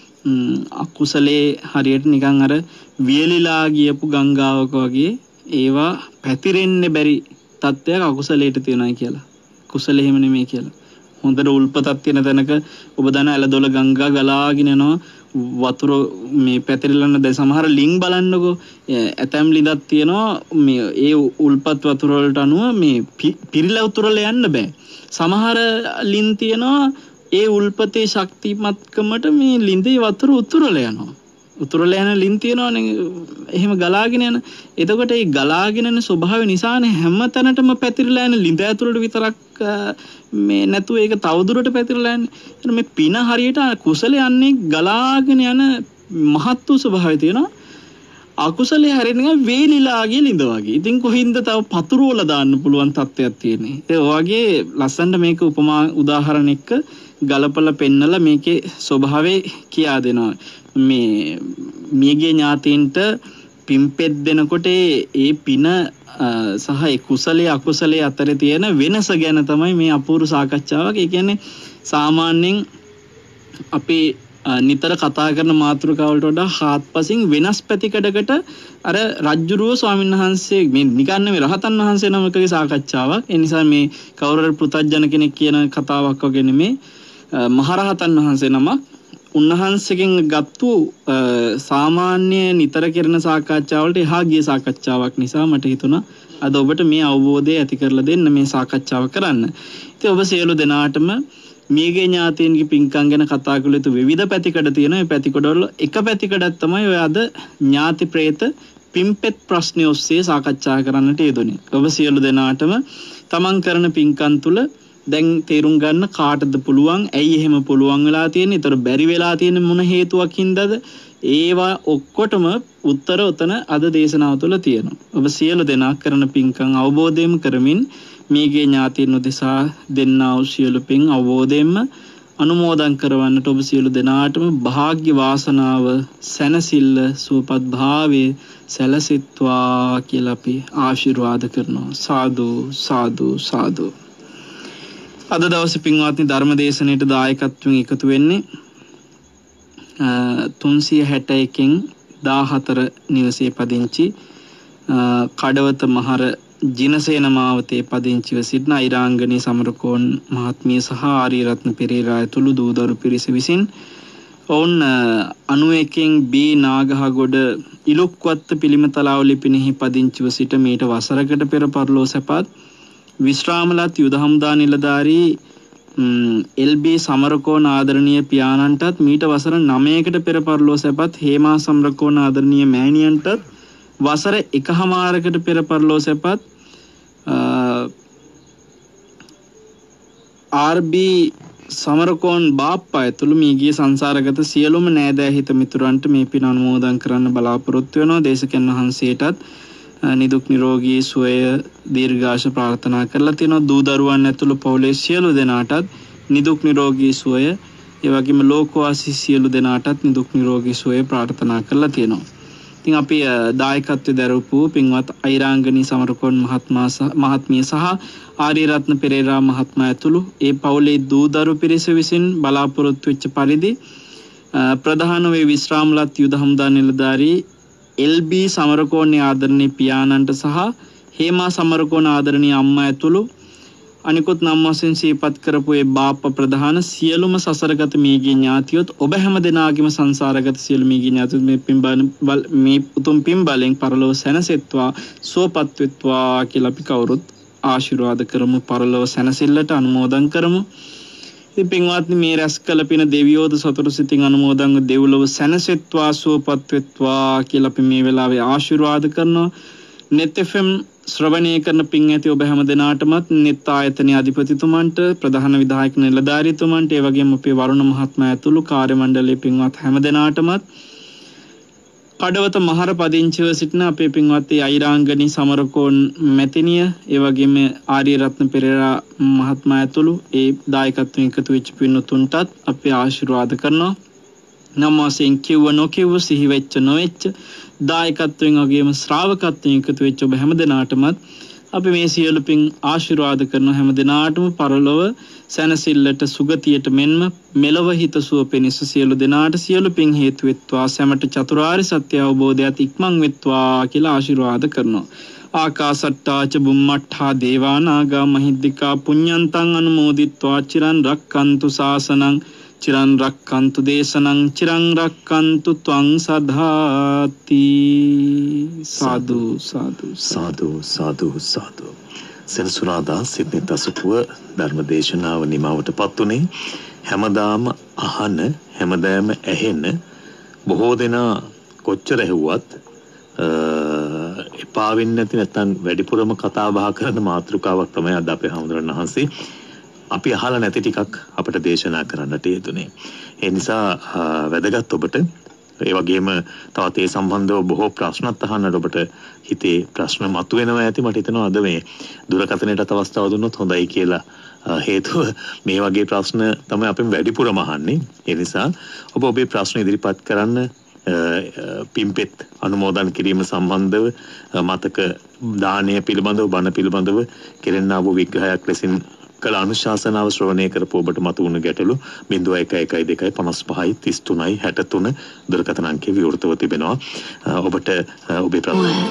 අකුසලේ හරියට නිකන් අර වියලිලා ගියපු ගංගාවක වගේ ඒවා පැතිරෙන්න බැරි තත්ත්වයක් අකුසලයට තියෙනවා කියලා. කුසලෙ එහෙම නෙමෙයි කියලා. හොඳට උල්පතක් තියෙන තැනක ඔබ දන්න ඇලදොල ගංගා ගලාගෙන යනවා වතුර මේ පැතිරෙලන දැන් සමහර ලිං බලන්නකෝ ඇතැම් ලිඳක් තියෙනවා මේ ඒ උල්පත් වතුර වලට අනුව මේ පිරිලා උතුරලා යන්න බෑ. සමහර ලින් තියෙනවා ඒ උල්පතේ ශක්තිමත්කමට මේ ලිඳේ වතුර උතුරලා යනවා. උතුරලා යන ලින් තියෙනවනේ එහෙම ගලාගෙන යන. එතකොට ඒ ගලාගෙන යන ස්වභාවය නිසානේ හැම තැනටම පැතිරලා යන ලිඳ ඇතුළට විතරක් මේ නැතුව ඒක තවදුරට පැතිරලා යන්නේ. මේ පින හරියට කුසලයේ යන්නේ ගලාගෙන යන මහත් වූ ස්වභාවය තියෙනවා. අකුසලයේ හරියට වේලිලා ගිය ලිඳ වගේ. ඉතින් කොහින්ද තව පතුරු වල දාන්න පුළුවන් තත්ත්වයක් තියෙන්නේ. ඒ වගේ ලස්සනට මේක උපමා උදාහරණ එක්ක ගලපලා පෙන්නලා මේකේ ස්වභාවය කියා දෙනවා. මේ මියගේ ඥාතීන්ට පිම්පෙත් දෙනකොට ඒ පින සහ ඒ කුසලයේ අකුසලයේ අතරේ තියෙන වෙනස ගැන තමයි මේ අපූර්ව සාකච්ඡාවක්. ඒ කියන්නේ සාමාන්‍යයෙන් අපි නිතර කතා කරන මාතෘකාවලට වඩා හාත්පසින් වෙනස් පැතිකඩකට අර රජ්ජුරුව ස්වාමීන් වහන්සේ මේ නිකන් මේ රහතන් වහන්සේ නමකගේ සාකච්ඡාවක්. ඒ නිසා මේ කවුරුහරි පෘථග්ජන කෙනෙක් කියන කතාවක් වගේ නෙමේ. මහරහතන් වහන්සේ නමක් උන්වහන්සේගෙන් ගත්තු සාමාන්‍ය නිතර කරන සාකච්ඡාවලට එහා ගිය සාකච්ඡාවක් නිසා මට හිතුණා අද ඔබට මේ අවබෝධය ඇති කරලා දෙන්න මේ සාකච්ඡාව කරන්න. ඉතින් ඔබ සියලු දෙනාටම මියගේ ඥාතීන්ගේ පින්කම් ගැන කතා කළ යුතු විවිධ පැතිකඩ තියෙනවා. ඒ පැතිකඩවල එක පැතිකඩක් තමයි ඔය අද ඥාති ප්‍රේත පිම්පෙත් ප්‍රශ්න ඔස්සේ සාකච්ඡා කරන්නට යෙදුනේ. ඔබ සියලු දෙනාටම තමන් කරන පින්කම් තුල දැන් තේරුම් ගන්න කාටද පුළුවන්, ඇයි එහෙම පුළුවන් වෙලා තියෙන්නේ, ඊතර බැරි වෙලා තියෙන්නේ මොන හේතුවක් හින්දාද, ඒවා ඔක්කොටම උත්තර උතන අද දේශනාව තුළ තියෙනවා. ඔබ සියලු දෙනා කරන පින්කම් අවබෝධයෙන් කරමින් මේගේ ඥාතීන් උදෙසා දෙන්නා වූ සියලු පින් අවබෝධයෙන්ම අනුමෝදන් කරවන්නට ඔබ සියලු දෙනාටම වාග්ය වාසනාව, සැනසෙල්ල, සුවපත් භාවයේ සැලසෙත්වා කියලා අපි ආශිර්වාද කරනවා. සාදු සාදු සාදු. අද දවසේ පින්වත්නි ධර්ම දේශනාවට දායකත්වයෙන් එකතු වෙන්නේ 361න් 14 නිවසේ පදිංචි කඩවත මහර ජිනසේන මාවතේ පදිංචිව සිටින ඊරාංගනී සමරකෝන් මහත්මිය සහ ආරියරත්න පෙරේරා ඇතුළු දූදරු පිරිස විසින් ඔවුන් 91න් බී නාගහගොඩ ඉලුක්වත්ත පිළිමතලාව ලිපිනෙහි පදිංචිව සිට මීට වසරකට පෙර පරලෝ සැපත් විශ්‍රාමලත් යුද හමුදා නිලධාරී එල්.බී. සමරකෝන් ආදරණීය පියාණන්ටත් මීට වසර 9කට පෙර පරලෝ සැපත් හේමා සමරකෝන් ආදරණීය මෑණියන්ටත් වසර 1මාරකට පෙර පරලෝ සැපත් ආර්.බී. සමරකෝන් බාප්පා ඇතුළු මියගිය සංසාරගත සියලුම නෑදෑ හිත මිතුරන්ට මේ පින අනුමෝදන් කරන්න බලාපොරොත්තු වෙනවා. දේශකයන් වහන්සේටත් නිදුක් නිරෝගී සුවය දීර්ඝාෂ ප්‍රාර්ථනා කරලා තියෙනවා. දූ දරුවන් ඇතුළු පවුලේ සියලු දෙනාටත් නිදුක් නිරෝගී සුවය, ඒ වගේම ලෝකවාසී සියලු දෙනාටත් නිදුක් නිරෝගී සුවය ප්‍රාර්ථනා කරලා තියෙනවා. ඉතින් අපි දායකත්වයේ දරපු පින්වත් ඓරාංගනී සමරකෝන් මහත්මිය සහ ආරියරත්න පෙරේරා මහත්මයා ඇතුළු ඒ පවුලේ දූ දරු පිරිස විසින් බලාපොරොත්තු වෙච්ච පරිදි ප්‍රධාන වේ විශ්‍රාමලත් යුද හමුදා නිලධාරී එල්.බී. සමරකෝන්ගේ ආදරණීය පියාණන්ට සහ හේමා සමරකෝන් ආදරණීය අම්මා ඇතුළු අනිකුත් නම් වශයෙන් සිහිපත් කරපු ඒ බාප්ප ප්‍රධාන සියලුම සසරගත මේගේ ඥාතියොත් ඔබ හැම දෙනාගේම සංසාරගත සියලු මේගේ ඥාතියොත් මේ උතුම් පින් බලෙන් පරලොව සැනසෙත්වා, සුවපත් වෙත්වා කියලා අපි කවුරුත් ආශිර්වාද කරමු. පරලොව සැනසෙල්ලට අනුමෝදන් කරමු. ඉතින් පින්වත්නි, මේ රැස් කළ පින දෙවියෝද සතුටු සිතින් අනුමෝදන්ව දෙව්ලොව සැනසෙත්වා, සුවපත් වෙත්වා කියලා අපි මේ වෙලාවේ ආශිර්වාද කරනවා. net fm ශ්‍රවණය කරන පින් ඇති ඔබ හැම දෙනාටමත්, net ආයතනයේ අධිපතිතුමන්ට, ප්‍රධාන විධායක නිලධාරීතුමන්ට, ඒ වගේම අපේ වරුණ මහත්මයා ඇතුළු කාර්ය මණ්ඩලයේ පින්වත් හැම දෙනාටමත්, කඩවත මහර පදිංචිව සිටින අපේ පින්වත් ඓරාංගනී සමරකෝන් මැතිණිය, ඒ වගේම ආරියරත්න පෙරේරා මහත්මයා ඇතුළු ඒ දායකත්වයෙන් එකතු වෙච්ච පින්වතුන්ටත් අපි ආශිර්වාද කරනවා. නම් වශයෙන් කිව්ව නොකිව්ව, සිහි වෙච්ච නොවෙච්ච, දායකත්වයෙන් වගේම ශ්‍රාවකත්වයෙන් එකතු වෙච්ච ඔබ හැම දෙනාටමත් අපි මේ සියලු පින් ආශිර්වාද කරන හැම දෙනාටම පරලොව සැනසෙල්ලට, සුගතියට මෙන්ම මෙලොව හිතසුව පිණිස සියලු දෙනාට සියලු පින් හේතු වෙත්වා, සැමට චතුරාර්ය සත්‍ය අවබෝධයත් ඉක්මන් වෙත්වා කියලා ආශිර්වාද කරනවා. ආකාසට්ටා ච බුම්මට්ඨා දේවා නාග මහිද්దికා පුඤ්ඤන්තං අනුමෝදිත්වා චිරන් රක්칸තු ශාසනං, චිරන් රක්칸තු දේශනං, චිරන් රක්칸තු ත්වං සදාති. සාදු සාදු සාදු සාදු සාදු. සෙනසුරාදා සිඩ්නි තසපුව ධර්මදේශනාව නිමවටපත් උනේ. හැමදාම අහන, හැමදාම ඇහෙන, බොහෝ දෙනා කොච්චර ඇහුවත් එපා වෙන්නේ නැති, නැත්නම් වැඩිපුරම කතා බහ කරන මාතෘකාවක් තමයි අද අපේ හමුදුරන් වහන්සේ අපි අහලා නැති ටිකක් අපිට දේශනා කරන්නට යෙදුනේ. ඒ නිසා වැදගත් ඔබට, ඒ වගේම තවත් ඒ සම්බන්ධව බොහෝ ප්‍රශ්නත් අහන්නට ඔබට හිතේ ප්‍රශ්න මතුවෙනවා ඇති. මට හිතෙනවා අද මේ දුරකථනයටත් අවස්ථාව දුන්නොත් හොඳයි කියලා. හේතුව මේ වගේ ප්‍රශ්න තමයි අපෙන් වැඩිපුරම අහන්නේ. ඒ නිසා ඔබ ඔබේ ප්‍රශ්න ඉදිරිපත් කරන්න පිම්පෙත් අනුමෝදන් කිරීම සම්බන්ධව මතක දානය පිළිබඳව බණ පිළිබඳව කෙරෙන්නා වූ විග්‍රහයක් ලෙසින් කළ අනුශාසනාව ශ්‍රවණය කරපු ඔබට මතුවුණු ගැටලු 0112533363 දුරකථන අංකයේ විවෘතව තිබෙනවා. ඔබට ඔබේ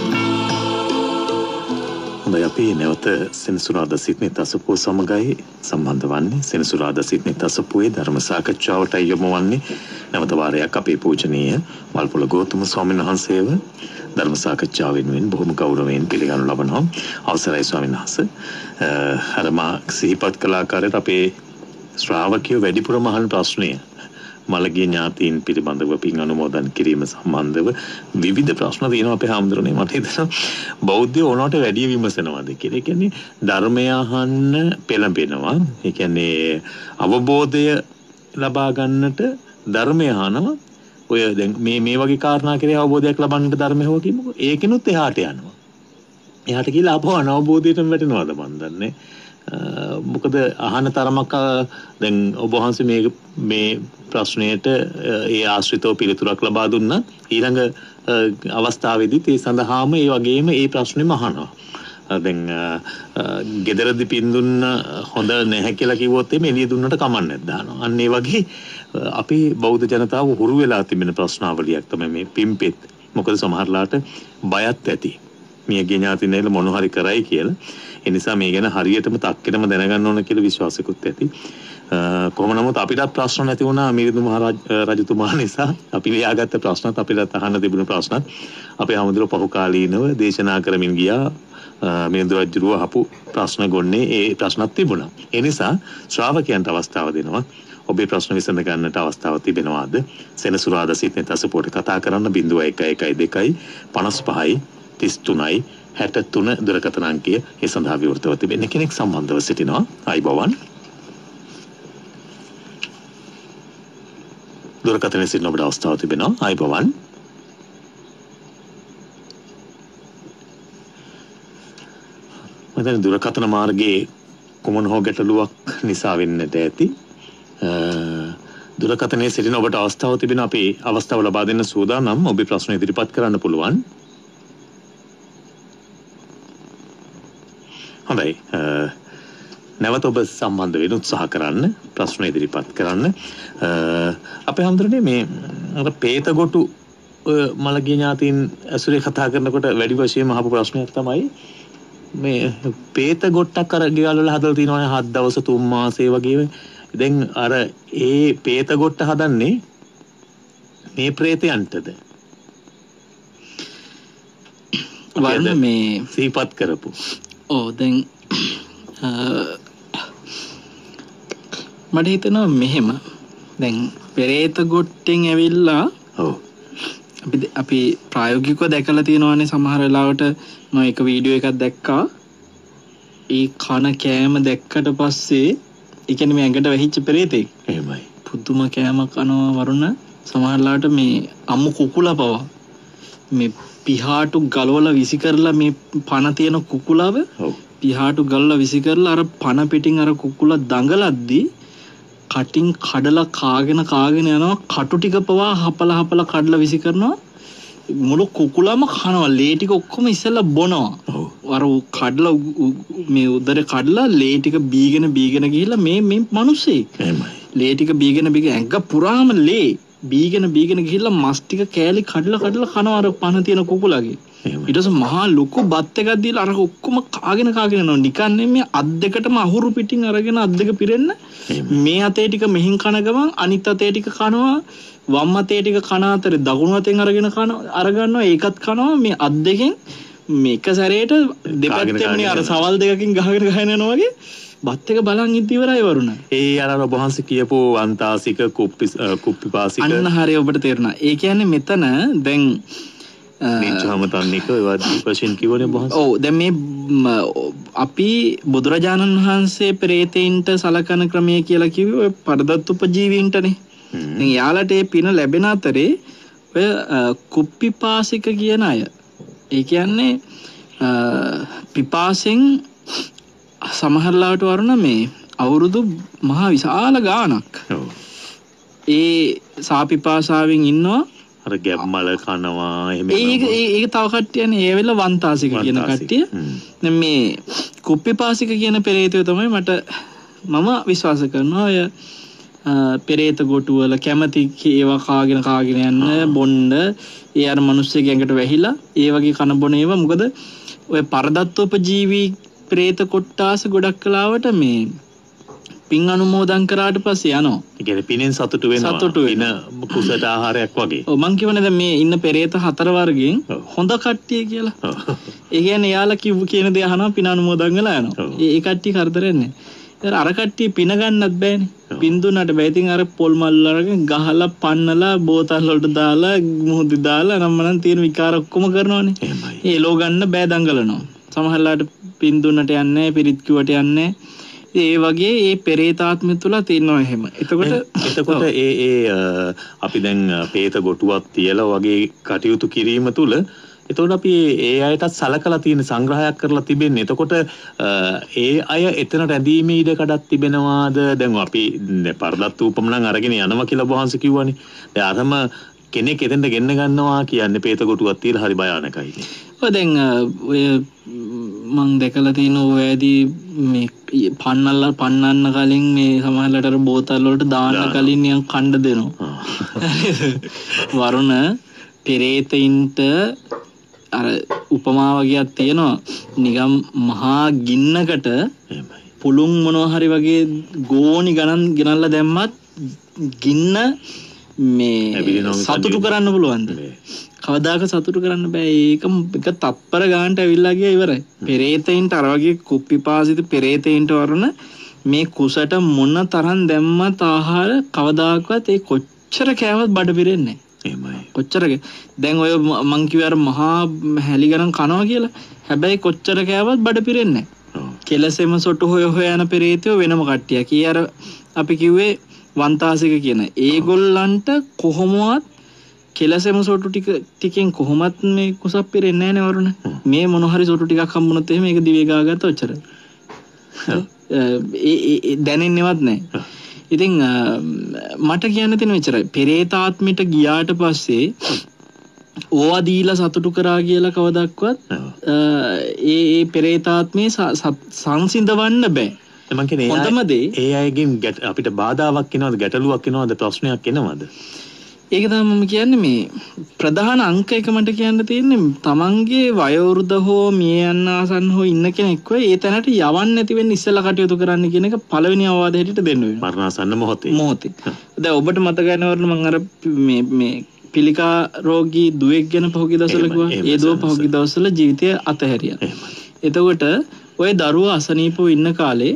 හොඳයි අපි නැවත සෙනසුරාදා සිට්නේ තසපුව සමගයි සම්බන්ධ වන්නේ. සෙනසුරාදා සිට්නේ තසපුවේ ධර්ම සාකච්ඡාවටයි යොමු වන්නේ. නැවත වාරයක් අපේ පූජනීය මල්පොළ ගෞතම ස්වාමීන් වහන්සේව ධර්ම සාකච්ඡාව වෙනුවෙන් බොහොම ගෞරවයෙන් පිළිගනු ලබනවා. අවසරයි ස්වාමීන් වහන්සේ. අර මා සිහිපත් කළ ආකාරයට අපේ ශ්‍රාවකයෝ වැඩිපුරම අහන ප්‍රශ්නය මළගිය ඥාතීන් පිළිබඳව පින් අනුමෝදන් කිරීම සම්බන්ධව විවිධ ප්‍රශ්න තියෙනවා අපේ හාමුදුරනේ. මට හිතෙනවා බෞද්ධයෝ ඕනවට වැඩි විමසනවාද කියලා. ඒ කියන්නේ ධර්මය අහන්න පෙළඹෙනවා. ඒ කියන්නේ අවබෝධය ලබා ගන්නට ධර්මය අහනවා. ඔය දැන් මේ වගේ කාරණා කෙරේ අවබෝධයක් ලබන්නට ධර්මය හොව කිමුකෝ. ඒකිනුත් එහාට යනවා. එහාට ගිහලා අපව අනවබෝධයටම වැටෙනවද මන් දන්නේ. මොකද අහන තරමක් දැන් ඔබ වහන්සේ මේ ප්‍රශ්නයට ඒ ආශ්‍රිතව පිළිතුරක් ලබා දුන්නා. ඊළඟ අවස්ථාවේදීත් ඒ සඳහාම ඒ වගේම ඒ ප්‍රශ්නේම අහනවා. දැන් ගෙදරදි පින් දුන්න හොඳ නැහැ කියලා කිව්වොත් එමේ එළිය දුන්නට කමන්නේ දානවා. අන්න ඒ වගේ අපේ බෞද්ධ ජනතාව හුරු වෙලා තිබෙන ප්‍රශ්නාවලියක් තමයි මේ පිම්පෙත්. මොකද සමහරලාට බයත් ඇති. මියගේ ඥාතිනෙල මොන හරි කරයි කියලා. ඒ නිසා මේ ගැන හරියටම තක්කෙටම දැනගන්න ඕන කියලා විශ්වාසයකුත් ඇති. කොහොම නමුත් අපිටත් ප්‍රශ්න නැති වුණා මිරිඳු මහ රජතුමා නිසා. අපි ලියාගත්ත ප්‍රශ්නත් අපිටත් අහන්න තිබුණු ප්‍රශ්නත් අපේ හැමදෙරෝ පහු කාලීනව දේශනා කරමින් ගියා. මිරිඳු රජුව අහපු ප්‍රශ්න ගොන්නේ ඒ ප්‍රශ්නත් තිබුණා. ඒ නිසා ශ්‍රාවකයන්ට අවස්ථාව දෙනවා. ඔබේ ප්‍රශ්න විසඳ ගන්නට අවස්ථාව තිබෙනවාද? සෙනසුරාදා සිටනේ තසපුවට කතා කරන්න 0112 55යි 33යි 63 දුරකථන අංකය ඒ සඳහා විවෘතව තිබෙන කෙනෙක් සම්බන්ධව සිටිනවා. අයිබෝවන්. දුරකථනයේ සිටින ඔබට අවස්ථාව තිබෙනවා. අයිබෝවන්. මම දුරකථන මාර්ගයේ කොමන හෝ ගැටලුවක් නිසා වෙන්නට ඇති. දුරකථනයේ සිටින ඔබට අවස්ථාව තිබෙන අපේ අවස්ථාව ලබා දෙන්න සූදානම්. ඔබේ ප්‍රශ්න ඉදිරිපත් කරන්න පුළුවන්. හොඳයි. නැවත ඔබ සම්බන්ධ වෙන්න උත්සාහ කරන්න. ප්‍රශ්න ඉදිරිපත් කරන්න. අපේ හැමදෙරේ මේ අර පේතගොටු මළගිය ඥාතීන් ඇසුරේ කතා කරනකොට වැඩි වශයෙන්ම අහපු ප්‍රශ්නයක් තමයි මේ පේත ගොට්ටක් අර ගෙවල් වල හදලා තියෙනවානේ 7 දවස් 3 මාසේ වගේ. දැන් අර ඒ පේත ගොට්ට හදන්නේ මේ ප්‍රේතයන්ටද? වර්ණ මේ සිහිපත් කරපු. ඔව් දැන් මට හිතෙනවා මෙහෙම. දැන් පෙරේත ගොට්ටෙන් ඇවිල්ලා ඔව් අපි ප්‍රායෝගිකව දැකලා තියෙනවානේ සමහර වෙලාවට. මම එක වීඩියෝ එකක් දැක්කා. ඒ කන කෑම දැක්කට පස්සේ ඒ කියන්නේ මේ ඇඟට වැහිච්ච පෙරේතෙක්. එහෙමයි. පුදුම කෑම කනවා වරුණ. සමහර වෙලාවට මේ අම්මු කුකුලා පවා මේ පිහාටු ගලවලා විසි කරලා මේ පන තියෙන කුකුලව පිහාටු ගලවලා විසි කරලා අර පන පිටින් අර කුකුලා දඟලද්දී කටින් කඩලා කාගෙන යනවා. කටු ටික පවා හපලා කඩලා විසි කරනවා. මුළු කුකුලම කනවා. ලේ ටික ඔක්කොම ඉස්සෙල්ලා බොනවා. අර කඩලා මේ උදරේ කඩලා ලේ ටික බීගෙන ගිහිල්ලා මේ මිනිස්සෙක්. එහෙමයි. ලේ ටික බීගෙන ඇඟ පුරාම ලේ බීගෙන ගිහිල්ලා මස් ටික කෑලි කඩලා කනවා අර පන තියෙන කුකුලගේ. ඊට පස්සේ මහා ලොකු බත් එකක් දීලා අර ඔක්කොම කාගෙන යනවා. නිකන් නෙමෙයි අත් දෙකටම අහුරු පිටින් අරගෙන අත් දෙක පිරෙන්න මේ අතේ ටික මෙහින් කන ගමන් අනිත් අතේ ටික කනවා. වම් අතේ ටික කන අතරේ දකුණු අතෙන් අරගන්නවා. ඒකත් කනවා. මේ අත් දෙකෙන් මේක සැරේට දෙපැත්තෙම අර සවල් දෙකකින් ගහගෙන යනවා වගේ බත් එක බලන් ඉඳි ඉවරයි වරුණ. ඒ අර ඔබ වහන්සේ කියපු අන්තාසික කුප්පිපාසික අන්න හරිය ඔබට තේරුණා. ඒ කියන්නේ මෙතන දැන් නිච්චාම තන්නික ඒවත් වශයෙන් කිව්වනේ ඔබ වහන්සේ. ඔව් දැන් මේ අපි බුදුරජාණන් වහන්සේ ප්‍රේතයින්ට සලකන ක්‍රමය කියලා කිව්වේ ඔය පරදත්තුපජීවීන්ටනේ. දැන් යාලට ඒ පින ලැබෙන අතරේ ඔය කුප්පිපාසික කියන අය. ඒ කියන්නේ පිපාසෙන් සමහරලාට වරුණ මේ අවුරුදු මහා විශාල ගාණක් ඒ සාපිපාසාවෙන් ඉන්නවා. අර ගැම්මල කනවා එහෙම ඒක තව කට්ටියනේ ඒ වෙලාව වන්තාසික කියන කට්ටිය. දැන් මේ කුප්පිපාසික කියන පෙරේතයෝ තමයි මම විශ්වාස කරනවා ඔය පෙරේත ගොටුවල කැමති ඒවා කාගෙන යන්න බොන්න ඒ අර මිනිස්සුගේ ඇඟට වැහිලා ඒ වගේ කන බොන ඒවා මොකද ඔය පරදත්තෝපජීවී ප්‍රේත කොට්ටාස ගොඩක් කලාවට මේ පින් අනුමෝදන් කරාට පස්සේ යනවා. ඒ කියන්නේ පිනෙන් සතුටු වෙනවා. ඉන කුසට ආහාරයක් වගේ. ඔව් මං කියවනේ දැන් මේ ඉන්න පෙරේත 4 වර්ගයෙන් හොඳ කට්ටිය කියලා. ඒ කියන්නේ යාලා කියන දේ අහනවා පින අනුමෝදන් වෙලා යනවා. ඒ කට්ටිය කරදරයක් නැහැ. අර කට්ටිය පින ගන්නත් බෑනේ. පින් දුන්නට බෑ. ඉතින් අර පොල් මල් අරගෙන ගහලා පන්නලා බෝතල් වලට දාලා මුහුදි දාලා නම් තියෙන විකාර ඔක්කොම කරනවානේ. ඒ ලෝ ගන්න බෑ දඟලනවා. සමහරලාට පින් දුන්නට යන්නේ පිරිත් කිව්වට යන්නේ. ඒ වගේ ඒ පෙරේතාත්මය තුල තියෙනවා එහෙම. එතකොට අපි දැන් පේත ගොටුවක් තියලා වගේ කටයුතු කිරීම තුල එතකොට අපි ඒ අයටත් සලකලා තියෙන සංග්‍රහයක් කරලා තිබෙන්නේ. එතකොට ඒ අය එතන රැඳීමේ ඉඩ කඩක් තිබෙනවාද? දැන් අපි පරදත්ත උපමනම් අරගෙන යනවා කියලා වහන්ස කිව්වනේ. දැන් අරම කෙනෙක් එතෙන්ට ගෙන්න ගන්නවා කියන්නේ පේත ගොටුවක් තියලා හරි භයානකයි. ඔය දැන් ඔය මං දැකලා තියෙන ඔයදී මේ පන්නන්න කලින් මේ සමහරකට අර බෝතල් වලට දාන්න කලින් නිකන් කණ්ඩ දෙනවා. වරුණ පෙරේතයින්ට අර උපමා වගේක් තියෙනවා. නිකම් මහා ගින්නකට පුළුන් මොනවා හරි වගේ ගෝණි ගණන් ගෙනල්ලා දැම්මත් ගින්න මේ සතුටු කරන්න පුළුවන්ද? කවදාක සතුටු කරන්න බෑ. ඒක තත්පර ගානට ඇවිල්ලා ගියා ඉවරයි. පෙරේතයින්ට අර වගේ කුප්පිපාසිත පෙරේතයින්ට වරුණ මේ කුසට මොන තරම් දැම්මත් ආහාර කවදාකවත් ඒ කොච්චර කෑවත් බඩ පිරෙන්නේ නැහැ. කොච්චර දැන් ඔය මං කිව්ව අර මහා හැලි ගණන් කනවා කියලා. හැබැයි කොච්චර කෑවත් බඩ පිරෙන්නේ නැහැ. කෙලසෙම සොටු හොය යන පෙරේතයෝ වෙනම කට්ටියක්. ඊ අර අපි කිව්වේ වන්තාසික කියන. ඒගොල්ලන්ට කොහොමවත් කෙලසෙම සොටු ටිකෙන් කොහොමත් මේ කුසක් පිරෙන්නේ නැහැ නේ වරුණ. මේ මොන හරි සොටු ටිකක් හම්බුනොත් එහෙම ඒක දිවේ ගාගත්ත ඔච්චර. ඒ දැනෙන්නේවත් නැහැ. ඉතින් මට කියන්න තියෙන මෙච්චරයි. පෙරේතාත්මයට ගියාට පස්සේ ඕවා දීලා සතුටු කරා කියලා කවදාවත් ඒ පෙරේතාත්මේ සංසිඳවන්න බෑ. මම කියන්නේ හොඳම දේ ඒ අයගෙන් අපිට බාධාවක් එනවද ගැටලුවක් එනවද ප්‍රශ්නයක් එනවද? ඒක තමයි මම කියන්නේ මේ ප්‍රධාන අංක එක මට කියන්න තියෙන්නේ තමන්ගේ වයෝවෘද්ධ හෝ මිය යන ආසන්න හෝ ඉන්න කෙනෙක් වෙයි ඒ තැනට යවන්න නැති වෙන්න ඉස්සෙල්ලා කටයුතු කරන්න කියන එක පළවෙනි අවවාදය හැටියට දෙන්න වෙනවා. මරණාසන්න මොහොතේ. දැන් ඔබට මතකයි නේද මම අර මේ පිළිකා රෝගී දුවෙක් ගැන පහුගිය දවස්වල කිව්වා. ඒ දුව පහුගිය දවස්වල ජීවිතය අතහැරියා. එතකොට ওই දරුවා අසනීපව ඉන්න කාලේ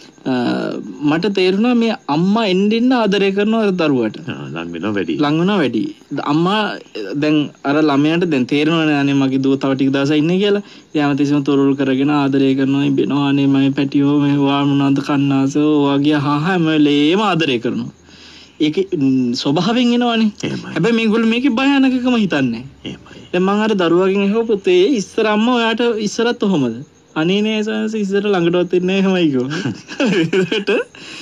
මට තේරුණා මේ අම්මා එන්න ආදරය කරනවා අර දරුවට. ලං වෙනවා වැඩි. අම්මා දැන් අර ළමයාට දැන් තේරෙනවනේ අනේ මගේ දුව තව ටික දවසක් ඉන්නේ කියලා. යාමතිසම තොරවල් කරගෙන ආදරය කරනවා ඉබෙනවා අනේ මම පැටියෝ මේ වා මොනවද කන්නාසෝ වගේ හැම වෙලේම ආදරය කරනවා. ඒක ස්වභාවයෙන් එනවනේ. හැබැයි මේගොල්ලෝ මේකේ භයානකකම හිතන්නේ. දැන් මම අර දරුවාගෙන් අහුව පුතේ ඉස්සර අම්මා ඔයාට ඉස්සරත් කොහමද? අනේ නෑ සාස ඉස්සර ළඟටවත් එන්නේ නැහැ එහෙමයි කිව්වා. ඒකට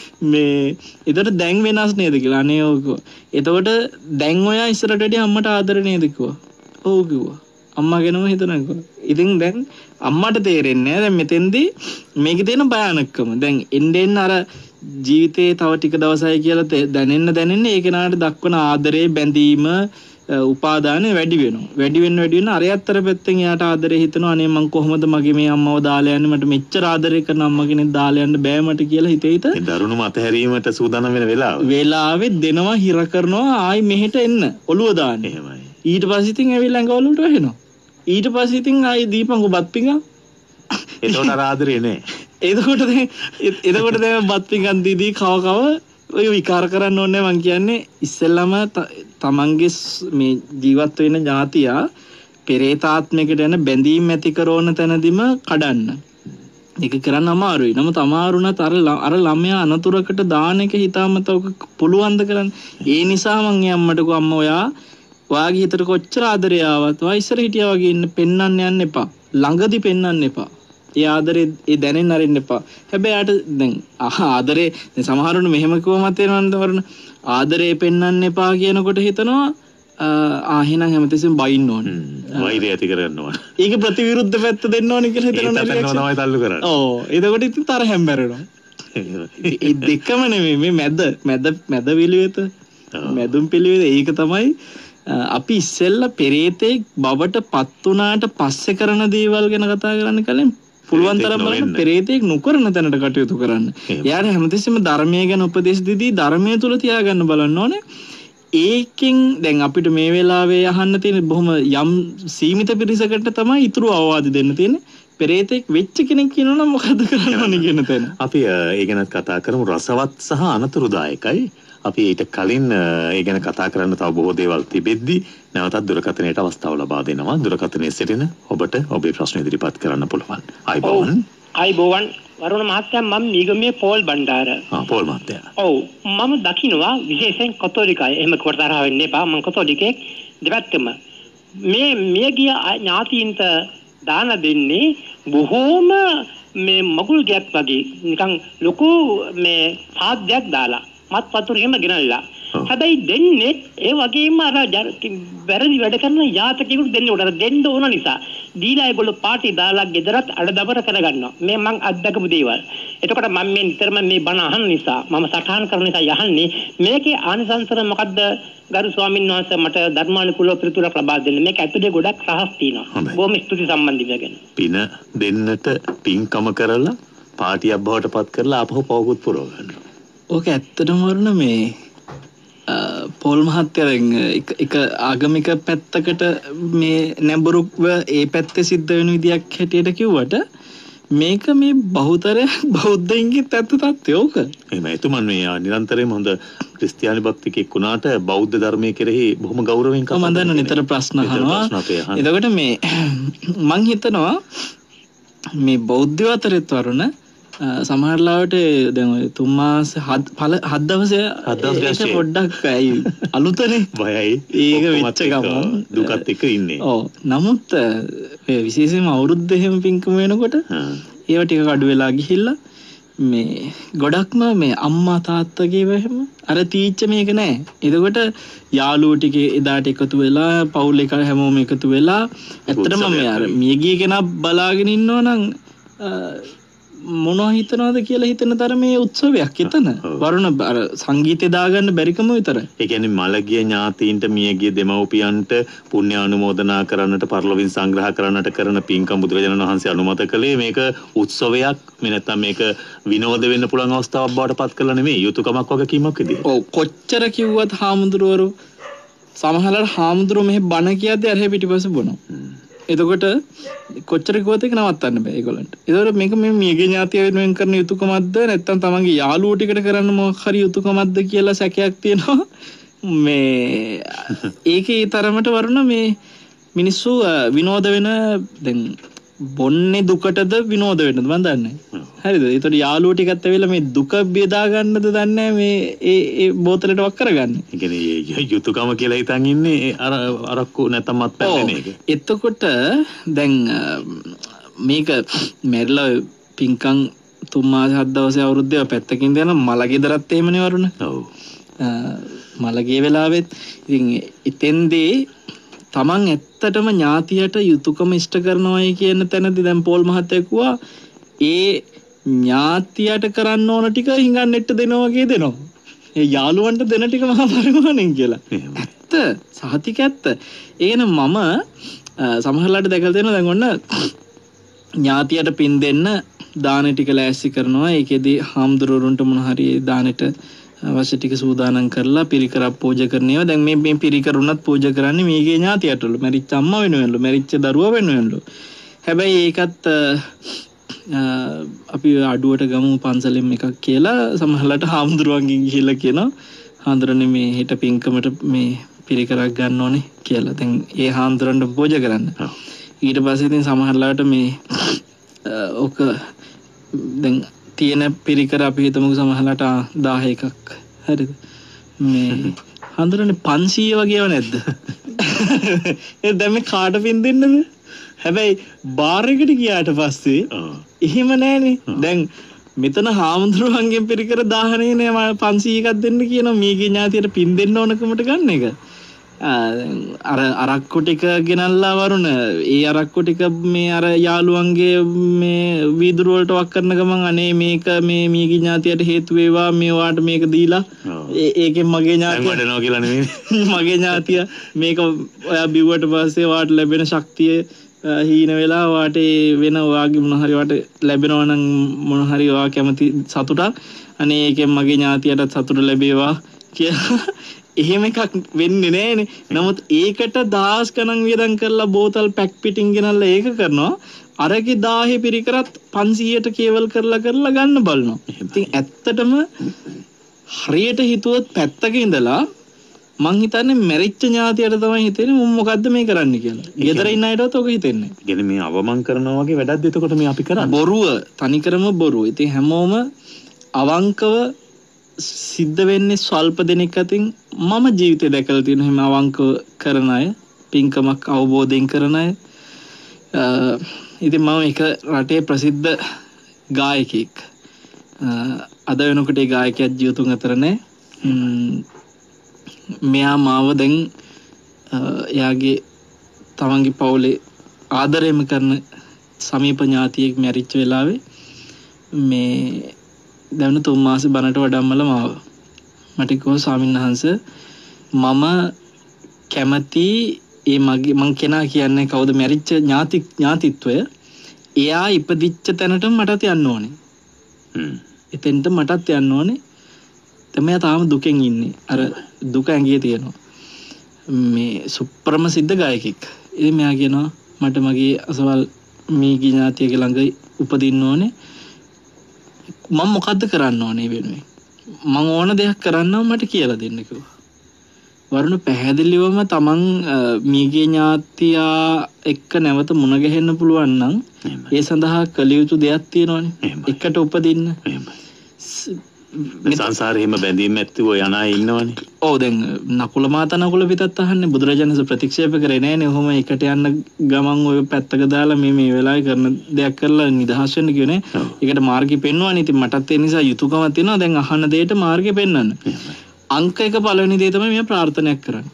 ඒතර දැන් වෙනස් නේද කියලා. අනේ ඔව් කිව්වා. එතකොට දැන් ඔයා ඉස්සරට වැඩි අම්මට ආදර නේද කිව්වා. ඔව් කිව්වා. අම්මා ගැනම හිතනවා කිව්වා. ඉතින් දැන් අම්මට තේරෙන්නේ නැහැ දැන් මෙතෙන්දී මේකේ තියෙන භයානකකම. දැන් එන්න අර ජීවිතේ තව ටික දවසයි කියලා දැනෙන්න ඒ කෙනාට දක්වන ආදරේ බැඳීම උපාදානෙ වැඩි වෙනවා. වැඩි වෙන අරයත්තර පැත්තෙන් එයාට ආදරේ හිතනවා අනේ මං කොහොමද මගේ මේ අම්මව දාලා යන්නේ මට මෙච්චර ආදරේ කරන අම්මා කෙනෙක් දාලා යන්න බෑ මට කියලා හිත ඒ දරුණු මතහැරීමට සූදානම් වෙන වෙලාවෙ දෙනවා හිර කරනවා ආයි මෙහෙට එන්න ඔළුව දාන්න. එහෙමයි. ඊට පස්සේ ඉතින් ඇවිල්ලා ඇඟ වලට වැහෙනවා. ඊට පස්සේ ඉතින් ආයි දීපංගු බත් පිඟා. එතකොට අර ආදරේ නෑ. එතකොට දැන් බත් පිඟන් දීදී කව ඔය විකාර කරන්න ඕනේ මං කියන්නේ ඉස්සෙල්ලාම තමන්ගේ මේ ජීවත් වෙන જાතියා පෙරේතාත්මයකට යන බැඳීම් ඇති කරන තැනදීම කඩන්න. ඒක කරන්න අමාරුයි. නමුත් අමාරුණත් අර ළමයා අනතුරකට දාන එක හිතාමතාවක පුළුවන් ද කරන්න. ඒ නිසා මං අම්මට කිව්වා අම්මා ඔයාගේ හිතට කොච්චර ආදරේ ආවත් ඔයා ඉස්සර හිටියා වගේ ඉන්න පෙන්නන්න යන්න එපා. ළඟදි පෙන්නන්න එපා. ඒ ආදරේ ඒ දැනෙන්න අරින්න එපා. හැබැයි යාට දැන් ආදරේ සමහරුන් මෙහෙම කිව්වම තේරෙනවද වරණ ආදරේ පෙන්වන්න එපා කියනකොට හිතනවා ආහෙනම් හැමතිස්සෙම බයින්න ඕනේ. වෛරය ඇති කරගන්න ඕනේ. ඒක ප්‍රතිවිරුද්ධ පැත්ත දෙන්න ඕනේ කියලා හිතනවා නේද? ඒක තමයි තල්ලු කරන්නේ. ඔව්. එතකොට ඉතින් තරහෙන් බැරෙනවා. ඒ දෙකම නෙමෙයි මේ මැද පිළිවෙත. මැදුම් පිළිවෙත ඒක තමයි අපි ඉස්සෙල්ලා පෙරේතෙක් බවට පත් වුණාට පස්සේ කරන දේවල් ගැන කතා කරන්න කලින් පුළුවන් තරම් බලන්න පෙරේතෙක් නොකරන තැනට කටයුතු කරන්න. එයාට හැමතිස්සෙම ධර්මය ගැන උපදෙස් දෙදී ධර්මය තුල තියාගන්න බලන්න ඕනේ. ඒකෙන් දැන් අපිට මේ වෙලාවේ අහන්න තියෙන බොහොම යම් සීමිත පිරිසකට තමයි ඊතුරු අවවාද දෙන්න තියෙන්නේ. පෙරේතෙක් වෙච්ච කෙනෙක් කියනවනම් මොකද කරන්න ඕනේ කියන තැන. අපි ඒ ගැන කතා කරමු. රසවත් සහ අනතුරුදායකයි. අපි ඊට කලින් ඒ ගැන කතා කරන්න තව බොහෝ දේවල් තිබෙද්දී නැවතත් දුරකථනයට අවස්ථාව ලබා දෙනවා. දුරකථනයේ සිටින ඔබට ඔබේ ප්‍රශ්න ඉදිරිපත් කරන්න පුළුවන්. අයිබෝවන් වරුණ මහත්තයා මම නිගමයේ පෝල් බණ්ඩාර. පෝල් මහත්තයා. ඔව් මම දකින්නවා විශේෂයෙන් කතෝලිකයි. එහෙම කොට තරහ වෙන්න එපා. මම කතෝලිකෙක් දෙපැත්තම. මේ මියගිය ඥාතීන්ට දාන දෙන්නේ බොහෝම මේ මගුල් ගයක් වගේ නිකන් ලොකු මේ සාද්දයක් දාලා මත් වතුර එහෙම ගෙනල්ලා. හැබැයි දෙන්නේ ඒ වගේම අර වැරදි වැඩ කරන යාතකෙකුට දෙන්න උඩ දෙන්න ඕන නිසා දීලා ඒගොල්ලෝ පාටි දාලා ගෙදරත් අඩදබර කරගන්නවා. මේ මං අත්දකපු දේවල්. එතකොට මම මේ නිතරම මේ බණ අහන නිසා මම සටහන් කරන නිසා යහන්නේ මේකේ ආනිසංසර මොකද්ද ගරු ස්වාමීන් වහන්සේ මට ධර්මානුකූලව පිළිතුරක් ලබා දෙන්න. මේක ඇතුලේ ගොඩක් රහස් තියෙනවා. බොහොම ස්තුති සම්බන්ධව ගැන. පින දෙන්නට පින්කම කරලා පාටියක් බවට පත් කරලා ආපහු පවකුත් පුරව ගන්නවා. ඕක ඇත්තටම වරුණ මේ පොල් මහත්තයා දැන් එක ආගමික පැත්තකට මේ නැඹුරුව ඒ පැත්තේ සිද්ධ වෙන විදියක් හැටියට කිව්වට මේක මේ බහුතරය බෞද්ධයින්ගේ තත්ත්වය ඕක. එහෙනම් එතුමන් මේ නිරන්තරයෙන්ම හොඳ ක්‍රිස්තියානි භක්තිකෙක් වුණාට බෞද්ධ ධර්මයේ කෙරෙහි බොහොම ගෞරවයෙන් කතා කරනවා. මම දන්න නිතර ප්‍රශ්න අහනවා. එතකොට මේ මං හිතනවා මේ බෞද්ධ අතරෙත් වරුණ සමහරලාවට දැන් ඔය 3 මාස 7 දවසේ පොඩ්ඩක් ඇයි අලුතනේ බයයි ඒක වෙච්ච ගමන් දුකත් එක්ක ඉන්නේ. ඔව් නමුත් මේ විශේෂයෙන්ම අවුරුද්ද එහෙම පින්කම වෙනකොට ඒව ටික අඩු වෙලා ගිහිල්ලා මේ ගොඩක්ම මේ අම්මා තාත්තගේ එහෙම අර තීච්ච මේක නෑ. එතකොට යාළුවෝ ටික එදාට එකතු වෙලා පවුල් එක හැමෝම එකතු වෙලා ඇත්තටම මේ අර මියගිය කෙනා බලාගෙන ඉන්නවා නම් මොනවා හිතනවද කියලා හිතන තරමේ උත්සවයක් එතන. වරුණ අර සංගීතය දාගන්න බැරිකම විතරයි. ඒ කියන්නේ මළගිය ඥාතීන්ට මියගිය දෙමව්පියන්ට පුණ්‍ය අනුමෝදනා කරන්නට පරලොවින් සංග්‍රහ කරන්නට කරන පින්කම් බුදුරජාණන් වහන්සේ අනුමත කළේ මේක උත්සවයක් නැත්නම් මේක විනෝද වෙන්න පුළුවන් අවස්ථාවක් බවට පත් කළා නෙමෙයි යුතුයකමක් වගකීමක් විදියට. ඔව් කොච්චර කිව්වත් හාමුදුරුවරු සමහරවල් හාමුදුරුවෝ මෙහෙ බණ කියද්දී අර පිටිපස්ස බොනවා. එතකොට කොච්චර කිව්වත් ඒක නවත්තන්න බෑ ඒගොල්ලන්ට. ඒතකොට මේක මේ මියගේ ඥාතිය වෙනුවෙන් කරන යුතුයකමක්ද නැත්නම් තමන්ගේ යාළුවෝ ටිකට කරන්න මොකක් හරි යුතුයකමක්ද කියලා සැකයක් තියෙනවා. මේ ඒකේ තරමට වරුණ මේ මිනිස්සු විනෝද වෙන දැන් බොන්නේ දුකටද විනෝද වෙන්නද මන් දන්නේ. හරිද? ඒතකොට යාළුවෝ ටිකත් ඇවිල්ලා මේ දුක බෙදා ගන්නද දන්නේ මේ ඒ බෝතලෙට වක් කරගන්නේ. ඒ කියන්නේ යුතුයකම කියලා හිතන් ඉන්නේ අරක්කු නැත්නම් මත්පැන් එක. එතකොට දැන් මේක මෙරලා පින්කම් 3 මාස 7 දවසේ අවුරුද්දේ පැත්තකින් දෙන මලගෙදරත් එහෙමනේ වරුණ. ඔව්. මලගේ වෙලාවෙත් ඉතින් එතෙන්දී තමන් ඇත්තටම ඥාතියට යුතුයකම ඉෂ්ට කරනවායි කියන තැනදී දැන් පෝල් මහත්තයා කිව්වා ඒ ඥාතියට කරන්න ඕන ටික හිඟන්නට දෙනවා වගේ දෙනවා. ඒ යාළුවන්ට දෙන ටික මහා පරිමාණෙන් කියලා. ඇත්ත සහතික ඇත්ත. ඒන මම සමහරලාට දැකලා තියෙනවා දැන් ඔන්න ඥාතියට පින් දෙන්න දාන ටික ලෑස්ති කරනවා. ඒකෙදි හාමුදුරුවරුන්ට මොන හරි දානෙට අවශ්‍ය ටික සූදානම් කරලා පිරිකරක් පූජා කරනවා. දැන් මේ පිරිකරුණත් පූජා කරන්නේ මේගේ ඥාතියටලු. මැරිච්ච අම්මා වෙනුවෙන්ලු. මැරිච්ච දරුවා වෙනුවෙන්ලු. හැබැයි ඒකත් අපි අඩුවට ගමු පන්සලෙන් එකක් කියලා සමහරලාට හාමුදුරුවන්ගෙන් ගිහිල්ලා කියනවා හාමුදුරනේ මේ හෙට පින්කමට මේ පිරිකරක් ගන්න ඕනේ කියලා. දැන් ඒ හාමුදුරන්ට පූජා කරන්න. ඊට පස්සේ ඉතින් සමහරලාට මේ ඔක දැන් තියෙන පිරිකර අපි හිතමුකෝ සමහරලාට 1000 එකක්. හරිද? මේ හඳුරන්නේ 500 වගේව නැද්ද? ඒ දැන් මේ කාට පින් දෙන්නද? හැබැයි බාර් එකට ගියාට පස්සේ එහෙම නැහනේ. දැන් මෙතන හාමුදුරුවන්ගෙන් පිරිකර 1000 නේ 500 එකක් දෙන්න කියනවා. මේගේ ඥාතියට පින් දෙන්න ඕනකමට ගන්න එක. අර අරක්කු ටික ගෙනල්ලා වරුණ ඒ අරක්කු ටික මේ අර යාළුවන්ගේ මේ වීදුරු වලට වක් කරන ගමන් අනේ මේක මේ මීගේ ඥාතියට හේතු වේවා මේ වාට මේක දීලා ඒකෙන් මගේ ඥාතිය වැඩනවා කියලා නෙමෙයි මගේ ඥාතිය මේක ඔයා බිව්වට පස්සේ වාට ලැබෙන ශක්තිය හීන වෙලා වාට වෙන ඔයාගේ මොන හරි වාට ලැබෙනවා නම් මොන හරි ඔයා කැමති සතුටක් අනේ ඒකෙන් මගේ ඥාතියටත් සතුට ලැබේවා කියලා එහෙම එකක් වෙන්නේ නැහනේ. නමුත් ඒකට දහස් ගණන් වියදම් කරලා බෝතල් පැක් පිටින් ගෙනල්ලා ඒක කරනවා. අරගේ 1000 පිරිකරත් 500ට කේවල් කරලා ගන්න බලනවා. ඉතින් ඇත්තටම හරියට හිතුවොත් පැත්තක ඉඳලා මං හිතන්නේ මැරිච්ච ඥාතියට තමයි හිතෙන්නේ මම මොකද්ද මේ කරන්නේ කියලා. ගෙදර ඉන්න අයටවත් ඔක හිතෙන්නේ. කියන්නේ මේ අවමන් කරනවා වගේ වැඩක්ද එතකොට මේ අපි කරන්නේ? බොරුව, තනිකරම බොරුව. ඉතින් හැමෝම අවංකව සිද්ධ වෙන්නේ ස්වල්ප දෙනෙක් අතින්. මම ජීවිතේ දැකලා තියෙන හැම අවංකව කරන අය, පින්කමක් අවබෝධයෙන් කරන අය. ඉතින් මම එක රටේ ප්‍රසිද්ධ ගායකයෙක්. අද වෙනකොට ඒ ගායකයා ජීවිතුන් අතර නැහැ. මෙයා මාව දැන් එයාගේ තමන්ගේ පවුලේ ආදරයම කරන සමීප ඥාතියෙක් මැරිච්ච වෙලාවේ මේ දැන් 3 මාස බණට වඩම්මල මාව මට කිව්වා ස්වාමීන් වහන්සේ මම කැමති ඒ මගේ මං කෙනා කියන්නේ කවුද මැරිච්ච ඥාතිත්වය එයා ඉපදිච්ච තැනට මටත් යන්න ඕනේ. එතෙන්ට මටත් යන්න ඕනේ. තමයි තාම දුකෙන් ඉන්නේ. අර දුක ඇඟේ තියෙනවා. මේ සුප්‍රමසිද්ධ ගායකෙක්. ඉතින් මෙයා කියනවා මට මගේ අසවල් මීගේ ඥාතියගේ ළඟ උපදින්න ඕනේ. මම මොකද්ද කරන්න ඕනේ වෙනුවෙන්? මම ඕන දෙයක් කරන්නම් මට කියලා දෙන්න කිව්වා. වරුණ පැහැදිලිවම තමන් මීගේ ඥාතියා එක්ක නැවත මුණ ගැහෙන්න පුළුවන් නම් ඒ සඳහා කළ යුතු දෙයක් තියෙනවානේ. එකට උපදින්න. සංසාරේම බැඳීම් ඇත්තව යන අය ඉන්නවනේ. ඔව් දැන් නකුල මාතා නකුල පිටත් අහන්නේ බුදුරජාණන්සේ ප්‍රතික්ෂේප කරේ නෑනේ. ඔහොම එකට යන්න ගමන් ඔය පැත්තක දාලා මේ වෙලාවේ කරන දෙයක් කරලා නිදහස් වෙන්න කියනේ. ඒකට මාර්ගය පෙන්වන්නේ. ඉතින් මටත් ඒ නිසා යුතුයකමක් තියෙනවා දැන් අහන දෙයට මාර්ගය පෙන්වන්න. අංක 1 පළවෙනි දේ තමයි මම ප්‍රාර්ථනාවක් කරන්නේ.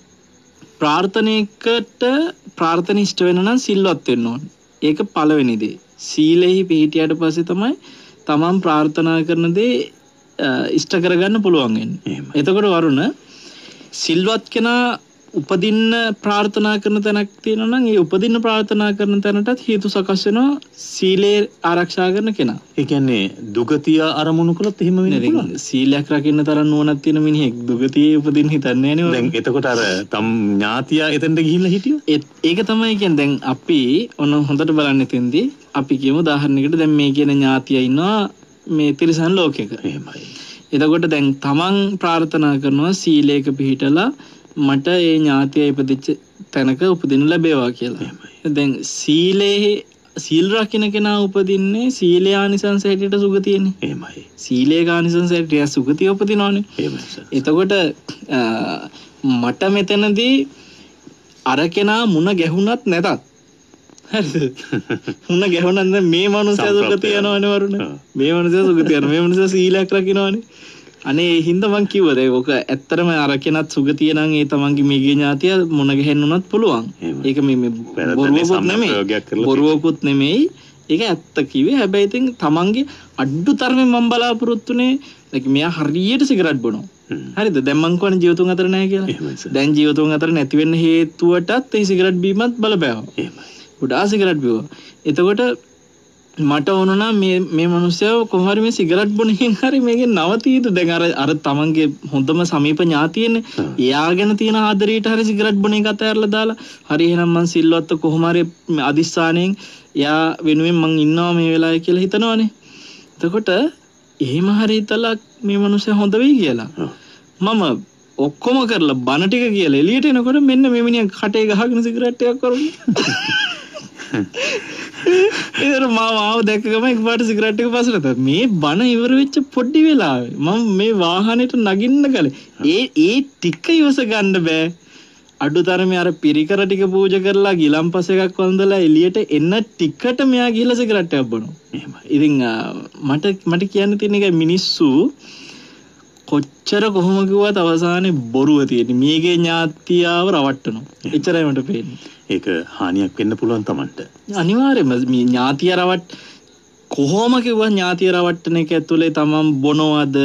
ප්‍රාර්ථනිෂ්ඨ වෙන්න නම් සිල්වත් වෙන්න ඕනේ. ඒක පළවෙනි දේ. සීලෙහි පිහිටියට පස්සේ තමයි තමන් ප්‍රාර්ථනා කරන දේ ඉෂ්ට කරගන්න පුළුවන් වෙන්නේ. එතකොට වරුණ සිල්වත් කෙනා උපදින්න ප්‍රාර්ථනා කරන තැනක් තියෙනවා නම් ඒ උපදින්න ප්‍රාර්ථනා කරන තැනටත් හේතු සකස් වෙනවා සීලේ ආරක්ෂා කරන කෙනා. ඒ කියන්නේ දුගතිය අරමුණු කළොත් එහෙම වෙන්නේ පුළුවන්. සීලයක් රකින්න තරම් නුවණක් තියෙන මිනිහෙක් දුගතියේ උපදින්න හිතන්නේ නෑනේ. දැන් එතකොට අර තම් ඥාතියා එතනට ගිහිල්ලා හිටියෝ. ඒක තමයි කියන්නේ දැන් අපි ඔන්න හොඳට බලන්න එතෙන්දී අපි කියමු උදාහරණයකට දැන් මේ කියන ඥාතියා ඉන්නවා මේ තිරිසන් ලෝකෙක. එහෙමයි. එතකොට දැන් තමන් ප්‍රාර්ථනා කරනවා සීලයක පිහිටලා මට ඒ ඥාතිය ඉපදිච්ච තැනක උපදින්න ලැබේවා කියලා. දැන් සීල් රකින්න කෙනා උපදින්නේ සීලේ ආනිසංස හැටියට සුගතියනේ. එහෙමයි. සීලේ ආනිසංස හැටියට සුගතිය උපදිනවනේ. එහෙමයි. එතකොට මට මෙතනදී අර කෙනා මුණ ගැහුණත් නැතත් හරිද? මුණ ගැහුණත් මේ මනුස්සයා සුගතිය යනවනේ වරුණ. මේ මනුස්සයා සුගතිය යනවා. මේ මනුස්සයා සීලයක් රකින්නවනේ. අනේ ඒ හින්දා මං කිව්වද ඒක ඇත්තටම අර කෙනත් සුගතිය නම් ඒ තමන්ගේ මේගේ ඥාතිය මුණ ගැහෙන්න උනත් පුළුවන්. ඒක මේ බොරුවකුත් නෙමෙයි. ඒක ඇත්ත කිව්වේ. හැබැයි ඉතින් තමන්ගේ අඩුතරමේ මම බලාපොරොත්තුනේ මෙයා හරියට සිගරට් බොනවා. හරිද? දැන් මං කියන්නේ ජීවතුන් අතර නැහැ කියලා. දැන් ජීවතුන් අතර නැති වෙන්න හේතුවටත් ඒ සිගරට් බීමත් බලපෑවා. එහෙමයි. උඩා සිගරට් බිව්වා. එතකොට මට ඕනනා මේ මිනිස්සයා කොහොම හරි මේ සිගරට් බොන එකෙන් හරි මේකේ නවතීද දැන් අර තමන්ගේ හොඳම සමීප ඥාතියනේ එයා ගැන තියෙන ආදරයට හරි සිගරට් බොන එක අතහැරලා දාලා හරි එහෙනම් මං සිල්වත් කොහොම හරි අදිස්ථාණයෙන් එයා වෙනුවෙන් මං ඉන්නවා මේ වෙලාවේ කියලා හිතනවනේ. එතකොට එහෙම හරි හිතලා මේ මිනිස්සයා හොඳ වෙයි කියලා මම ඔක්කොම කරලා බන ටික කියලා එළියට එනකොට මෙන්න මේ මිනිහා කටේ ගහගෙන සිගරට් එකක් කරුනේ. ඒතර මාව දැක්ක ගමන් එකපාරට සිගරට් එක පස්සට මේ බන ඉවර වෙච්ච පොඩි වෙලාවේ මම මේ වාහනේට නගින්න ගලේ ඒ ටික ඉවස ගන්න බෑ. අඩුතරමේ අර පිරිකර ටික පූජා කරලා ගිලම්පස් එකක් වන්දලා එළියට එන්න ටිකට මෙයා ගිහලා සිගරට් එකක් බොනවා. එහෙමයි. ඉතින් මට කියන්න තියෙන එක මිනිස්සු කොච්චර කොහොම කිව්වත් අවසානයේ බොරුව තියෙන්නේ. මේගේ ඥාතියාව රවට්ටනවා. එච්චරයි මට පේන්නේ. ඒක හානියක් වෙන්න පුළුවන් Tamanට. අනිවාර්යයෙන්ම මේ ඥාතිය කොහොම කිව්වා ඥාතිය රවට්ටන එක ඇතුලේ තමන් බොනවද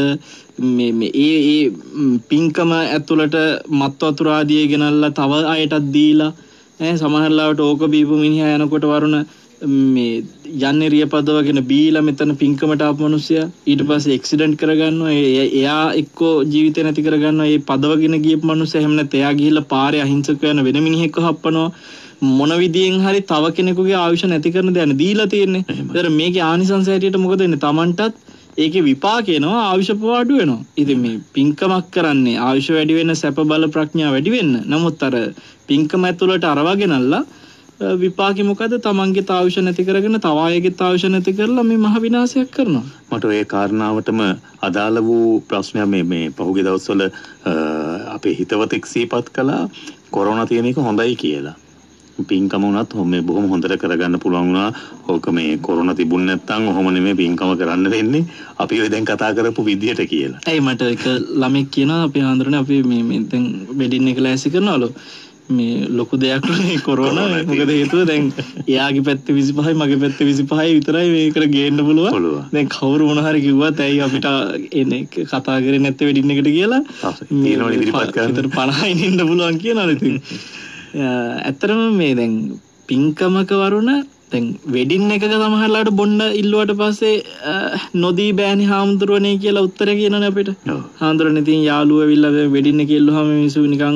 මේ ඒ පින්කම ඇතුළට මත් වතුර ආදිය ගෙනල්ලා තව අයටත් දීලා සමහරලාවට ඕක බීපු මිනිහා යනකොට වරුණ මේ යන්නේ රියපදවගෙන බීලා මෙතන පින්කමට ආපු මිනිස්සයා ඊට පස්සේ ඇක්සිඩන්ට් කරගන්නවා එයා එක්කෝ ජීවිතේ නැති කරගන්නවා ඒ පදවගෙන ගියපු මිනිස්සයා එහෙම නැත්නම් එයා ගිහිල්ලා පාරේ අහිංසක වෙන වෙන මිනිහෙක්ව හප්පනවා මොන විදියෙන් හරි තව කෙනෙකුගේ ආයුෂ නැති කරන දෙයක් දීලා තියෙන්නේ. ඒතර මේකේ ආනිසංස හැටියට මොකද වෙන්නේ? Tamanටත් ඒකේ විපාක එනවා ආයුෂ පවාඩු වෙනවා. ඉතින් මේ පින්කමක් කරන්නේ ආයුෂ වැඩි වෙන්න සැප බල ප්‍රඥා වැඩි වෙන්න. නමුත් අර පින්කම ඇතුළට අරවගෙනල්ලා විපාකෙ මොකද? Tamanගේ ආයුෂ නැති කරගෙන තව අයගේ ආයුෂ නැති කරලා මේ මහ විනාශයක් කරනවා. මට ඒ කාරණාවටම අදාළ වූ ප්‍රශ්නයක් මේ පහුගිය දවස්වල අපේ හිතවතෙක් සිහිපත් කළා කොරෝනා තියෙන එක හොඳයි කියලා. පින්කම උනත් මේ බොහොම හොඳට කරගන්න පුළුවන් වුණා. ඕක මේ කොරෝනා තිබුණ නැත්නම් ඔහොම නෙමෙයි පින්කම කරන්න වෙන්නේ. අපි ඔය දැන් කතා කරපු විදිහට කියලා. ඇයි මට එක ළමෙක් කියනවා අපේ ආන්දරනේ අපි මේ දැන් වෙඩින් එක ලෑස්ති කරනවලු. මේ ලොකු දෙයක් නේ කොරෝනා. මොකද හේතුව දැන් එයාගේ පැත්තේ 25යි මගේ පැත්තේ 25යි විතරයි මේකට ගේන්න පුළුවන්. දැන් කවුරු මොන හරි කිව්වත් ඇයි අපිට එන්නේ කතා කරේ නැත්තේ වෙඩින් එකට කියලා. තියෙනවා ඉදිරිපත් කරන්න 50යි ඉන්න පුළුවන් කියනවා ඉතින්. ඇත්තරම මේ දැන් පින්කමක වරුණ දැන් වෙඩින් එකක සමහරලාට බොන්න ඉල්ලුවට පස්සේ නොදී බෑනි හාමුදුරුවනේ කියලා උත්තර කියනනේ අපිට. හාමුදුරුවනේ ඉතින් යාළුවෝ ඇවිල්ලා වෙඩින් එක ඉල්ලුවාම මිනිස්සු නිකන්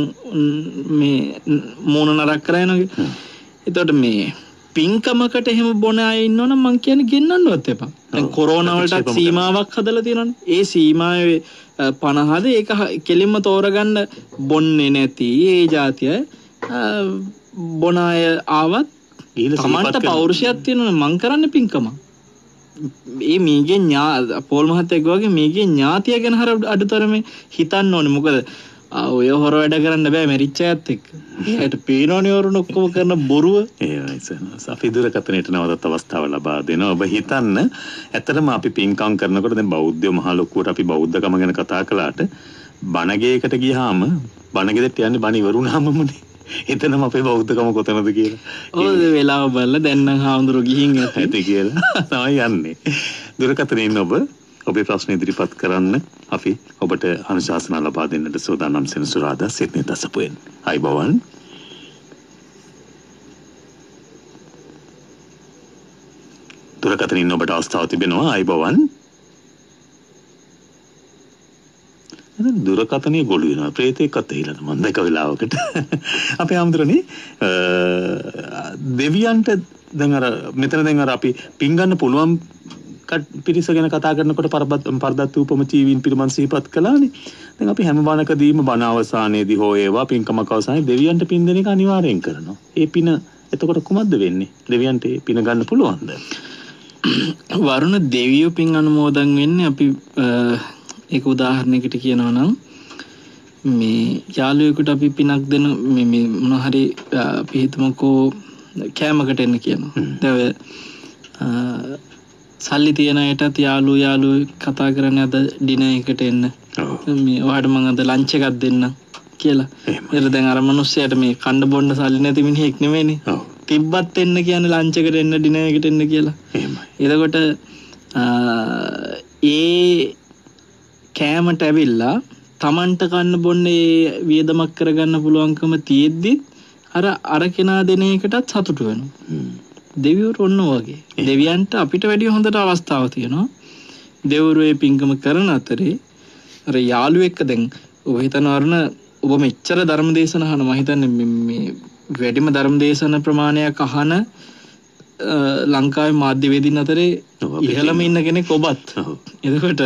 මේ මූණ නරක් කරනවා. එතකොට මේ පින්කමකට එහෙම බොන අය ඉන්නවනම් මං කියන්නේ ගෙන්නන්නවත් එපා. දැන් කොරෝනා වලට සීමාවක් හදලා තියෙනවානේ. ඒ සීමාවේ 50ද ඒක කෙලින්ම තෝරගන්න බොන්නේ නැති ඒ જાතිය බොන අය ආවත් තමන්ට පෞරුෂයක් තියෙනවනේ මං කරන්න පින්කම. මේ මීගේ පෝල් මහත්තයෙක් වගේ මීගේ ඥාතිය ගැන හර අඩුතරමේ හිතන්න ඕනේ. මොකද ඔය හොර වැඩ කරන්න බෑ මැරිච්ච අයත් එක්ක. ඒකට පේනෝනේ වරුණ ඔක්කොම කරන බොරුව. ඒයි සනස්. අපි දුරකථනයට නවතත් අවස්ථාව ලබා දෙනවා. ඔබ හිතන්න ඇත්තටම අපි පින්කම් කරනකොට දැන් බෞද්ධයෝ මහ ලොකුවට අපි බෞද්ධකම ගැන කතා කළාට බණගේකට ගියාම බණගෙදට යන්නේ බණ ඉවරුනාමනේ. එතනම අපේ බෞද්ධකම කොතනද කියලා. ඔය වෙලාව බලලා දැන් නම් හාමුදුරුවෝ ගිහින් ඇති කියලා තමයි යන්නේ. දුරකථනයේ ඉන්න ඔබේ ප්‍රශ්න ඉදිරිපත් කරන්න අපි ඔබට අනුශාසනා ලබා දෙන්නට සූදානම් සෙනසුරාදා සිඩ්නි දසපුවෙන්. අයිබෝවන්. දුරකථනයේ ඉන්න ඔබට අවස්ථාව තිබෙනවා. අයිබෝවන්. දුරකථනයේ ගොළු වෙනවා. ප්‍රේතෙක්වත් ඇහිලා මම දැක වෙලාවකට. අපේ ආම්දරනේ දෙවියන්ට දැන් අර මෙතන දැන් අර අපි පින් ගන්න පුළුවන් පිරිස ගැන කතා කරනකොට පරදත්ත උපම ජීවීන් පිළිබඳ සිහිපත් කළානේ. දැන් අපි හැම බණකදීම බණ අවසානයේදී හෝ ඒවා පින්කමක අවසානයේ දෙවියන්ට පින් දෙන එක අනිවාර්යෙන් කරනවා. ඒ පින එතකොට කුමක්ද වෙන්නේ? දෙවියන්ට ඒ පින ගන්න පුළුවන්ද? වරුණ දෙවියෝ පින් අනුමෝදන් වෙන්නේ අපි ඒක උදාහරණයකට කියනවා නම් මේ යාළුවෙකුට අපි පිනක් දෙන මේ මොන හරි අපි හිතමුකෝ කෑමකට එන්න කියනවා. දැන් සල්ලි තියන අයටත් යාළු කතා කරන්නේ අද ඩිනර් එකට එන්න. මේ ඔයාලට මම අද ලන්ච් එකක් දෙන්න කියලා. ඒතර දැන් අර මිනිස්සයාට මේ කන්න බොන්න සල්ලි නැති මිනිහෙක් නෙමෙයිනේ. තිබ්බත් එන්න කියන්නේ ලන්ච් එකට එන්න ඩිනර් එකට එන්න කියලා. එතකොට ඒ කෑමට ඇවිල්ලා Tamanට කන්න බොන්නේ වියදමක් කරගන්න පුළුවන්කම තියෙද්දි අර කෙනා දෙන එකටත් සතුටු වෙනවා. දෙවිවරු ඔන්න වගේ. දෙවියන්ට අපිට වැඩිය හොඳට අවස්ථාවක් තියෙනවා. දෙවිවරු ඒ පින්කම කරන අතරේ අර යාළුවෙක් දැන් ඔබ හිතනවරන ඔබ මෙච්චර ධර්ම දේශන අහන මම හිතන්නේ මේ වැඩිම ධර්ම දේශන ප්‍රමාණයක් අහන ලංකාවේ මාධ්‍යවේදීන් අතරේ ඉහළම ඉන්න කෙනෙක් ඔබත්. එතකොට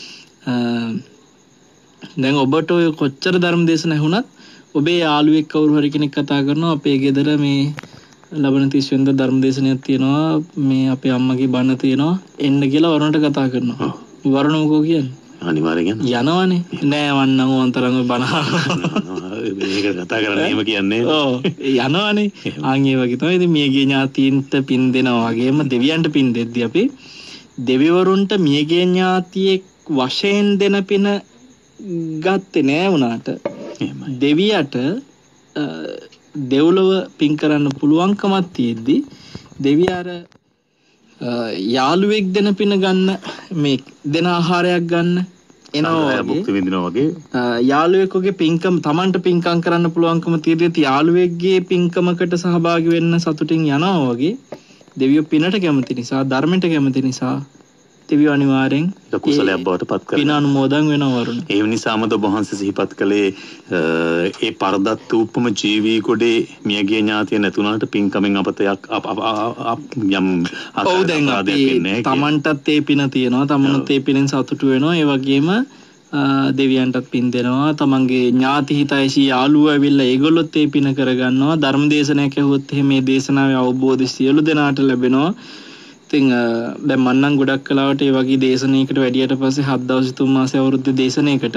දැන් ඔබට ඔය කොච්චර ධර්ම දේශන ඇහුණත් ඔබේ යාළුවෙක් කවුරු හරි කෙනෙක් කතා කරනවා අපේ ගෙදර මේ ලබන 30 වෙනිදා ධර්ම දේශනයක් තියෙනවා මේ අපේ අම්මගේ බණ තියෙනවා එන්න කියලා වරුණට කතා කරනවා. වරුණ මොකෝ කියන්නේ? අනිවාර්යෙන් යනවනේ. නෑ වන්නම් ඕන්තරම් ඔය බණ මේක කතා කරන්නේ එහෙම කියන්නේ. ඔව් යනවනේ. ආන් ඒ වගේ තමයි ඉතින් මියගේ ඥාතීන්ට පින් දෙනවා වගේම දෙවියන්ට පින් දෙද්දී අපි දෙවිවරුන්ට මියගේ ඥාතියෙක් වශයෙන් දෙන පින ගත්තේ නෑ වුණාට දෙවියට දෙව්ලොව පින් කරන්න පුළුවන්කමක් තියෙද්දි දෙවියාර යාළුවෙක් දෙන පින ගන්න මේ දෙන ආහාරයක් ගන්න එනවා වගේ යාළුවෙකුගේ පින්කම Tamanට පින්කම් කරන්න පුළුවන්කම තියෙද්දි යාළුවෙක්ගේ පින්කමකට සහභාගී වෙන්න සතුටින් යනවා වගේ දෙවියෝ පිනට කැමති නිසා ධර්මයට කැමති නිසා දෙවියෝ අනිවාර්යෙන් කුසලයක් බවට පත් කරනවා. පින අනුමෝදන් වෙනවා වරුණ. ඒ නිසාම ඔබ වහන්සේ සිහිපත් කළේ ඒ පරදත්ත උපම ජීවී කොටේ මියගිය ඥාතිය නැතුණාට පින්කමෙන් අපතයක් යම් ඔව් දැන් අපි Tamanටත් ඒ පින තියෙනවා. Tamanත් ඒ පිනෙන් සතුටු වෙනවා. ඒ වගේම දෙවියන්ටත් පින් දෙනවා. තමන්ගේ ඥාති හිතයිසි යාළුවෝ ඇවිල්ලා ඒගොල්ලොත් ඒ පින කරගන්නවා. ධර්ම දේශනාවක් ඇහුවොත් එහෙම මේ දේශනාවේ අවබෝධය සියලු දෙනාට ලැබෙනවා. ඉතින් දැන් මම නම් ගොඩක් කලාවට ඒ වගේ දේශනාවකට වැඩියට පස්සේ 7 දවස් 3 මාස අවුරුද්ද දේශනාවකට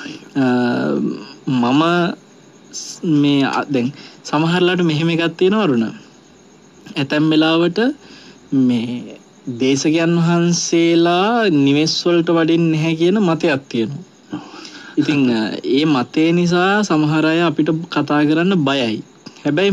මම මේ දැන් සමහරලාට මෙහෙම එකක් තියෙනවා වරුණ. ඇතැම් වෙලාවට මේ දේශකයන් වහන්සේලා නිවෙස් වලට වඩින්නේ නැහැ කියන මතයක් තියෙනවා. ඉතින් ඒ මතේ නිසා සමහර අය අපිට කතා කරන්න බයයි. හැබැයි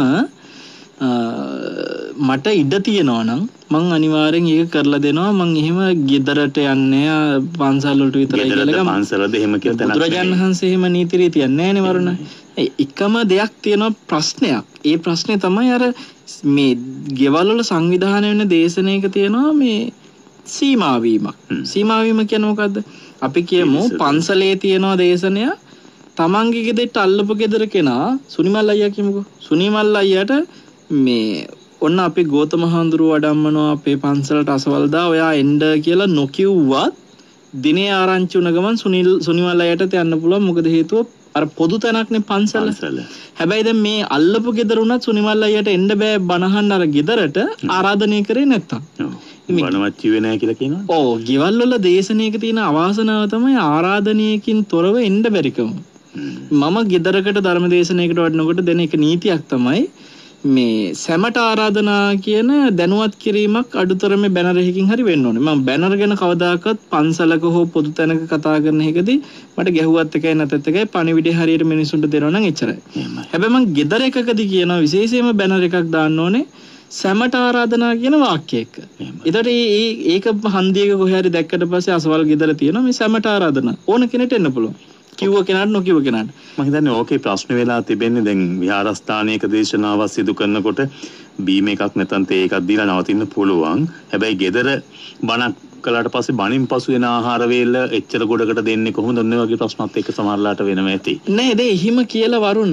මට ඉඩ තියෙනවා නම් මං අනිවාර්යෙන් ඒක කරලා දෙනවා. මං එහෙම ගෙදරට යන්නේ පන්සල් වලට විතරයි කියලා පන්සලද එහෙම කියලා තැනක් බුදුරජාණන් වහන්සේ එහෙම නීති රීතියක් නැහැ නේ වරුණ. එකම දෙයක් තියෙනවා ප්‍රශ්නයක්. ඒ ප්‍රශ්නේ තමයි අර මේ ගෙවල් වල සංවිධානය වෙන දේශනාවක තියෙනවා මේ සීමා වීමක්. සීමා වීම කියන්නේ මොකද්ද? අපි කියමු පන්සලේ තියෙනවා දේශනය තමන්ගේ ගෙදරට අල්ලපු ගෙදර කෙනා සුනිමල් අයියා කියමුකෝ. සුනිමල් අයියාට මේ ඔන්න අපි ගෝතම හාමුදුරුවෝ වඩම්මනවා අපේ පන්සලට අසවල්දා ඔයා එන්න කියලා නොකියුවත් දිනේ ආරංචි වුණ ගමන් සුනිමල් අයියට යන්න පුළුවන්. මොකද හේතුව අර පොදු තැනක්නේ පන්සල. හැබැයි දැන් මේ අල්ලපු ගෙදර උනත් සුනිමල් අයියට එන්න බෑ බනහන්න අර ගෙදරට ආරාධනය කරේ නැත්තම්. වනවච්චි වෙන්නේ නැහැ කියලා කියනවා. ඔව් ගෙවල් වල දේශනාවක තියෙන අවාසනාව තමයි ආරාධනයකින් තොරව එන්න බැරිකම. මම ගෙදරකට ධර්ම දේශනාවකට වඩනකොට දෙන එක නීතියක් තමයි මේ සැමට ආරාධනා කියන දැනුවත් කිරීමක් අඩුතරමේ බැනර් එකකින් හරි වෙන්න ඕනේ. මම බැනර් ගැන කවදාකවත් පන්සලක හෝ පොදු තැනක කතා කරන එකදී මට ගැහුවත් එකයි නැතත් එකයි පණිවිඩය හරියට මිනිසුන්ට දෙනවා නම් එච්චරයි. හැබැයි මම ගෙදර එකකදී කියනවා විශේෂයෙන්ම බැනර් එකක් දාන්න ඕනේ සැමට ආරාධනා කියන වාක්‍යයක. ඒතකොට ඒක හන්දියක කොහේ හරි දැක්කට පස්සේ අසවල් ගෙදර තියෙනවා මේ සැමට ආරාධනා ඕන කෙනෙක්ට එන්න පුළුවන්. කිව්ව කෙනාට නොකිව්ව කෙනාට. මම හිතන්නේ ඕකේ ප්‍රශ්න වෙලා තිබෙන්නේ දැන් විහාරස්ථානයක දේශනාවක් සිදු කරනකොට බීම එකක් නැත්නම් තේ එකක් දීලා නවතින්න පුළුවන්. හැබැයි ගෙදර බණක් කළාට පස්සේ බණින් පසු වෙන ආහාර වේල එච්චර ගොඩකට දෙන්නේ කොහොමද? ඔන්න වගේ ප්‍රශ්නත් එක්ක සමහරලාට වෙනම ඇති. නෑ ඒ හිම කියලා වරුණ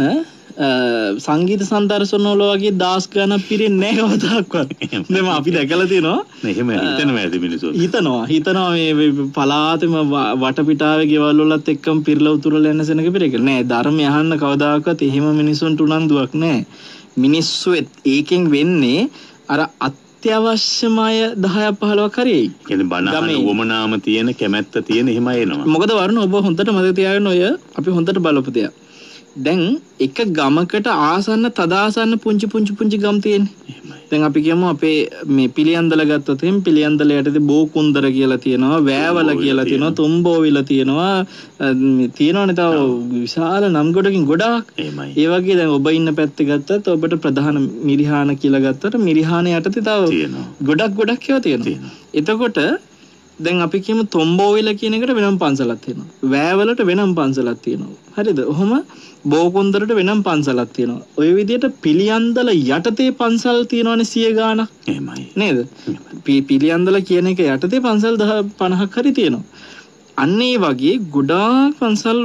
සංගීත සම්දර්ශන වල වගේ දාස් ගණන් පිරෙන්නේ නැහැ කවදාවත්. දැන් අපි දැකලා තියෙනවා. එහෙම හිතනවා ඇති මිනිස්සු. හිතනවා මේ පලාතෙම වටපිටාවේ ගෙවල් වලත් එක්කම පිරලා උතුරලා යන සෙනඟ පිරෙක. නෑ ධර්මය අහන්න කවදාකවත් එහෙම මිනිසුන්ට උනන්දුවක් නෑ. මිනිස්සු ඒකෙන් වෙන්නේ අර අත්‍යවශ්‍යමය 10ක් 15ක් හරි එයි. කියන්නේ බණහන උවමනාම තියෙන කැමැත්ත තියෙන එහෙම එනවා. මොකද වරුණ ඔබ හොඳට මතක තියාගන්න ඔය අපි හොඳට බලපු දෙයක්. දැන් එක ගමකට ආසන්න තදාසන්න පුංචි ගම් තියෙන්නේ. දැන් අපි කියමු අපේ මේ පිළියන්දල ගත්තොත් එහෙනම් පිළියන්දල යටතේ බෝකුන්දර කියලා තියෙනවා, වෑවල කියලා තියෙනවා, තුම්බෝවිල තියෙනවා, තියෙනවනේ තව විශාල නම් ගොඩකින් ගොඩාක්. ඒ වගේ දැන් ඔබ ඉන්න පැත්තේ ගත්තත් ඔබට ප්‍රධාන මිරිහාන කියලා ගත්තට මිරිහාන යටතේ තව ගොඩක් ඒවා තියෙනවා. එතකොට දැන් අපි කියමු තොම්බෝවිල කියන එකට වෙනම පන්සලක් තියෙනවා. වෑවලට වෙනම පන්සලක් තියෙනවා. හරිද? ඔහොම බෝකුන්දරට වෙනම පන්සලක් තියෙනවා. ඔය විදිහට පිළියන්දල යටතේ පන්සල් තියෙනවනේ 100 ගාණක්. එහෙමයි. නේද? පිළියන්දල කියන එක යටතේ පන්සල් 50ක් හරි තියෙනවා. අන්න ඒ වගේ ගොඩාක් පන්සල්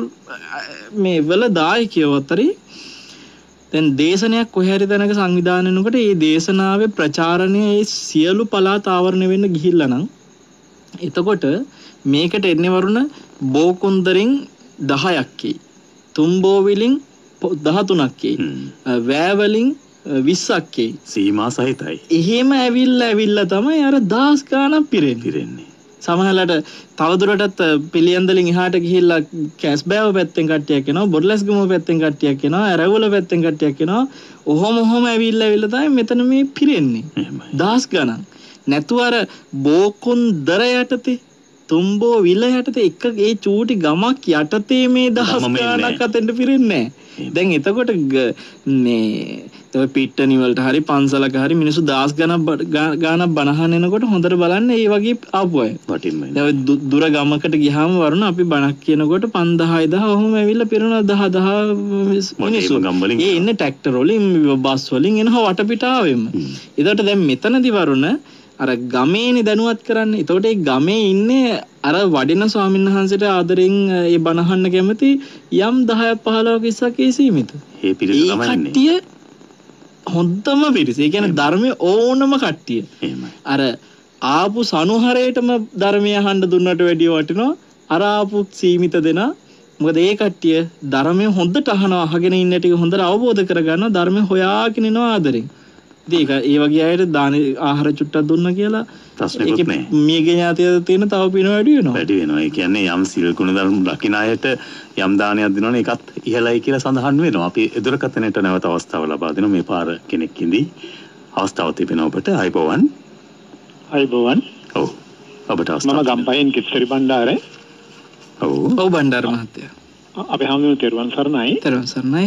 මේ වල දායකයෝ අතරේ දැන් දේශනයක් කොහේ හරි තැනක සංවිධානය වෙනකොට ඒ දේශනාවේ ප්‍රචාරණය ඒ සියලු පළාත් ආවරණය වෙන්න ගිහිල්ලා නම් එතකොට මේකට එන්නේ වරුණ බෝකුන්දරින් 10ක් කි. තුම්බෝවිලින් 13ක් කි. වෑවලින් 20ක් කි. සීමා සහිතයි. එහෙම ඇවිල්ලා තමයි අර 10 ගාණක් පිරෙන්නේ. සමහරවිට තවදුරටත් පිළියන්දලින් එහාට ගිහිල්ලා කැස්බෑව පැත්තෙන් කට්ටියක් එනවා, බොරලැස්ගමුව පැත්තෙන් කට්ටියක් එනවා, ඇරවුල පැත්තෙන් කට්ටියක් එනවා. ඔහොම ඇවිල්ලා තමයි මෙතන මේ පිරෙන්නේ. 10 ගාණක්. නැතුව අර බෝකුන්දර යටතේ තුම්බෝ විල යටතේ එක ඒ චූටි ගමක් යටතේ මේ දහස් ගාණක් අතෙන්ට පිරෙන්නේ නැහැ. දැන් එතකොට මේ ඔය පිට්ටනි වලට හරි පන්සලක හරි මිනිස්සු දහස් ගාණක් බණහන් එනකොට හොඳට බලන්න ඒ වගේ ආපු අය. වටින්මයි. දැන් දුර ගමකට ගියාම වරුණ අපි බණක් කියනකොට 5000 1000 ඔහොම ඇවිල්ලා පිරෙනවා 10 මිනිස්සු. ඒ ඉන්නේ ට්‍රැක්ටර් වලින් බස් වලින් එනවා වටපිටාවෙම. ඒකට දැන් මෙතනදි වරුණ අර ගමේනේ දැනුවත් කරන්නේ. ඒතකොට ඒ ගමේ ඉන්නේ අර වඩින ස්වාමීන් වහන්සේට ආදරෙන් ඒ බණහන්න කැමති යම් 10ක් 15ක් 20ක් ඒ සීමිත. ඒ පිරිස තමයි ඉන්නේ. හොඳම පිරිස. ඒ කියන්නේ ධර්මයේ ඕනම කට්ටිය. එහෙමයි. අර ආපු සනුහරේටම ධර්මය අහන්න දුන්නට වැඩිය වටිනවා. අර ආපු සීමිත දෙනා. මොකද ඒ කට්ටිය ධර්මයේ හොඳට අහනවා. අහගෙන ඉන්න ටික හොඳට අවබෝධ කරගන්නවා. ධර්මයේ හොයාගෙන ඉනවා ආදරෙන්. ඒක ඒ වගේ අයට දාන ආහාර චුට්ටක් දුන්නා කියලා ප්‍රශ්නකුත් නෑ. මේකේ ඥාතිය තියෙන තව පින වැඩි වෙනවා. වැඩි වෙනවා. ඒ කියන්නේ යම් සිල් ගුණ ධර්ම රකින්න අයට යම් දානයක් දෙනවනේ ඒකත් ඉහළයි කියලා සඳහන් වෙනවා. අපි එදුරකතනට නැවත අවස්ථාව ලබා දෙනවා. මේ පාර කෙනෙක් ඉඳි අවස්ථාව තිබෙනවා ඔබට. අයබෝවන්. අයබෝවන්. ඔව්. ඔබට අවස්ථාව. මම ගම්පහෙන් කිස්තරි බණ්ඩාරේ. ඔව්. ඔව් බණ්ඩාර මහත්තයා. අපි හැමෝම තෙරුවන් සරණයි. තෙරුවන් සරණයි.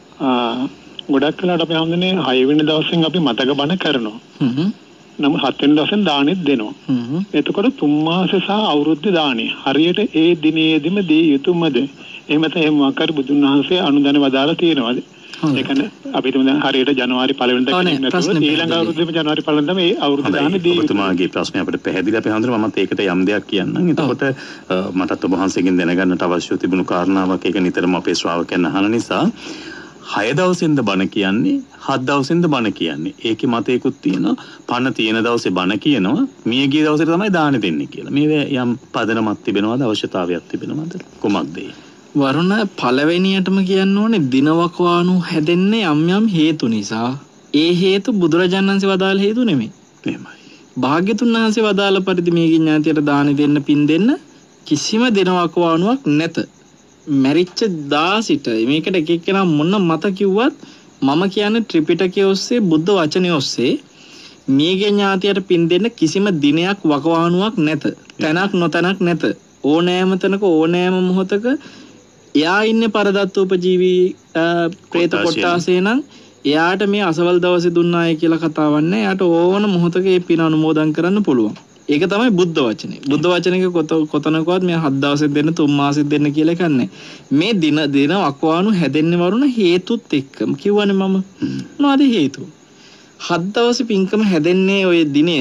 ගොඩක් වෙලාවට අපි හම්බුනේ 6 වෙනි දවසෙන් අපි මතක බණ කරනවා. නම් 7 වෙනි දවසෙන් දානෙත් දෙනවා. එතකොට 3 මාස සහ අවුරුද්ද දානේ හරියට ඒ දිනේදීම දී යුතුයමද? එහෙම නැත්නම් මොකක් හරි බුදුන් වහන්සේ අනුදැන වදාලා තියෙනවද? ඒ කියන්නේ අපි හිතමු දැන් හරියට ජනවාරි 1 වෙනිදා කියලා ඊළඟ අවුරුද්දේම ජනවාරි 1 වෙනිදා මේ අවුරුද්ද දානේ දී. ඔබතුමාගේ ප්‍රශ්නේ අපිට පැහැදිලි අපි හඳුනන මමත් ඒකට යම් දෙයක් කියන්නම්. එතකොට මටත් ඔබ වහන්සේගෙන් දැනගන්නට අවශ්‍ය තිබුණු කාරණාවක් ඒක නිතරම අපේ ශ්‍රාවකයන් අහන නිසා 6 දවසෙන්ද බණ කියන්නේ 7 දවසෙන්ද බණ කියන්නේ. ඒකේ මතයකුත් තියෙනවා. පණ තියෙන දවසේ බණ කියනවා. මිය ගිය දවසේ තමයි දාන දෙන්නේ කියලා. මේ යම් පදනමක් තිබෙනවද අවශ්‍යතාවයක් තිබෙනවද? කොමක්ද ඒ? වරුණ පළවෙනියටම කියන්න ඕනේ දිනවකවානු හැදෙන්නේ යම් හේතු නිසා. ඒ හේතු බුදුරජාණන් වහන්සේ වදාළ හේතු නෙමෙයි. එහෙමයි. භාග්‍යතුන් වහන්සේ වදාළ පරිදි මේ ඥාතියට දාන දෙන්න පින් දෙන්න කිසිම දිනවකවානුවක් නැත. මැරිච්ච දාසිට මේකට එක එක්කෙනා මොන මත කිව්වත් මම කියන්නේ ත්‍රිපිටකයේ ඔස්සේ බුද්ධ වචනේ ඔස්සේ මේගේ ඥාතියට පින් දෙන්න කිසිම දිනයක් වකවානුවක් නැත. තැනක් නොතැනක් නැත. ඕනෑම තැනක ඕනෑම මොහොතක එයා ඉන්නේ පරදත්තෝපජීවී പ്രേත කොටාසේ නම් එයාට මේ අසවල් දවසේ දුන්නාය කියලා කතාවක් නැහැ. එයාට ඕන මොහොතක ඒ පින අනුමෝදන් කරන්න පුළුවන්. ඒක තමයි බුද්ධ වචනේ. බුද්ධ වචනේක කොතනකවත් මේ 7 දවසෙත් දෙන්න 3 මාසෙත් දෙන්න කියලා එකක් නැහැ. මේ දින වකවානු හැදෙන්නේ වරුණ හේතුත් එක්කම කිව්වනේ මම. මොනවද හේතු? 7 දවසේ පින්කම හැදෙන්නේ ওই දිනය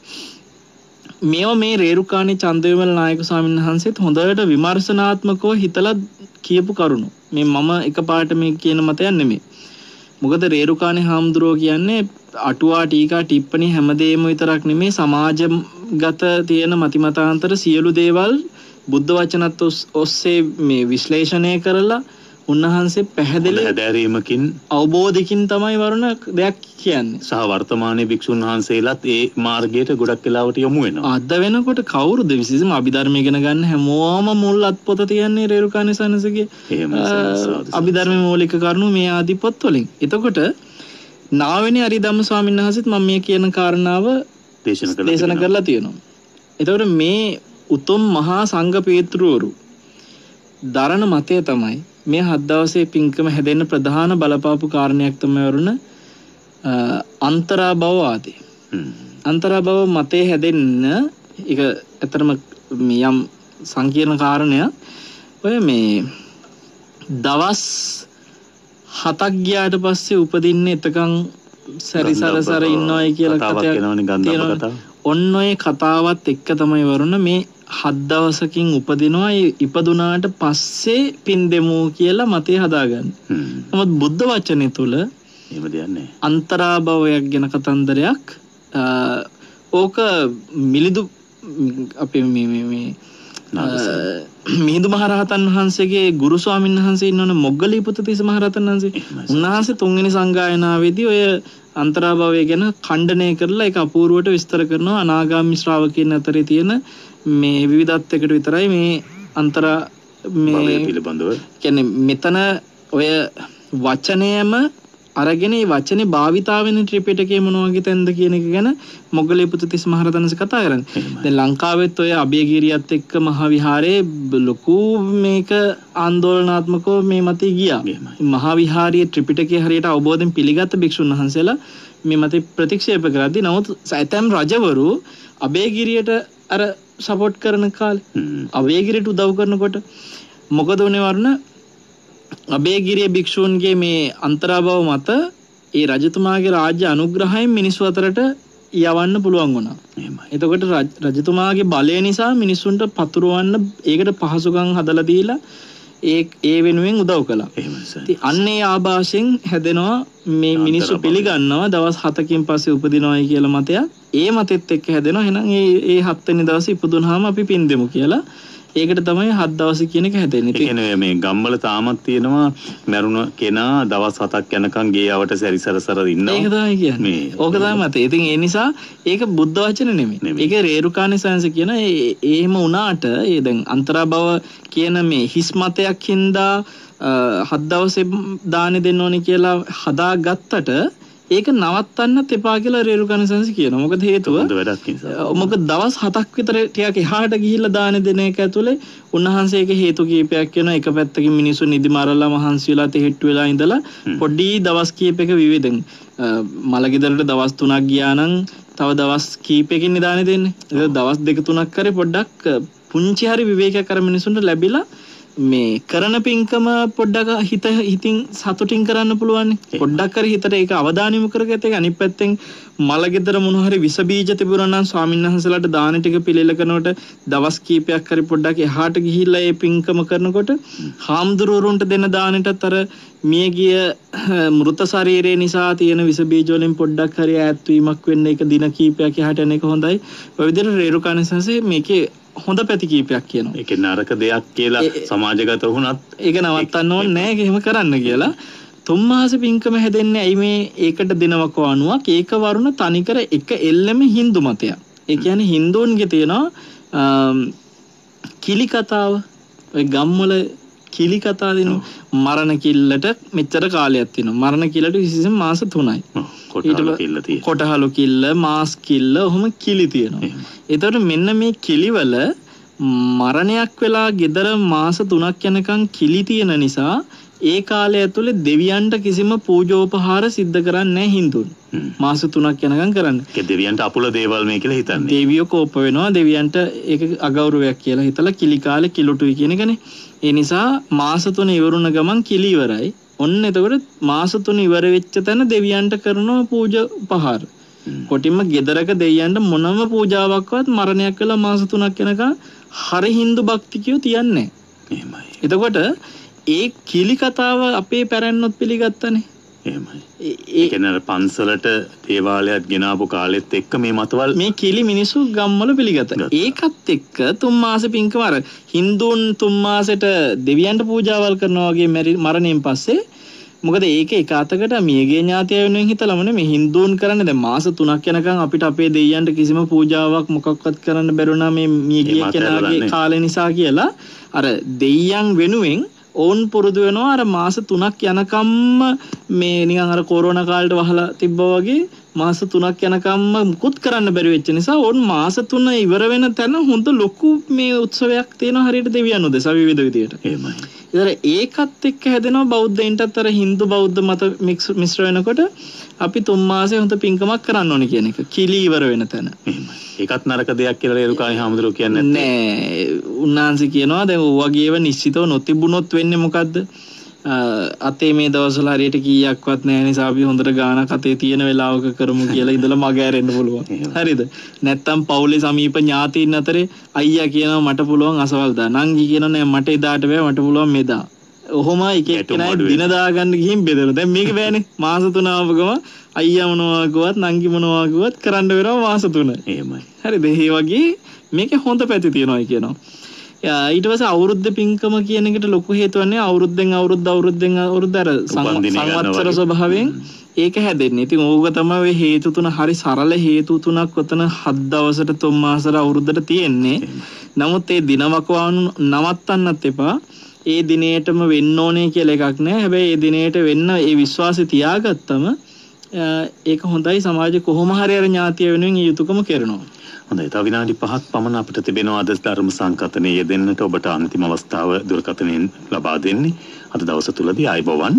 මේවා මේ රේරුකාණේ චන්දවිමල නායක ස්වාමීන් වහන්සේත් හොඳට විමර්ශනාත්මකව හිතලා කියපු කරුණු. මේ මම එකපාරට මේ කියන මතයක් නෙමෙයි. මොකද රේරුකාණේ හාමුදුරුවෝ කියන්නේ අටුවා ටීකා ටිප්පණි හැමදේම විතරක් නෙමෙයි සමාජගත තියෙන මතිමතාන්තර සියලු දේවල් බුද්ධ වචනත් ඔස්සේ මේ විශ්ලේෂණය කරලා උන්වහන්සේ පැහැදිලි හැදෑරීමකින් අවබෝධකින් තමයි වරුණ දෙයක් කියන්නේ. සහ වර්තමානයේ භික්ෂුන් වහන්සේලාත් ඒ මාර්ගයට ගොඩක් වෙලාවට යොමු වෙනවා. අද වෙනකොට කවුරුද විශේෂම අභිධර්ම ඉගෙන ගන්න හැමෝම මුල් අත්පොත තියන්නේ රේරුකාණේ සනසගේ අභිධර්මයේ මූලික කරුණු මේ ආදී පොත් වලින්. එතකොට 9 වෙනි අරිධම්ම ස්වාමීන් වහන්සේත් මම මේ කියන කාරණාව දේශනා කරලා තියෙනවා. එතකොට මේ උතුම් මහා සංඝ පේත්‍රවරු දරණ මතය තමයි මේ 7 දවසේ පින්කම හැදෙන්න ප්‍රධාන බලපාපු කාරණයක් තමයි වරුණ අන්තරා භව ආදී. අන්තරා භව මතේ හැදෙන්න ඒක ඇත්තටම යම් සංකීර්ණ කාරණයක්. ඔය මේ දවස් 7ක් ගියාට පස්සේ උපදින්නේ එතකන් සැරිසරසර ඉන්නවයි කියලා කතාවක් තියෙනවා. ඔන්න ඔය කතාවත් එක්ක තමයි වරුණ මේ 7 දවසකින් උපදිනවා. ඒ ඉපදුනාට පස්සේ පින් දෙමු කියලා මතය හදාගන්නේ. නමුත් බුද්ධ වචනේ තුල එහෙම දෙයක් නැහැ. අන්තරා භවයක් ගැන කතන්දරයක් ඕක මිලිදු අපේ මේ මිහිඳු මහරහතන් වහන්සේගේ ගුරු ස්වාමීන් වහන්සේ ඉන්නවනේ මොග්ගලීපුත්ත තිස්ස මහරහතන් වහන්සේ. උන්වහන්සේ 3 වෙනි සංගායනාවේදී ඔය අන්තරා භවය ගැන ඛණ්ඩනය කරලා ඒක අපූර්වට විස්තර කරනවා. අනාගාමී ශ්‍රාවකයන් අතරේ තියෙන මේ විවිධත්වයකට විතරයි මේ අන්තරා මේ පිළිබඳව කියන්නේ මෙතන ඔය වචනයම අරගෙන මේ වචනේ භාවිතා වෙන ත්‍රිපිටකයේ මොන වගේ තැන්ද කියන එක ගැන මොග්ගලී පුත්තිස්ස මහරහතන්ස කතා කරන්නේ. දැන් ලංකාවෙත් ඔය අභයගිරියත් එක්ක මහා විහාරයේ ලොකු මේක ආందోලනාත්මකව මේ මතය ගියා. මහා විහාරයේ ත්‍රිපිටකය හරියට අවබෝධයෙන් පිළිගත් භික්ෂුන් වහන්සේලා මේ මතය ප්‍රතික්ෂේප කරද්දී නමුත් ඇතැම් රජවරු අභයගිරියට අර සපෝට් කරන කාලේ අභයගිරියට උදව් කරනකොට මොකද උනේ වරුණ අභයගිරිය භික්ෂූන්ගේ මේ අන්තරාභව මත ඒ රජතුමාගේ රාජ්‍ය අනුග්‍රහයෙන් මිනිස්සු අතරට යවන්න පුළුවන් වුණා. එතකොට රජතුමාගේ බලය නිසා මිනිස්සුන්ට පතුරවන්න ඒකට පහසුකම් හදලා දීලා ඒ වෙනුවෙන් උදව් කළා. ඉතින් අන්නේ ආభాෂයෙන් හැදෙනවා මේ මිනිස්සු පිළිගන්නවා දවස් 7කින් පස්සේ උපදිනවායි කියලා මතයක්. ඒ මතෙත් එක්ක හැදෙනවා. එහෙනම් ඒ 7 වෙනි දවසේ ඉපදුනහම අපි පින් දෙමු කියලා. ඒකට තමයි 7 දවස් කියන එක හැදෙන්නේ. ඒ කියන්නේ මේ ගම්වල තාමත් තියෙනවා මරුණ කෙනා දවස් 7ක් යනකම් ගේ යවට සැරිසරසර ඉන්නවා. ඒක තමයි කියන්නේ. ඕක තමයි මත. ඉතින් ඒ නිසා ඒක බුද්ධ වචන නෙමෙයි. ඒක රේරුකාණේ සංස කියන එහෙම වුණාට ඒ දැන් අන්තරාභව කියන මේ හිස් මතයක් හින්දා 7 දවසේ දානෙ දෙන්න ඕනේ කියලා හදාගත්තට ඒක නවත්තන්නත් එපා කියලා රේරුකාණේ සංස කියනවා. මොකද හේතුව මොකද දවස් 7ක් විතර ටිකක් එහාට ගිහිල්ලා දාන දෙන එක ඇතුලේ උන්වහන්සේක හේතු කීපයක් වෙනවා. එක පැත්තකින් මිනිස්සු නිදි මරලා මහන්සි වෙලා තෙහෙට්ටු වෙලා ඉඳලා පොඩි දවස් කීපයක විවිධෙන් මලගෙදරට දවස් 3ක් ගියා නම් තව දවස් කීපයකින් දාන දෙන්නේ. ඒක දවස් 2-3ක් කරේ පොඩ්ඩක් පුංචි හරි විවේකයක් අර මිනිසුන්ට ලැබිලා මේ කරන පින්කම පොඩ්ඩක් හිතින් සතුටින් කරන්න පුළුවන්. පොඩ්ඩක් හරි හිතට ඒක අවධානය යොමු කරගත්ත එක අනිත් පැත්තෙන් මලගෙදර මොන හරි විස බීජ තිබුණා නම් ස්වාමීන් වහන්සේලාට දාන ටික පිළිල කරනකොට දවස් කීපයක් හරි පොඩ්ඩක් එහාට ගිහිල්ලා ඒ පින්කම කරනකොට හාමුදුරුවරුන්ට දෙන දානෙටත් අර මියගිය මෘත ශරීරය නිසා තියෙන විස බීජ වලින් පොඩ්ඩක් හරි ඈත් වීමක් වෙන්න එක දින කීපයක් එහාට යන එක හොඳයි. ඔය විදිහට රේරුකාණේ සංසේ මේකේ හොඳ පැති කීපයක් කියනවා. ඒක නරක දෙයක් කියලා සමාජගත වුණත් ඒක නවත්තන්න ඕනේ නැහැ. එහෙම කරන්න කියලා. 3 මාස පින්කම හැදෙන්නේ ඇයි මේ ඒකට දෙනවක අනුවක් ඒක වරුණ තනිකර එක එල්ලෙම Hindu මතයක්. ඒ කියන්නේ Hinduන්ගේ තියෙනවා කිලි කතාව. ඔය ගම්වල කිලි කතා දෙනවා. මරණ කිල්ලට මෙච්චර කාලයක් තියෙනවා. මරණ කිල්ලට විශේෂයෙන් මාස 3යි. කොටහලු කිල්ල, මාස් කිල්ල, ඔහොම කිලි තියෙනවා. ඒතකොට මෙන්න මේ කිලිවල මරණයක් වෙලා ගෙදර මාස 3ක් යනකම් කිලි තියෙන නිසා ඒ කාලය ඇතුලේ දෙවියන්ට කිසිම පූජෝපහාර සිද්ධ කරන්නේ නැහැ Hindun. මාස 3ක් යනකම් කරන්නේ. ඒ දෙවියන්ට අපුල දේවල් මේ කියලා හිතන්නේ. දෙවියෝ කෝප වෙනවා දෙවියන්ට ඒක අගෞරවයක් කියලා හිතලා කිලි කාලේ කිලුටුයි කියන එකනේ. ඒ නිසා මාස 3 ඉවරුණ ගමන් කිලි ඉවරයි. ඔන්න එතකොට මාස 3 ඉවර වෙච්ච තැන දෙවියන්ට කරනවා පූජා උපහාර. කොටින්ම ගෙදරක දෙවියන්ට මොනම පූජාවක්වත් මරණයක් වෙලා මාස 3ක් යනකම් හරි Hindu භක්තිකයෝ තියන්නේ එහෙමයි. එතකොට ඒ කිලි කතාව අපේ පැරැන්නොත් පිළිගත්තනේ. එහෙමයි. ඒ කියන්නේ පන්සලට දේවාලයක් ගෙනාවු කාලෙත් එක්ක මේ මතවල් මේ කිලි මිනිස්සු ගම්වල පිළිගත්තා. ඒකත් එක්ක 3 මාස පින්කම අර Hindun 3 මාසෙට දෙවියන්ට පූජාවල් කරනවා වගේ මරණයෙන් පස්සේ මොකද ඒක එක අතකට මියගේ ඥාතිය වෙනුවෙන් හිතලම නෙමෙයි Hindun කරන්නේ. දැන් මාස 3ක් යනකම් අපිට අපේ දෙවියන්ට කිසිම පූජාවක් මොකක්වත් කරන්න බැරුණා මේ මියගිය කෙනාගේ කාලේ නිසා කියලා අර දෙවියන් වෙනුවෙන් ඕන් පුරුදු වෙනවා අර මාස 3ක් යනකම්ම මේ නිකන් අර කොරෝනා කාලේට වහලා තිබ්බා වගේ මාස 3ක් යනකම්ම මුකුත් කරන්න බැරි වෙච්ච නිසා ඕන් මාස 3 ඉවර වෙන තැන හොඳ ලොකු මේ උත්සවයක් තියෙනවා හරියට දෙවියන් උදෙසා විවිධ විදියට. එහෙමයි. ඒතර ඒකත් එක්ක හැදෙනවා බෞද්ධයින්ටත් අර Hindu බෞද්ධ මත මිශ්‍ර වෙනකොට අපි 3 මාසෙ හොඳ පින්කමක් කරන්න ඕනේ කියන එක. කිලි ඉවර වෙන තැන. එහෙමයි. ඒකත් නරක දෙයක් කියලා රේරුකාණේ හාමුදුරුවෝ කියන්නේ නෑ. උන්වහන්සේ කියනවා දැන් ඔයගේව නිශ්චිතව නොතිබුණොත් වෙන්නේ මොකද්ද? අතේ මේ දවස්වල හරියට කීයක්වත් නැහැ නිසා අපි හොඳට ගානක් අතේ තියෙන වෙලාවක කරමු කියලා ඉඳලා මග ඇරෙන්න පුළුවන්. හරිද? නැත්තම් පවුලේ සමීප ඥාතීන් අතරේ අයියා කියනවා මට පුළුවන් අසවල් දා. නංගි කියනවා නෑ මට එදාට බෑ මට පුළුවන් මෙදා. ඔහොම එක එක්කෙනා දින දාගන්න ගිහින් බෙදලා. දැන් මේක බෑනේ. මාස 3 ආවගම අයියා මොනවා ගුවත් නංගි මොනවා ගුවත් කරන්න වෙනවා මාස 3. එහෙමයි. හරිද? ඒ වගේ මේකේ හොඳ පැති තියෙනවා කියනවා. ඊට පස්සේ අවුරුද්ද පින්කම කියන එකට ලොකු හේතුවක් නේ අවුරුද්දෙන් අවුරුද්ද අර සංවත්සර ස්වභාවයෙන් ඒක හැදෙන්නේ. ඉතින් ඕක තමයි ඔය හේතු තුන හරි සරල හේතු තුනක් ඔතන 7 දවසට 3 මාසට අවුරුද්දට තියෙන්නේ. නමුත් ඒ දිනවකවානු නවත්තන්නත් එපා. ඒ දිනේටම වෙන්න ඕනේ කියලා එකක් නැහැ. හැබැයි ඒ දිනේට වෙන්න ඒ විශ්වාසය තියාගත්තම ඒක හොඳයි. සමාජය කොහොම හරි අර ඥාතිය වෙනුවෙන් ඒ යුතුයකම කරනවා. හොඳයි. තව විනාඩි 5ක් පමණ අපිට තිබෙනවා අද ධර්ම සංකතනයේ යෙදෙන්නට ඔබට අන්තිම අවස්ථාව දුරකථනයෙන් ලබා දෙන්නේ. අද දවස තුලදී ආයුබෝවන්.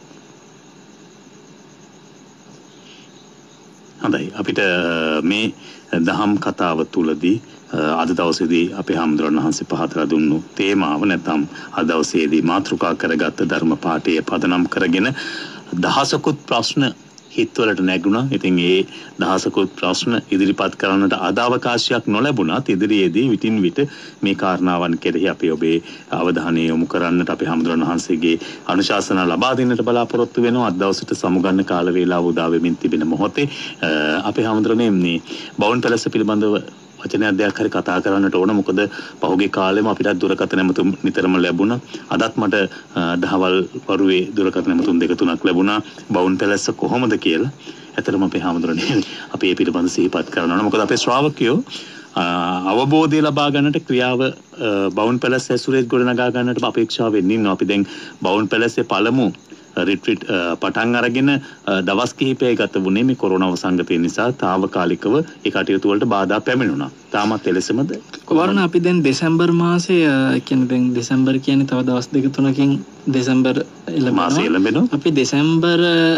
හොඳයි. අපිට මේ දහම් කතාව තුලදී අද දවසේදී අපේ හාමුදුරන් වහන්සේ පහදලා දුන්නු තේමාව නැත්නම් අද දවසේදී මාතෘකා කරගත්ත ධර්ම පාඨය පදනම් කරගෙන දහසකුත් ප්‍රශ්න හිතවලට නැගුණා. ඉතින් ඒ දහසකුත් ප්‍රශ්න ඉදිරිපත් කරන්නට අද අවකාශයක් නොලැබුණත් ඉදිරියේදී විටින් විට මේ කාරණාවන් කෙරෙහි අපි ඔබේ අවධානය යොමු කරන්නට අපේ හාමුදුරන් වහන්සේගේ අනුශාසනා ලබා දෙන්නට බලාපොරොත්තු වෙනවා. අද දවසට සමුගන්න කාල වේලාව උදා වෙමින් තිබෙන මොහොතේ අපේ හාමුදුරනේ මේ බවුන් පැලස පිළිබඳව වචනයක් දෙයක් හරි කතා කරන්නට ඕන. මොකද පහුගිය කාලෙම අපිට දුරකථන ඇමතුම් නිතරම ලැබුණා. අදත් මට දහවල් වරුවේ දුරකථන ඇමතුම් 2-3ක් ලැබුණා බවුන් පැලස්ස කොහොමද කියලා. ඇත්තටම අපේ හාමුදුරනේ අපි මේ පිළිබඳ සිහිපත් කරනවා. මොකද අපේ ශ්‍රාවකයෝ අවබෝධය ලබා ගන්නට ක්‍රියාව බවුන් පැලස්ස ඇසුරේ ගොඩනගා ගන්නට අපේක්ෂාවෙන් ඉන්නවා. අපි දැන් බවුන් පැලස්සේ පළමු රිට්‍රීට් පටන් අරගෙන දවස් කිහිපයක ගත වුණේ මේ කොරෝනා වසංගතය නිසා తాවකාලිකව ඒ කටයුතු වලට බාධා පැමිණුණා. තාමත් එලෙසමද? වරුණ අපි දැන් දෙසැම්බර් මාසයේ කියන්නේ දැන් දෙසැම්බර් කියන්නේ තව දවස් 2-3කින් දෙසැම්බර් එළඹෙනවා. අපි දෙසැම්බර්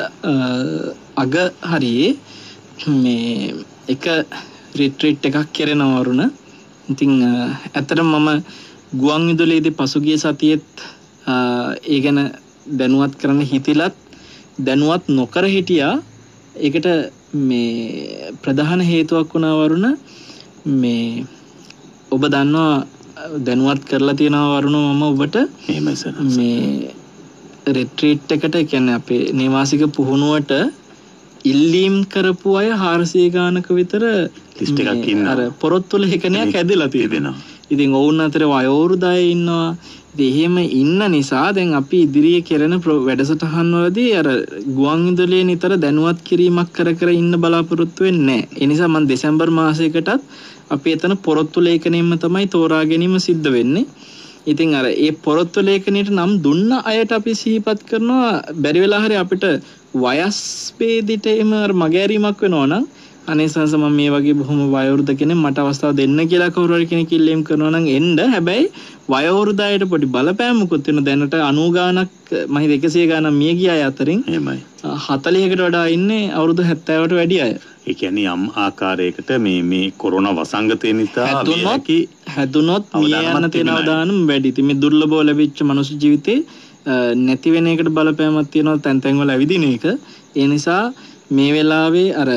අග හරියේ මේ එක රිට්‍රීට් එකක් කරනවා වරුණ. ඉතින් ඇත්තටම මම ගුවන් විදුලියේදී පසුගිය සතියේත් ඒ ගැන දැනුවත් කරන්න හිතිලත් දැනුවත් නොකර හිටියා. ඒකට මේ ප්‍රධාන හේතුවක් වුණා වරුණ මේ ඔබ දන්නවා දැනුවත් කරලා තියෙනවා වරුණ මම ඔබට එහෙමයි සර්. මේ රිට්‍රීට් එකට කියන්නේ අපේ නිවාසික පුහුණුවට ඉල්ලීම් කරපු අය 400 ගානක විතර ලිස්ට් එකක් ඉන්නවා. අර පොරොත්තු ලේඛනයක් ඇදලා තියෙනවා. ඉතින් ඔවුන් අතර වයෝවෘද්ධ අය ඉන්නවා. එහෙම ඉන්න නිසා දැන් අපි ඉදිරියේ කරන වැඩසටහන් වලදී අර ගුවන් විදුලියේ නිතර දැනුවත් කිරීමක් කර ඉන්න බලාපොරොත්තු වෙන්නේ නැහැ. ඒ නිසා මම දෙසැම්බර් මාසයකටත් අපි එතන පොරොත්තු ලේඛනයෙන්ම තමයි තෝරා ගැනීම සිද්ධ වෙන්නේ. ඉතින් අර ඒ පොරොත්තු ලේඛනයට නම් දුන්න අයට අපි සිහිපත් කරනවා බැරි වෙලා හරි අපිට වයස් ભેදිට එම මගහැරීමක් වෙනවා නම් අනේ සංස මම මේ වගේ බොහොම වයෝවෘද්ධ කෙනෙක් මට අවස්ථාව දෙන්න කියලා කවුරු හරි කෙනෙක් ඉල්ලීම් කරනවා නම් එන්න. හැබැයි වයෝවෘද්ධයට පොඩි බලපෑමකුත් වෙන දැනට 90 ගානක් මම 100 ගානක් මිය ගිය අය අතරින් එහෙමයි 40කට වඩා ඉන්නේ අවුරුදු 70කට වැඩි අය. ඒ කියන්නේ යම් ආකාරයකට මේ කොරෝනා වසංගතය නිසා හැදුනොත් මිය යන තියෙන අවදානම් වැඩි. ඉතින් මේ දුර්ලභව ලැබිච්ච මනුස්ස ජීවිතේ නැති වෙන එකට බලපෑමක් තියෙනවා තැන් තැන් වල ඇවිදින එක. ඒ නිසා මේ වෙලාවේ අර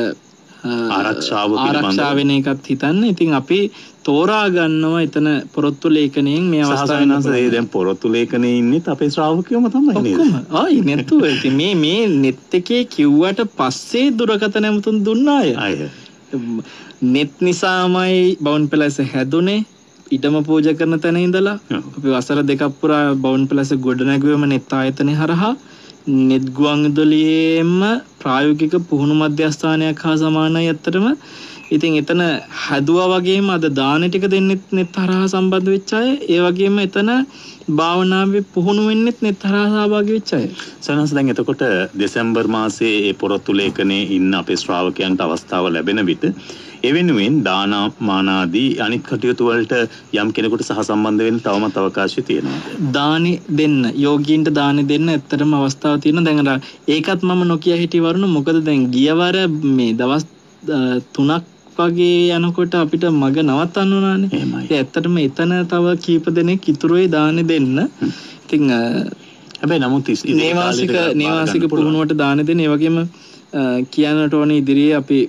ආරක්ෂා වෙන එකත් හිතන්න. ඉතින් අපි තෝරා ගන්නවා එතන පොරොත්තු ලේඛනයෙන් මේ අවස්ථාවේ දැන් පොරොත්තු ලේඛනයේ ඉන්නේ අපේ ශ්‍රාවකයෝම තමයි නේද? ආයි නැතුව ඉතින් මේ net එකේ කිව්වට පස්සේ දුරකථන ඇමතුම් දුන්නා අය. net නිසාමයි බවුන් පැලස හැදුනේ. ඊටම පූජා කරන තැන ඉඳලා අපි වසර 2ක් පුරා බවුන් පැලස ගොඩ නැගුවේම net ආයතනය හරහා net ගුවන් විදුලියේම ප්‍රායෝගික පුහුණු මධ්‍යස්ථානයක් හා සමානයි ඇත්තටම. ඉතින් එතන හැදුවා වගේම අද දාන ටික දෙන්නෙත් net හරහා සම්බන්ධ වෙච්ච අය. ඒ වගේම එතන භාවනාවේ පුහුණු වෙන්නෙත් net හරහා සහභාගී වෙච්ච අය. සනස් දැන් එතකොට දෙසැම්බර් මාසයේ ඒ පොරොත්තු ලේඛනයේ ඉන්න අපේ ශ්‍රාවකයන්ට අවස්ථාව ලැබෙන විට ඒ වෙනුවෙන් දාන මානාදී අනිත් කටයුතු වලට යම් කෙනෙකුට සහසම්බන්ධ වෙන්න තවමත් අවකාශය තියෙනවා. දානි දෙන්න යෝගීන්ට දානි දෙන්න ඇත්තටම අවස්ථාව තියෙනවා. දැන් අර ඒකත් මම නොකිය හිටි වරුණ මොකද දැන් ගියවර මේ දවස් 3ක් වගේ යනකොට අපිට මග නවත්තන්න උනානේ. ඒ ඇත්තටම එතන තව කීප දෙනෙක් ඉතුරුයි දානි දෙන්න. ඉතින් හැබැයි නමුත් නේවාසික පුහුණුවට දානි දෙන්න. ඒ වගේම කියන්නට ඕනේ ඉදිරියේ අපි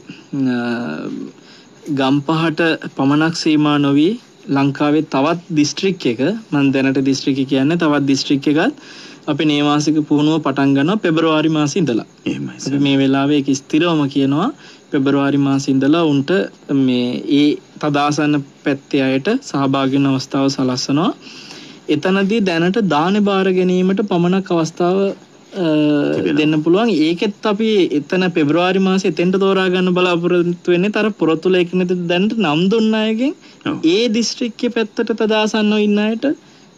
ගම්පහට පමණක් සීමා නොවි ලංකාවේ තවත් දිස්ත්‍රික් එක මම දැනට දිස්ත්‍රික් කියන්නේ තවත් දිස්ත්‍රික් එකත් අපි නේවාසික පුහුණුව පටන් ගන්නවා පෙබරවාරි මාසේ ඉඳලා. එහෙමයි. අපි මේ වෙලාවේ ඒක ස්ථිරවම කියනවා පෙබරවාරි මාසේ ඉඳලා උන්ට මේ ඒ තදාසන්න පැත්තේ අයට සහභාගී වෙන අවස්ථාව සලස්වනවා. එතනදී දැනට දානේ බාර ගැනීමට පමණක් අවස්ථාව දෙන්න පුළුවන්. ඒකෙත් අපි එතන පෙබරවාරි මාසේ එතෙන්ට තෝරා ගන්න බලාපොරොත්තු වෙන්නේ තර පොරොත්තු ලේඛනෙට දැනට නම් දුන්න අයගෙන් ඒ දිස්ත්‍රික්කයේ පැත්තට තදාසන්නව ඉන්න අයට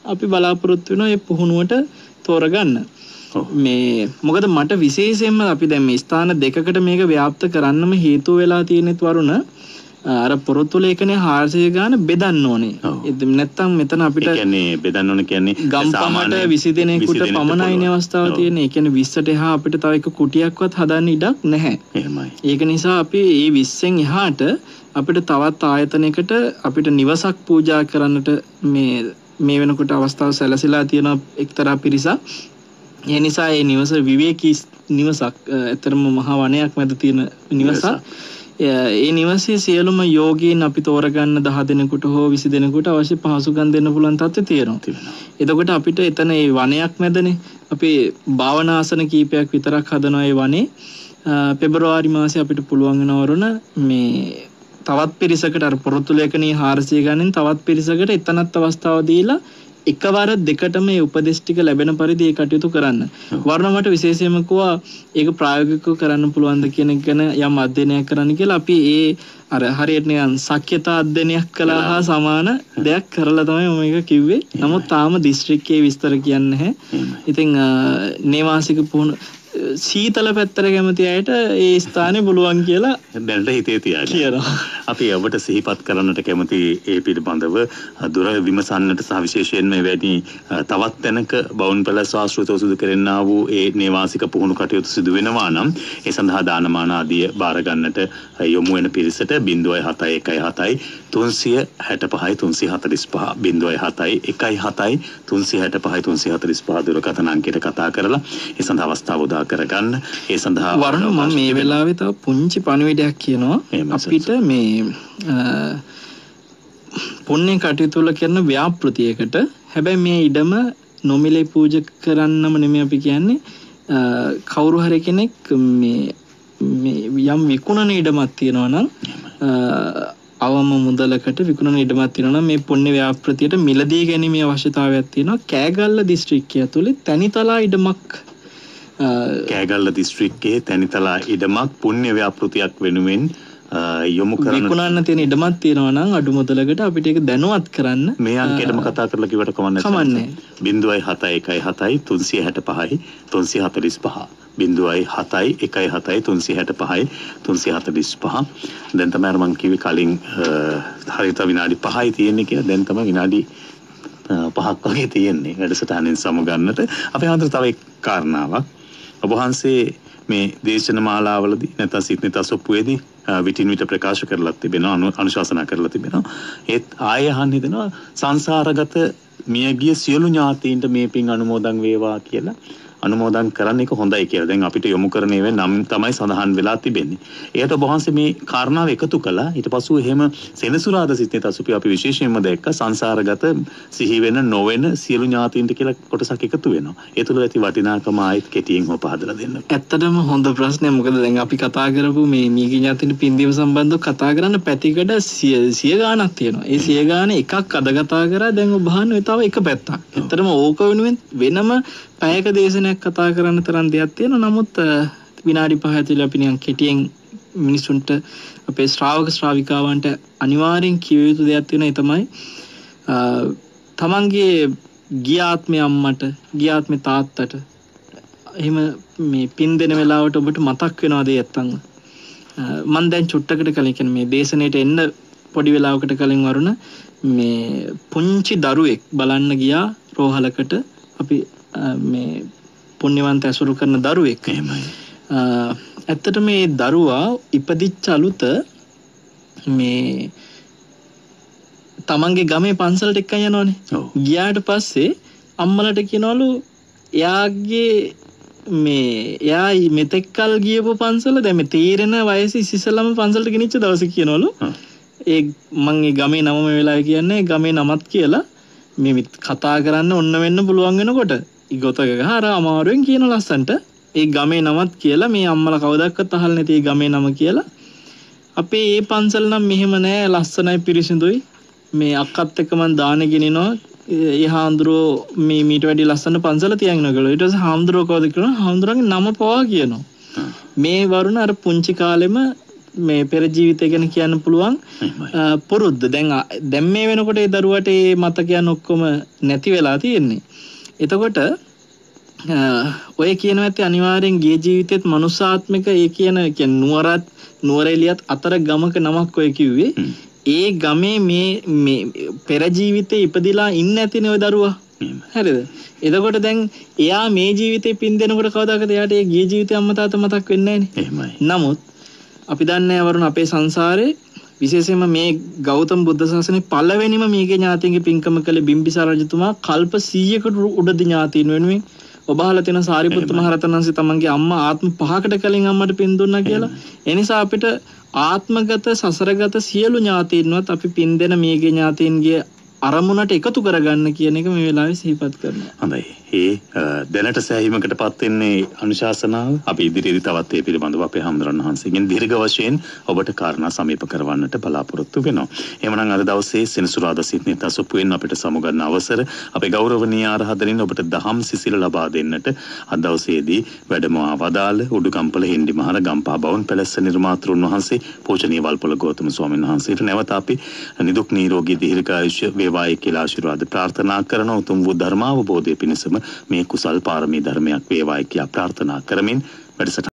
අපි බලාපොරොත්තු වෙනවා මේ පුහුණුවට තෝරගන්න. මේ මොකද මට විශේෂයෙන්ම අපි දැන් මේ ස්ථාන දෙකකට මේක ව්‍යාප්ත කරන්නම හේතු වෙලා තියෙනෙත් වරුණ අර පොරොත්තු ලේඛනයේ 400 ගාන බෙදන්න ඕනේ. නැත්තම් මෙතන අපිට කියන්නේ බෙදන්න ඕනේ කියන්නේ ගම්පහට 20 දෙනෙකුට පමණයිනේ අවස්ථාව තියෙන්නේ. ඒ කියන්නේ 20ට එහා අපිට තව එක කුටියක්වත් හදන්න ඉඩක් නැහැ. එහෙමයි. ඒක නිසා අපි මේ 20න් එහාට අපිට තවත් ආයතනයකට අපිට නිවසක් පූජා කරන්නට මේ වෙනකොට අවස්ථාව සැලසීලා තියෙන එක්තරා පිරිසක්. ඒ නිසා මේ නිවස විවේකී නිවසක් ඇතරම මහා වනයක් මැද තියෙන නිවසක්. ඒ නිවසේ සියලුම යෝගීන් අපි තෝරගන්න 10 දෙනෙකුට හෝ 20 දෙනෙකුට අවශ්‍ය පහසුකම් දෙන්න පුළුවන් තත්ත්වය තියෙනවා. එතකොට අපිට එතන මේ වනයක් මැදනේ අපි භාවනාසන කීපයක් විතරක් හදනවා ඒ වනේ. පෙබරවාරි මාසේ අපිට පුළුවන් වෙනවරුණ මේ තවත් පිරිසකට අර පොරොත්තු ලේඛනී 400 ගණන් තවත් පිරිසකට එතනත් අවස්ථාව දීලා එකවර දෙකටම මේ උපදෙස් ටික ලැබෙන පරිදි ඒ කටයුතු කරන්න. වර්ණ මට විශේෂයෙන්ම කිව්වා ඒක ප්‍රායෝගිකව කරන්න පුළුවන්ද කියන එක ගැන යම් අධ්‍යයනයක් කරන්න කියලා. අපි ඒ අර හරියට නිකන් සක්්‍යතා අධ්‍යයනයක් කළා හා සමාන දෙයක් කරලා තමයි මම මේක කිව්වේ. නමුත් තාම දිස්ත්‍රික්කයේ විස්තර කියන්නේ නැහැ. ඉතින් නේවාසික පුහුණු සීතල පැත්තට කැමති අයට ඒ ස්ථානේ පුළුවන් කියලා දැනට හිතේ තියාගන්න. අපි ඔබට සිහිපත් කරන්නට කැමති ඒ පිළිබඳව දුර විමසන්නට සහ විශේෂයෙන්ම වැඩි තවත් තැනක බවුන් පැලස් ආශ්‍රිතව සිදු කරන්නා වූ ඒ නේවාසික පුහුණු කටයුතු සිදු වෙනවා නම් ඒ සඳහා දානමාන ආදිය බාර ගන්නට යොමු වෙන පිරිසට 07117 365 345 07117 365 දුරකථන අංකයට කතා කරලා ඒ සඳහා අවස්ථාව උදා කරගන්න. ඒ සඳහා වරණ මම මේ වෙලාවේ තව පුංචි පණිවිඩයක් කියනවා. අපිට මේ පුණ්‍ය කටයුතු වල කරන ව්‍යාපෘතියකට හැබැයි මේ ඉඩම නොමිලේ පූජා කරන්නම නෙමෙයි අපි කියන්නේ. කවුරු හරි කෙනෙක් මේ යම් විකුණන ඉඩමක් තියෙනවා නම් අවම මුදලකට විකුණන ඉඩමක් තියෙනවා නම් මේ පුණ්‍ය ව්‍යාපෘතියට මිලදී ගැනීමේ අවශ්‍යතාවයක් තියෙනවා. කෑගල්ල දිස්ත්‍රික්කය ඇතුලේ තනිතලා ඉඩමක් කෑගල්ල දිස්ත්‍රික්කයේ තනිතලා ඉඩමක් පුණ්‍ය ව්‍යාපෘතියක් වෙනුවෙන් යොමු කරන විකුණන්න තියෙන ඉඩමක් තියෙනවා නම් අඩු මුදලකට අපිට ඒක දැනුවත් කරන්න මේ අංකයටම කතා කරලා කිව්වට කමන්නේ 07117 365 345 07117 දැන් තමයි මම කිව්වේ කලින් හරියට විනාඩි 5යි තියෙන්නේ කියලා. දැන් තමයි විනාඩි 5ක් වගේ තියෙන්නේ වැඩසටහනෙන් සමුගන්නට. අපි අහන්න තව එක් කාරණාවක්. ඔබ වහන්සේ මේ දේශන මාලාවලදී නැත්නම් සිත්නිත අසොප්පුවේදී විටින් විට ප්‍රකාශ කරලා තිබෙනවා, අනුශාසනා කරලා තිබෙනවා. ඒත් ආයෙ අහන්න හිතෙනවා සංසාරගත මියගිය සියලු ඥාතීන්ට මේ පින් අනුමෝදන් වේවා කියලා. අනුමෝදන් කරන්න එක හොඳයි කියලා. දැන් අපිට යොමු කරන ඒවා නම් තමයි සඳහන් වෙලා තිබෙන්නේ. ඒකට ඔබ වහන්සේ මේ කාරණාව එකතු කළා. ඊට පස්සෙ එහෙම සෙනසුරාදා සිත්නිත අසොප්පුවේ අපි විශේෂයෙන්ම දැක්ක සංසාරගත සිහි වෙන නොවන සියලු ඥාතීන්ට කියලා කොටසක් එකතු වෙනවා. ඒ තුළ ඇති වටිනාකම ආයෙත් කෙටියෙන් හො පහදලා දෙන්න. ඇත්තටම හොඳ ප්‍රශ්නයක්. මොකද දැන් අපි කතා කරපු මේ මීගේ ඥාතීන්ට පින්දීම සම්බන්ධව කතා කරන්න පැතිකඩ 100 ගාණක් තියෙනවා. ඒ 100 ගාණ එකක් අද කතා කරා. දැන් ඔබ අහන්නේ තව එක පැත්තක්. ඇත්තටම ඕක වෙනුවෙන් වෙනම පැයක දේශනයක් කතා කරන්න තරම් දෙයක් තියෙනවා. නමුත් විනාඩි 5 ඇතුළේ අපි නිකන් කෙටියෙන් මිනිසුන්ට අපේ ශ්‍රාවක ශ්‍රාවිකාවන්ට අනිවාර්යෙන් කිය යුතු දෙයක් තියෙනවා. ඒ තමයි තමන්ගේ ගියාත්මේ අම්මට ගියාත්මේ තාත්තට එහෙම මේ පින් දෙන වෙලාවට ඔබට මතක් වෙනවද නැත්තම් මම දැන් චුට්ටකට කලින් කියන්නේ මේ දේශනෙට එන්න පොඩි වෙලාවකට කලින් වරුණ මේ පුංචි දරුවෙක් බලන්න ගියා රෝහලකට. අපි මේ පුණ්‍යවන්ත ඇසුරු කරන දරුවෙක්. එහෙමයි. ඇත්තට මේ දරුවා ඉපදිච්ච අලුත මේ තමන්ගේ ගමේ පන්සලට එක්කන් යනවනේ. ගියාට පස්සේ අම්මලට කියනවලු එයා මෙතෙක්කල් ගියපු පන්සල දැන් මේ තීරණ වයසේ ඉස්සෙල්ලාම පන්සලට ගෙනිච්ච දවසේ කියනවලු. ඒ මං ඒ ගමේ නම මේ වෙලාවේ කියන්නේ ගමේ නමත් කියලා මේ කතා කරන්න ඔන්න වෙන්න පුළුවන් වෙනකොට ඉගොතක ගහර අමාරුවෙන් කියන ලස්සන්ට ඒ ගමේ නමත් කියලා මේ අම්මලා කවදාවත් අහලා නැති ඒ ගමේ නම කියලා අපේ ඒ පන්සල නම් මෙහෙම නෑ ලස්සනයි පිරිසිදුයි මේ අක්කත් එක්ක මං දාන ගෙනිනවා ඒ හාමුදුරුවෝ මේ මීට වැඩි ලස්සන පන්සල තියන් නගලා ඊට පස්සේ හාමුදුරුවෝ කවද කියලා හාමුදුරන්ගේ නම පවා කියනවා මේ වරුණ අර පුංචි කාලෙම මේ පෙර ජීවිතය ගැන කියන්න පුළුවන් පුරුද්ද. දැන් මේ වෙනකොට ඒ දරුවට මේ මතකයන් ඔක්කොම නැති වෙලා තියෙන්නේ. එතකොට ඔය කියනවා ඇත්තේ අනිවාර්යෙන් ගිය ජීවිතෙත් මනුස්සාත්මික ඒ කියන නුවරත් නුවරඑළියත් අතර ගමක නමක් ඔය කිව්වේ. ඒ ගමේ මේ පෙර ජීවිතේ ඉපදිලා ඉන්න ඇතිනේ ඔය දරුවා. හරිද? එතකොට දැන් එයා මේ ජීවිතේ පින් දෙනකොට කවදාකද එයාට ඒ ගිය ජීවිතේ අම්මා තාත්තා මතක් වෙන්නේ නැහනේ. නමුත් අපි දන්නේ වරුණ අපේ සංසාරේ විශේෂයෙන්ම මේ ගෞතම බුද්ධ ශාසනයේ පළවෙනිම මේකේ ඥාතීන්ගේ පින්කම කළේ බිම්බිසාර රජතුමා කල්ප 100කට උඩදී ඥාතීන් වෙනුවෙන් ඔබ අහලා තියෙන සාරිපුත්ත මහ රහතන් වහන්සේ තමන්ගේ අම්මා ආත්ම 5කට කලින් අම්මට පින් දුන්නා කියලා. ඒ නිසා අපිට ආත්මගත සසරගත සියලු ඥාතීන්වත් අපි පින් දෙන මේගේ ඥාතීන්ගේ අරමුණට එකතු කරගන්න කියන එක මේ වෙලාවේ සිහිපත් කරනවා. හොඳයි. දැනට සෑහීමකටපත් වෙන්නේ අනුශාසනාව. අපි ඉදිරියේදී තවත් ඒ පිළිබඳව අපේ හාමුදුරන් වහන්සේගෙන් දීර්ඝ වශයෙන් ඔබට කාරණා සමීප කරවන්නට බලාපොරොත්තු වෙනවා. එහෙමනම් අද දවසේ සෙනසුරාදා සිටනේ තසපුවෙන් අපිට සමුගන්න අවසර අපේ ගෞරවනීය ආරාධනෙන් ඔබට දහම් සිසිල ලබා දෙන්නට අද දවසේදී වැඩම වදාළ උඩුකම්පල හින්දි මහර ගම්පහ බවුන් පැලැස්ස නිර්මාතෘන් වහන්සේ පූජනීය වල්පොළ ගෞතම ස්වාමීන් වහන්සේට නැවත අපි නිදුක් නිරෝගී දීර්ඝායුෂ වේවායි කියලා ආශිර්වාද ප්‍රාර්ථනා කරන උතුම් වූ ධර්මාවබෝධය පිණිසම මේ කුසල් පාරමී ධර්මයක් වේවායි කියා ප්‍රාර්ථනා කරමින් වැඩසටහන